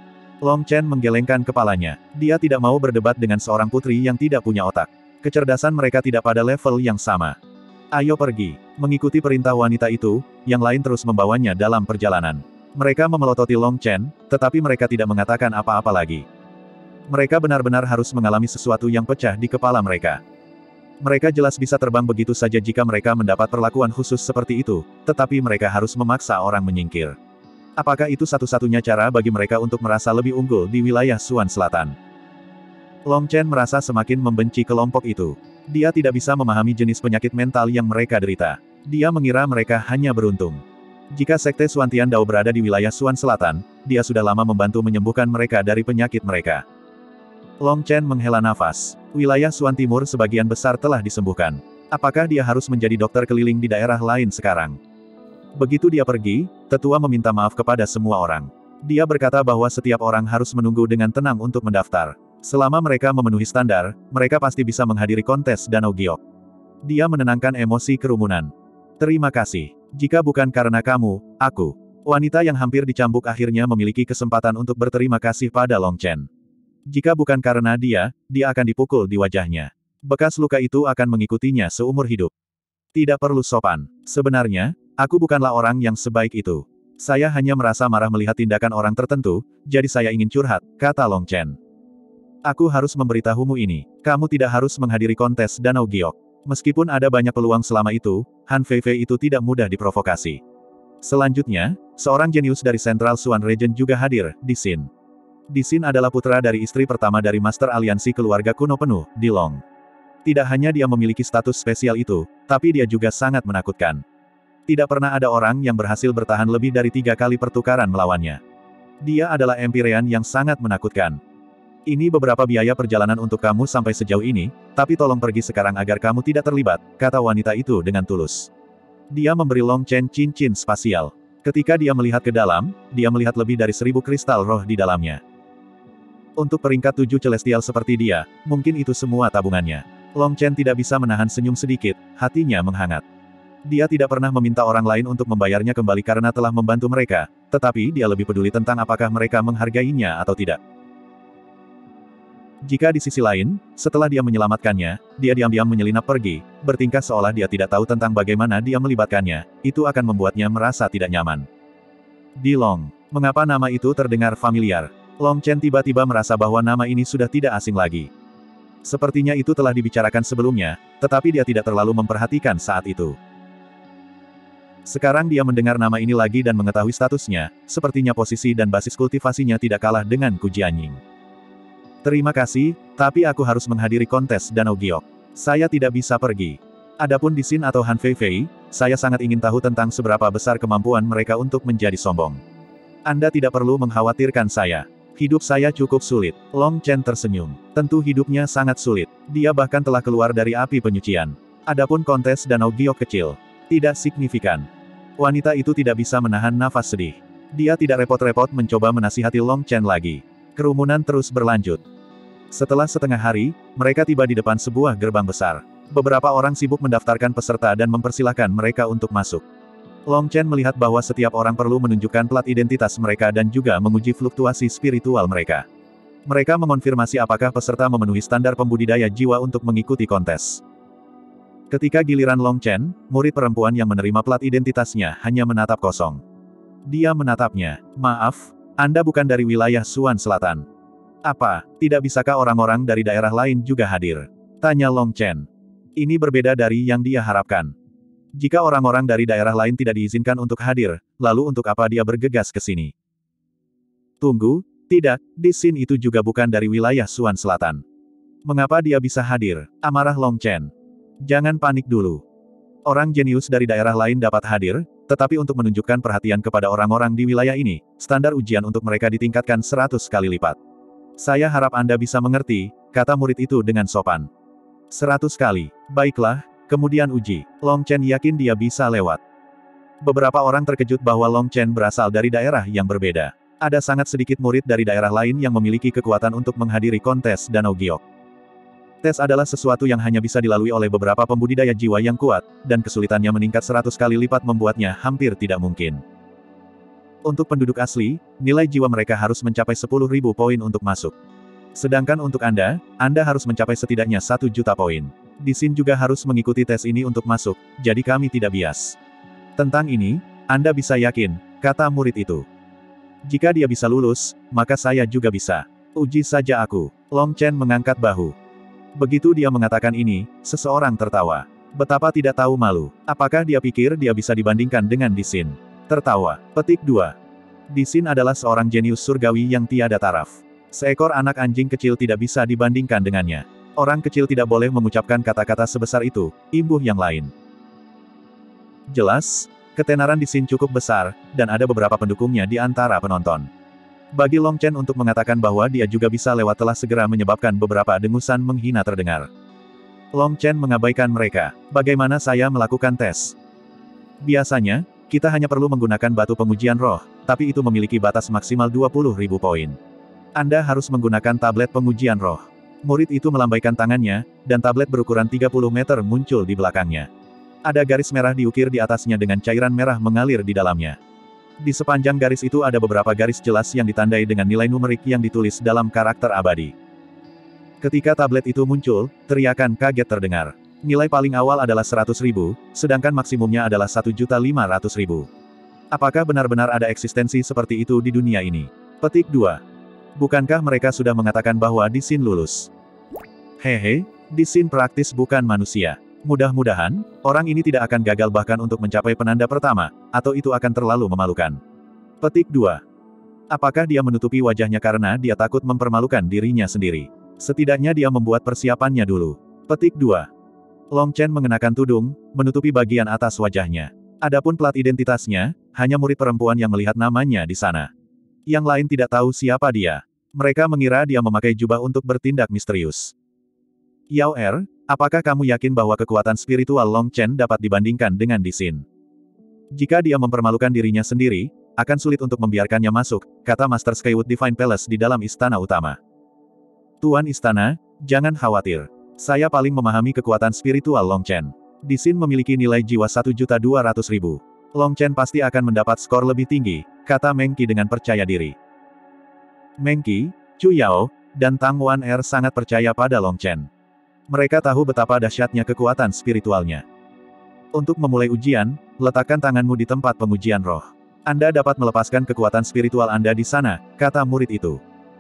Speaker 1: Long Chen menggelengkan kepalanya. Dia tidak mau berdebat dengan seorang putri yang tidak punya otak. Kecerdasan mereka tidak pada level yang sama. Ayo pergi. Mengikuti perintah wanita itu, yang lain terus membawanya dalam perjalanan. Mereka memelototi Long Chen, tetapi mereka tidak mengatakan apa-apa lagi. Mereka benar-benar harus mengalami sesuatu yang pecah di kepala mereka. Mereka jelas bisa terbang begitu saja jika mereka mendapat perlakuan khusus seperti itu, tetapi mereka harus memaksa orang menyingkir. Apakah itu satu-satunya cara bagi mereka untuk merasa lebih unggul di wilayah Suan Selatan? Long Chen merasa semakin membenci kelompok itu. Dia tidak bisa memahami jenis penyakit mental yang mereka derita. Dia mengira mereka hanya beruntung. Jika Sekte Suan Tiandao berada di wilayah Suan Selatan, dia sudah lama membantu menyembuhkan mereka dari penyakit mereka. Long Chen menghela nafas. Wilayah Suan Timur sebagian besar telah disembuhkan. Apakah dia harus menjadi dokter keliling di daerah lain sekarang? Begitu dia pergi, tetua meminta maaf kepada semua orang. Dia berkata bahwa setiap orang harus menunggu dengan tenang untuk mendaftar. Selama mereka memenuhi standar, mereka pasti bisa menghadiri kontes Danau Giok. Dia menenangkan emosi kerumunan. Terima kasih. Jika bukan karena kamu, aku. Wanita yang hampir dicambuk akhirnya memiliki kesempatan untuk berterima kasih pada Long Chen. Jika bukan karena dia, dia akan dipukul di wajahnya. Bekas luka itu akan mengikutinya seumur hidup. Tidak perlu sopan. Sebenarnya, aku bukanlah orang yang sebaik itu. Saya hanya merasa marah melihat tindakan orang tertentu, jadi saya ingin curhat, kata Long Chen. Aku harus memberitahumu ini. Kamu tidak harus menghadiri kontes Danau Giok. Meskipun ada banyak peluang selama itu, Han Feifei itu tidak mudah diprovokasi. Selanjutnya, seorang jenius dari Central Suan Region juga hadir, Di Xin. Di Xin adalah putra dari istri pertama dari Master Aliansi Keluarga Kuno Penuh, Di Long. Tidak hanya dia memiliki status spesial itu, tapi dia juga sangat menakutkan. Tidak pernah ada orang yang berhasil bertahan lebih dari tiga kali pertukaran melawannya. Dia adalah Empyrean yang sangat menakutkan. Ini beberapa biaya perjalanan untuk kamu sampai sejauh ini, tapi tolong pergi sekarang agar kamu tidak terlibat, kata wanita itu dengan tulus. Dia memberi Long Chen cincin spasial. Ketika dia melihat ke dalam, dia melihat lebih dari seribu kristal roh di dalamnya. Untuk peringkat tujuh celestial seperti dia, mungkin itu semua tabungannya. Long Chen tidak bisa menahan senyum sedikit, hatinya menghangat. Dia tidak pernah meminta orang lain untuk membayarnya kembali karena telah membantu mereka, tetapi dia lebih peduli tentang apakah mereka menghargainya atau tidak. Jika di sisi lain, setelah dia menyelamatkannya, dia diam-diam menyelinap pergi, bertingkah seolah dia tidak tahu tentang bagaimana dia melibatkannya, itu akan membuatnya merasa tidak nyaman. Di Long. Mengapa nama itu terdengar familiar? Long Chen tiba-tiba merasa bahwa nama ini sudah tidak asing lagi. Sepertinya itu telah dibicarakan sebelumnya, tetapi dia tidak terlalu memperhatikan saat itu. Sekarang dia mendengar nama ini lagi dan mengetahui statusnya, sepertinya posisi dan basis kultivasinya tidak kalah dengan Kujianying. Terima kasih, tapi aku harus menghadiri kontes Danau Giok. Saya tidak bisa pergi. Adapun Di Xin atau Han Feifei, saya sangat ingin tahu tentang seberapa besar kemampuan mereka untuk menjadi sombong. Anda tidak perlu mengkhawatirkan saya. Hidup saya cukup sulit. Long Chen tersenyum. Tentu hidupnya sangat sulit. Dia bahkan telah keluar dari api penyucian. Adapun kontes Danau Giok kecil. Tidak signifikan. Wanita itu tidak bisa menahan nafas sedih. Dia tidak repot-repot mencoba menasihati Long Chen lagi. Kerumunan terus berlanjut. Setelah setengah hari, mereka tiba di depan sebuah gerbang besar. Beberapa orang sibuk mendaftarkan peserta dan mempersilahkan mereka untuk masuk. Long Chen melihat bahwa setiap orang perlu menunjukkan plat identitas mereka dan juga menguji fluktuasi spiritual mereka. Mereka mengonfirmasi apakah peserta memenuhi standar pembudidaya jiwa untuk mengikuti kontes. Ketika giliran Long Chen, murid perempuan yang menerima plat identitasnya hanya menatap kosong. Dia menatapnya. Maaf, Anda bukan dari wilayah Suan Selatan. Apa, tidak bisakah orang-orang dari daerah lain juga hadir? Tanya Long Chen. Ini berbeda dari yang dia harapkan. Jika orang-orang dari daerah lain tidak diizinkan untuk hadir, lalu untuk apa dia bergegas ke sini? Tunggu, tidak, Di Xin itu juga bukan dari wilayah Suan Selatan. Mengapa dia bisa hadir? Amarah Long Chen. Jangan panik dulu. Orang jenius dari daerah lain dapat hadir, tetapi untuk menunjukkan perhatian kepada orang-orang di wilayah ini, standar ujian untuk mereka ditingkatkan seratus kali lipat. Saya harap Anda bisa mengerti, kata murid itu dengan sopan. Seratus kali. Baiklah. Kemudian uji. Long Chen yakin dia bisa lewat. Beberapa orang terkejut bahwa Long Chen berasal dari daerah yang berbeda. Ada sangat sedikit murid dari daerah lain yang memiliki kekuatan untuk menghadiri kontes Danau Giok. Tes adalah sesuatu yang hanya bisa dilalui oleh beberapa pembudidaya jiwa yang kuat, dan kesulitannya meningkat seratus kali lipat membuatnya hampir tidak mungkin. Untuk penduduk asli, nilai jiwa mereka harus mencapai sepuluh ribu poin untuk masuk. Sedangkan untuk Anda, Anda harus mencapai setidaknya satu juta poin. Di Xin juga harus mengikuti tes ini untuk masuk, jadi kami tidak bias. Tentang ini, Anda bisa yakin, kata murid itu. Jika dia bisa lulus, maka saya juga bisa. Uji saja aku. Long Chen mengangkat bahu. Begitu dia mengatakan ini, seseorang tertawa. Betapa tidak tahu malu. Apakah dia pikir dia bisa dibandingkan dengan Di Xin? Tertawa. Petik dua. Di Xin adalah seorang jenius surgawi yang tiada taraf. Seekor anak anjing kecil tidak bisa dibandingkan dengannya. Orang kecil tidak boleh mengucapkan kata-kata sebesar itu, imbuh yang lain. Jelas, ketenaran Di Xin cukup besar, dan ada beberapa pendukungnya di antara penonton. Bagi Long Chen untuk mengatakan bahwa dia juga bisa lewat telah segera menyebabkan beberapa dengusan menghina terdengar. Long Chen mengabaikan mereka. Bagaimana saya melakukan tes? Biasanya, kita hanya perlu menggunakan batu pengujian roh, tapi itu memiliki batas maksimal dua puluh ribu poin. Anda harus menggunakan tablet pengujian roh. Murid itu melambaikan tangannya, dan tablet berukuran tiga puluh meter muncul di belakangnya. Ada garis merah diukir di atasnya dengan cairan merah mengalir di dalamnya. Di sepanjang garis itu ada beberapa garis jelas yang ditandai dengan nilai numerik yang ditulis dalam karakter abadi. Ketika tablet itu muncul, teriakan kaget terdengar. Nilai paling awal adalah seratus ribu, sedangkan maksimumnya adalah satu juta lima ratus ribu. Apakah benar-benar ada eksistensi seperti itu di dunia ini? Petik dua. Bukankah mereka sudah mengatakan bahwa Di Xin lulus? Hehe, Di Xin praktis bukan manusia. Mudah-mudahan, orang ini tidak akan gagal bahkan untuk mencapai penanda pertama, atau itu akan terlalu memalukan. Petik dua. Apakah dia menutupi wajahnya karena dia takut mempermalukan dirinya sendiri? Setidaknya dia membuat persiapannya dulu. Petik dua. Long Chen mengenakan tudung, menutupi bagian atas wajahnya. Adapun plat identitasnya, hanya murid perempuan yang melihat namanya di sana. Yang lain tidak tahu siapa dia. Mereka mengira dia memakai jubah untuk bertindak misterius. Yao Er, apakah kamu yakin bahwa kekuatan spiritual Long Chen dapat dibandingkan dengan Di Xin? Jika dia mempermalukan dirinya sendiri, akan sulit untuk membiarkannya masuk, kata Master Skywood Divine Palace di dalam istana utama. Tuan Istana, jangan khawatir. Saya paling memahami kekuatan spiritual Long Chen. Di Xin memiliki nilai jiwa satu juta dua ratus ribu. Long Chen pasti akan mendapat skor lebih tinggi, kata Meng Qi dengan percaya diri. Meng Qi, Chu Yao, dan Tang Wan Er sangat percaya pada Long Chen. Mereka tahu betapa dahsyatnya kekuatan spiritualnya. Untuk memulai ujian, letakkan tanganmu di tempat pengujian roh. Anda dapat melepaskan kekuatan spiritual Anda di sana, kata murid itu.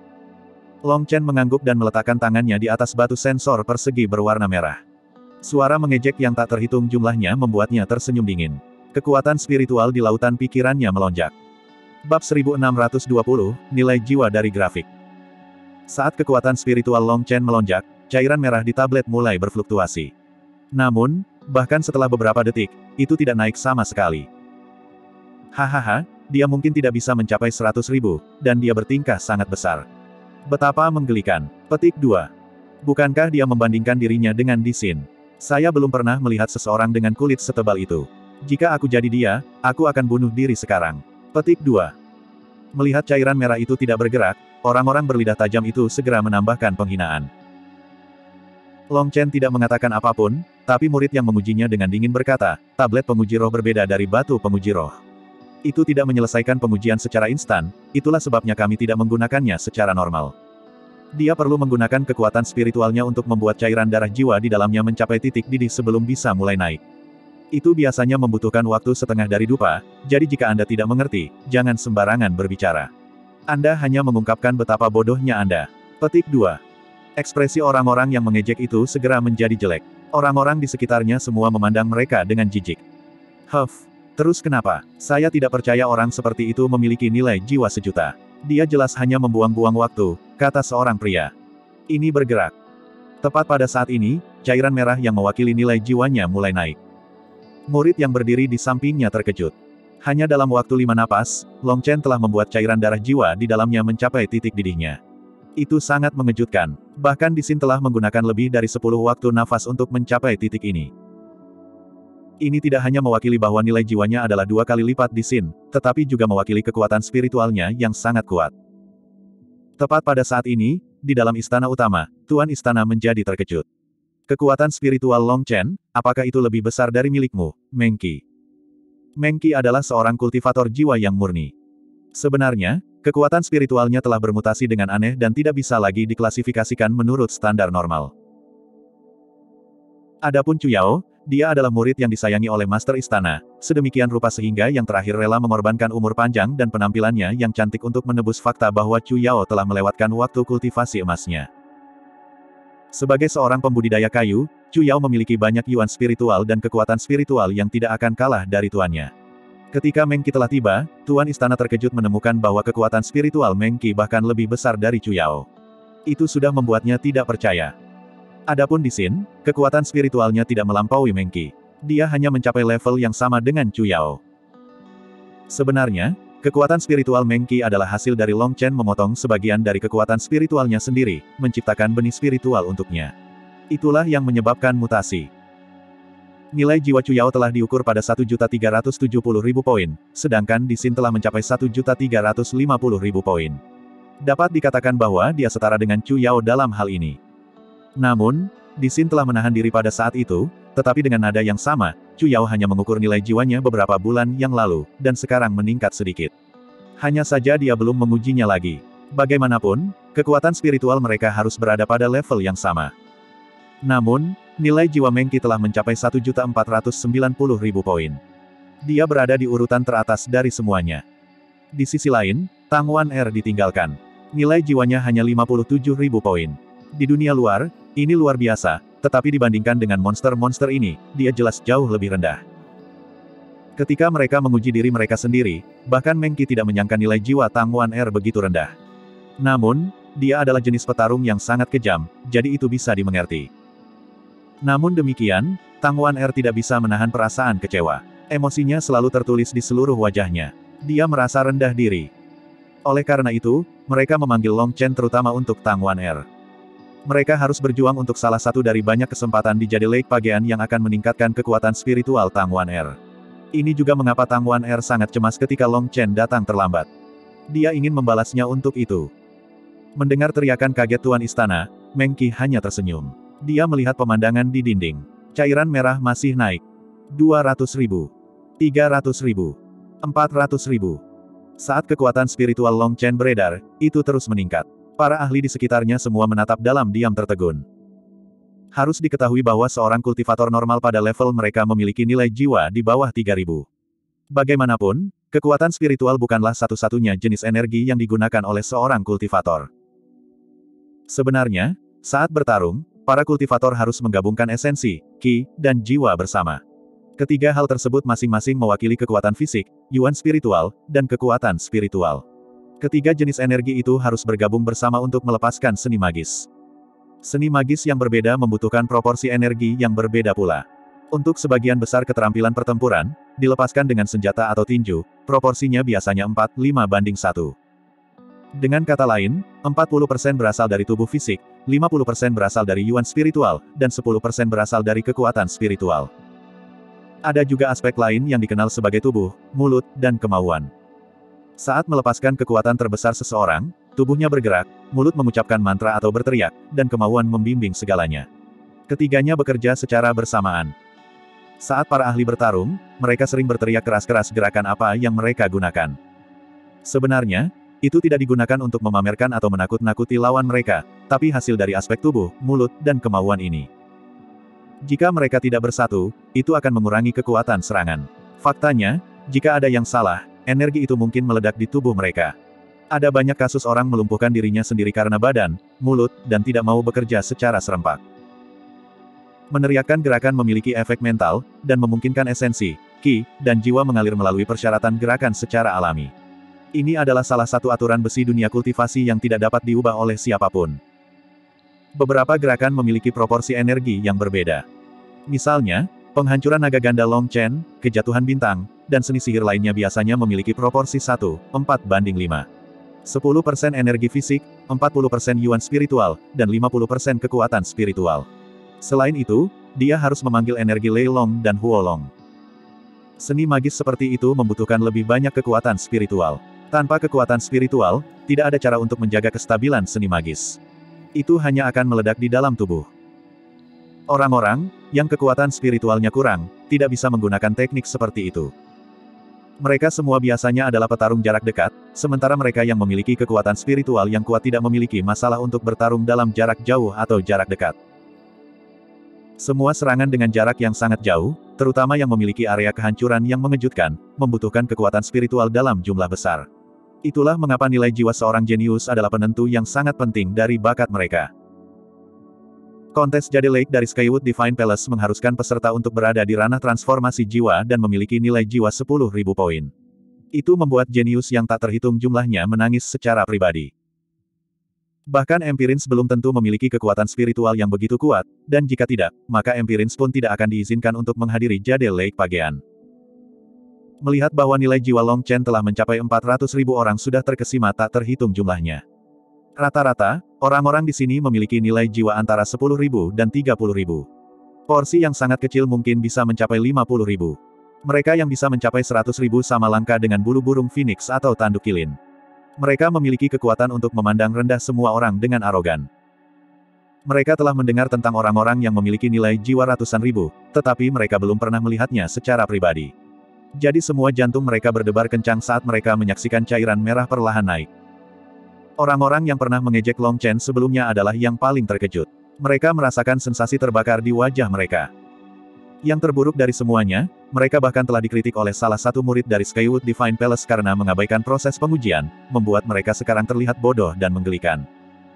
Speaker 1: Long Chen mengangguk dan meletakkan tangannya di atas batu sensor persegi berwarna merah. Suara mengejek yang tak terhitung jumlahnya membuatnya tersenyum dingin. Kekuatan spiritual di lautan pikirannya melonjak. Bab seribu enam ratus dua puluh, Nilai Jiwa dari Grafik. Saat kekuatan spiritual Long Chen melonjak, cairan merah di tablet mulai berfluktuasi. Namun, bahkan setelah beberapa detik, itu tidak naik sama sekali. Hahaha, dia mungkin tidak bisa mencapai seratus ribu, dan dia bertingkah sangat besar. Betapa menggelikan. Petik dua. Bukankah dia membandingkan dirinya dengan Di Xin? Saya belum pernah melihat seseorang dengan kulit setebal itu. Jika aku jadi dia, aku akan bunuh diri sekarang. Petik dua. Melihat cairan merah itu tidak bergerak, orang-orang berlidah tajam itu segera menambahkan penghinaan. Long Chen tidak mengatakan apapun, tapi murid yang mengujinya dengan dingin berkata, tablet penguji roh berbeda dari batu penguji roh. Itu tidak menyelesaikan pengujian secara instan, itulah sebabnya kami tidak menggunakannya secara normal. Dia perlu menggunakan kekuatan spiritualnya untuk membuat cairan darah jiwa di dalamnya mencapai titik didih sebelum bisa mulai naik. Itu biasanya membutuhkan waktu setengah dari dupa, jadi jika Anda tidak mengerti, jangan sembarangan berbicara. Anda hanya mengungkapkan betapa bodohnya Anda. Petik dua. Ekspresi orang-orang yang mengejek itu segera menjadi jelek. Orang-orang di sekitarnya semua memandang mereka dengan jijik. Huff, terus kenapa? Saya tidak percaya orang seperti itu memiliki nilai jiwa sejuta. Dia jelas hanya membuang-buang waktu, kata seorang pria. Ini bergerak. Tepat pada saat ini, cairan merah yang mewakili nilai jiwanya mulai naik. Murid yang berdiri di sampingnya terkejut. Hanya dalam waktu lima napas, Long Chen telah membuat cairan darah jiwa di dalamnya mencapai titik didihnya. Itu sangat mengejutkan. Bahkan Di Xin telah menggunakan lebih dari sepuluh waktu nafas untuk mencapai titik ini. Ini tidak hanya mewakili bahwa nilai jiwanya adalah dua kali lipat Di Xin, tetapi juga mewakili kekuatan spiritualnya yang sangat kuat. Tepat pada saat ini, di dalam istana utama, Tuan Istana menjadi terkejut. Kekuatan spiritual Long Chen, apakah itu lebih besar dari milikmu, Meng Qi? Meng Qi adalah seorang kultivator jiwa yang murni. Sebenarnya, kekuatan spiritualnya telah bermutasi dengan aneh dan tidak bisa lagi diklasifikasikan menurut standar normal. Adapun Chu Yao, dia adalah murid yang disayangi oleh Master Istana, sedemikian rupa sehingga yang terakhir rela mengorbankan umur panjang dan penampilannya yang cantik untuk menebus fakta bahwa Chu Yao telah melewatkan waktu kultivasi emasnya. Sebagai seorang pembudidaya kayu, Chu Yao memiliki banyak yuan spiritual dan kekuatan spiritual yang tidak akan kalah dari tuannya. Ketika Meng Qi telah tiba, Tuan Istana terkejut menemukan bahwa kekuatan spiritual Meng Qi bahkan lebih besar dari Chu Yao. Itu sudah membuatnya tidak percaya. Adapun Di Xin, kekuatan spiritualnya tidak melampaui Meng Qi. Dia hanya mencapai level yang sama dengan Chu Yao. Sebenarnya, kekuatan spiritual Meng Qi adalah hasil dari Long Chen memotong sebagian dari kekuatan spiritualnya sendiri, menciptakan benih spiritual untuknya. Itulah yang menyebabkan mutasi. Nilai jiwa Chu Yao telah diukur pada satu juta tiga ratus tujuh puluh ribu poin, sedangkan Di Xin telah mencapai satu juta tiga ratus lima puluh ribu poin. Dapat dikatakan bahwa dia setara dengan Chu Yao dalam hal ini. Namun, Di Xin telah menahan diri pada saat itu, tetapi dengan nada yang sama, Chu Yao hanya mengukur nilai jiwanya beberapa bulan yang lalu, dan sekarang meningkat sedikit. Hanya saja dia belum mengujinya lagi. Bagaimanapun, kekuatan spiritual mereka harus berada pada level yang sama. Namun, nilai jiwa Meng Qi telah mencapai satu juta empat ratus sembilan puluh ribu poin. Dia berada di urutan teratas dari semuanya. Di sisi lain, Tang Wan Er ditinggalkan. Nilai jiwanya hanya lima puluh tujuh ribu poin. Di dunia luar, ini luar biasa, tetapi dibandingkan dengan monster-monster ini, dia jelas jauh lebih rendah. Ketika mereka menguji diri mereka sendiri, bahkan Meng Qi tidak menyangka nilai jiwa Tang Wan Er begitu rendah. Namun, dia adalah jenis petarung yang sangat kejam, jadi itu bisa dimengerti. Namun demikian, Tang Wan Er tidak bisa menahan perasaan kecewa. Emosinya selalu tertulis di seluruh wajahnya. Dia merasa rendah diri. Oleh karena itu, mereka memanggil Long Chen terutama untuk Tang Wan Er. Mereka harus berjuang untuk salah satu dari banyak kesempatan di Jade Lake Pagean yang akan meningkatkan kekuatan spiritual Tang Wan Er. Ini juga mengapa Tang Wan Er sangat cemas ketika Long Chen datang terlambat. Dia ingin membalasnya untuk itu. Mendengar teriakan kaget Tuan Istana, Meng Qi hanya tersenyum. Dia melihat pemandangan di dinding. Cairan merah masih naik. dua ratus ribu. tiga ratus ribu. empat ratus ribu. Saat kekuatan spiritual Long Chen beredar, itu terus meningkat. Para ahli di sekitarnya semua menatap dalam diam tertegun. Harus diketahui bahwa seorang kultivator normal pada level mereka memiliki nilai jiwa di bawah tiga ribu. Bagaimanapun, kekuatan spiritual bukanlah satu-satunya jenis energi yang digunakan oleh seorang kultivator. Sebenarnya, saat bertarung, para kultivator harus menggabungkan esensi, ki, dan jiwa bersama. Ketiga hal tersebut masing-masing mewakili kekuatan fisik, yuan spiritual, dan kekuatan spiritual. Ketiga jenis energi itu harus bergabung bersama untuk melepaskan seni magis. Seni magis yang berbeda membutuhkan proporsi energi yang berbeda pula. Untuk sebagian besar keterampilan pertempuran, dilepaskan dengan senjata atau tinju, proporsinya biasanya empat lima banding satu. Dengan kata lain, empat puluh persen berasal dari tubuh fisik, lima puluh persen berasal dari yuan spiritual, dan sepuluh persen berasal dari kekuatan spiritual. Ada juga aspek lain yang dikenal sebagai tubuh, mulut, dan kemauan. Saat melepaskan kekuatan terbesar seseorang, tubuhnya bergerak, mulut mengucapkan mantra atau berteriak, dan kemauan membimbing segalanya. Ketiganya bekerja secara bersamaan. Saat para ahli bertarung, mereka sering berteriak keras-keras gerakan apa yang mereka gunakan. Sebenarnya, itu tidak digunakan untuk memamerkan atau menakut-nakuti lawan mereka, tapi hasil dari aspek tubuh, mulut, dan kemauan ini. Jika mereka tidak bersatu, itu akan mengurangi kekuatan serangan. Faktanya, jika ada yang salah, energi itu mungkin meledak di tubuh mereka. Ada banyak kasus orang melumpuhkan dirinya sendiri karena badan, mulut, dan tidak mau bekerja secara serempak. Meneriakkan gerakan memiliki efek mental, dan memungkinkan esensi, ki, dan jiwa mengalir melalui persyaratan gerakan secara alami. Ini adalah salah satu aturan besi dunia kultivasi yang tidak dapat diubah oleh siapapun. Beberapa gerakan memiliki proporsi energi yang berbeda. Misalnya, penghancuran naga ganda Long Chen, kejatuhan bintang, dan seni sihir lainnya biasanya memiliki proporsi satu empat banding lima. sepuluh persen energi fisik, empat puluh persen yuan spiritual, dan lima puluh persen kekuatan spiritual. Selain itu, dia harus memanggil energi Lei Long dan Huo Long. Seni magis seperti itu membutuhkan lebih banyak kekuatan spiritual. Tanpa kekuatan spiritual, tidak ada cara untuk menjaga kestabilan seni magis. Itu hanya akan meledak di dalam tubuh. Orang-orang, yang kekuatan spiritualnya kurang, tidak bisa menggunakan teknik seperti itu. Mereka semua biasanya adalah petarung jarak dekat, sementara mereka yang memiliki kekuatan spiritual yang kuat tidak memiliki masalah untuk bertarung dalam jarak jauh atau jarak dekat. Semua serangan dengan jarak yang sangat jauh, terutama yang memiliki area kehancuran yang mengejutkan, membutuhkan kekuatan spiritual dalam jumlah besar. Itulah mengapa nilai jiwa seorang jenius adalah penentu yang sangat penting dari bakat mereka. Kontes Jade Lake dari Skywood Divine Palace mengharuskan peserta untuk berada di ranah transformasi jiwa dan memiliki nilai jiwa sepuluh ribu poin. Itu membuat jenius yang tak terhitung jumlahnya menangis secara pribadi. Bahkan Empirins belum tentu memiliki kekuatan spiritual yang begitu kuat, dan jika tidak, maka Empirins pun tidak akan diizinkan untuk menghadiri Jade Lake Pageant. Melihat bahwa nilai jiwa Long Chen telah mencapai empat ratus ribu orang sudah terkesima tak terhitung jumlahnya. Rata-rata, orang-orang di sini memiliki nilai jiwa antara sepuluh ribu dan tiga puluh ribu. Porsi yang sangat kecil mungkin bisa mencapai lima puluh ribu. Mereka yang bisa mencapai seratus ribu sama langka dengan bulu burung phoenix atau tanduk kilin. Mereka memiliki kekuatan untuk memandang rendah semua orang dengan arogan. Mereka telah mendengar tentang orang-orang yang memiliki nilai jiwa ratusan ribu, tetapi mereka belum pernah melihatnya secara pribadi. Jadi semua jantung mereka berdebar kencang saat mereka menyaksikan cairan merah perlahan naik. Orang-orang yang pernah mengejek Long Chen sebelumnya adalah yang paling terkejut. Mereka merasakan sensasi terbakar di wajah mereka. Yang terburuk dari semuanya, mereka bahkan telah dikritik oleh salah satu murid dari Skywood Divine Palace karena mengabaikan proses pengujian, membuat mereka sekarang terlihat bodoh dan menggelikan.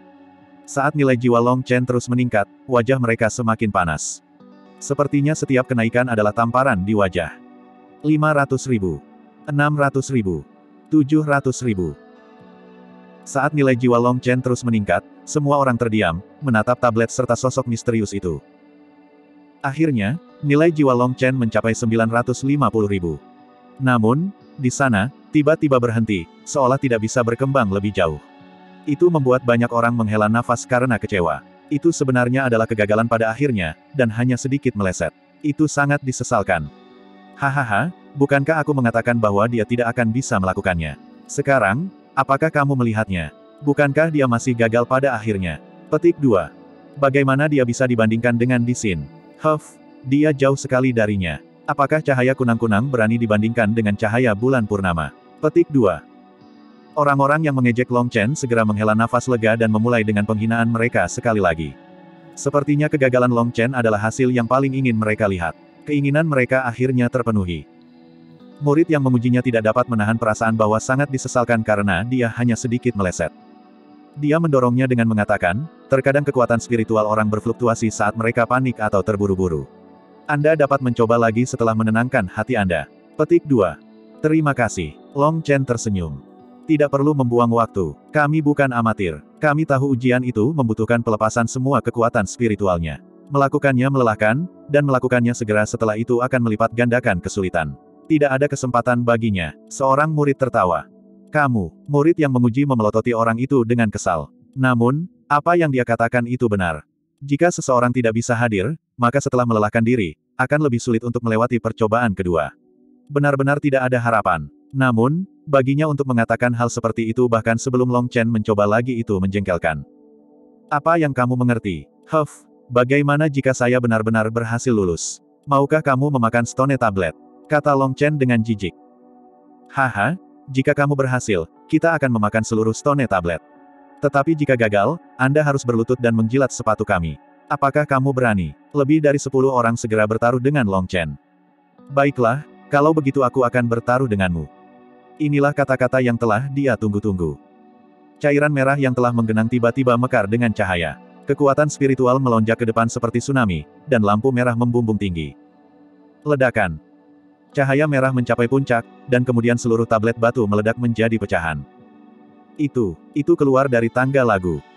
Speaker 1: Saat nilai jiwa Long Chen terus meningkat, wajah mereka semakin panas. Sepertinya setiap kenaikan adalah tamparan di wajah. lima ratus ribu, enam ratus ribu, tujuh ratus ribu. Saat nilai jiwa Long Chen terus meningkat, semua orang terdiam, menatap tablet serta sosok misterius itu. Akhirnya, nilai jiwa Long Chen mencapai sembilan ratus lima puluh ribu. Namun, di sana, tiba-tiba berhenti, seolah tidak bisa berkembang lebih jauh. Itu membuat banyak orang menghela nafas karena kecewa. Itu sebenarnya adalah kegagalan pada akhirnya, dan hanya sedikit meleset. Itu sangat disesalkan. Hahaha, bukankah aku mengatakan bahwa dia tidak akan bisa melakukannya? Sekarang, apakah kamu melihatnya? Bukankah dia masih gagal pada akhirnya? Petik dua. Bagaimana dia bisa dibandingkan dengan Di Xin? Huff, dia jauh sekali darinya. Apakah cahaya kunang-kunang berani dibandingkan dengan cahaya bulan purnama? Petik dua. Orang-orang yang mengejek Long Chen segera menghela nafas lega dan memulai dengan penghinaan mereka sekali lagi. Sepertinya kegagalan Long Chen adalah hasil yang paling ingin mereka lihat. Keinginan mereka akhirnya terpenuhi. Murid yang memujinya tidak dapat menahan perasaan bahwa sangat disesalkan karena dia hanya sedikit meleset. Dia mendorongnya dengan mengatakan, terkadang kekuatan spiritual orang berfluktuasi saat mereka panik atau terburu-buru. Anda dapat mencoba lagi setelah menenangkan hati Anda. Petik dua. Terima kasih. Long Chen tersenyum. Tidak perlu membuang waktu. Kami bukan amatir. Kami tahu ujian itu membutuhkan pelepasan semua kekuatan spiritualnya. Melakukannya melelahkan, dan melakukannya segera setelah itu akan melipat gandakan kesulitan. Tidak ada kesempatan baginya. Seorang murid tertawa. Kamu, murid yang menguji memelototi orang itu dengan kesal. Namun, apa yang dia katakan itu benar. Jika seseorang tidak bisa hadir, maka setelah melelahkan diri, akan lebih sulit untuk melewati percobaan kedua. Benar-benar tidak ada harapan. Namun, baginya untuk mengatakan hal seperti itu bahkan sebelum Long Chen mencoba lagi itu menjengkelkan. Apa yang kamu mengerti? Huff, bagaimana jika saya benar-benar berhasil lulus? Maukah kamu memakan stone tablet? Kata Long Chen dengan jijik. Haha, jika kamu berhasil, kita akan memakan seluruh stone tablet. Tetapi jika gagal, Anda harus berlutut dan menjilat sepatu kami. Apakah kamu berani? Lebih dari sepuluh orang segera bertaruh dengan Long Chen. Baiklah, kalau begitu aku akan bertaruh denganmu. Inilah kata-kata yang telah dia tunggu-tunggu. Cairan merah yang telah menggenang tiba-tiba mekar dengan cahaya. Kekuatan spiritual melonjak ke depan seperti tsunami, dan lampu merah membumbung tinggi. Ledakan. Cahaya merah mencapai puncak, dan kemudian seluruh tablet batu meledak menjadi pecahan. Itu, itu keluar dari tangga lagu.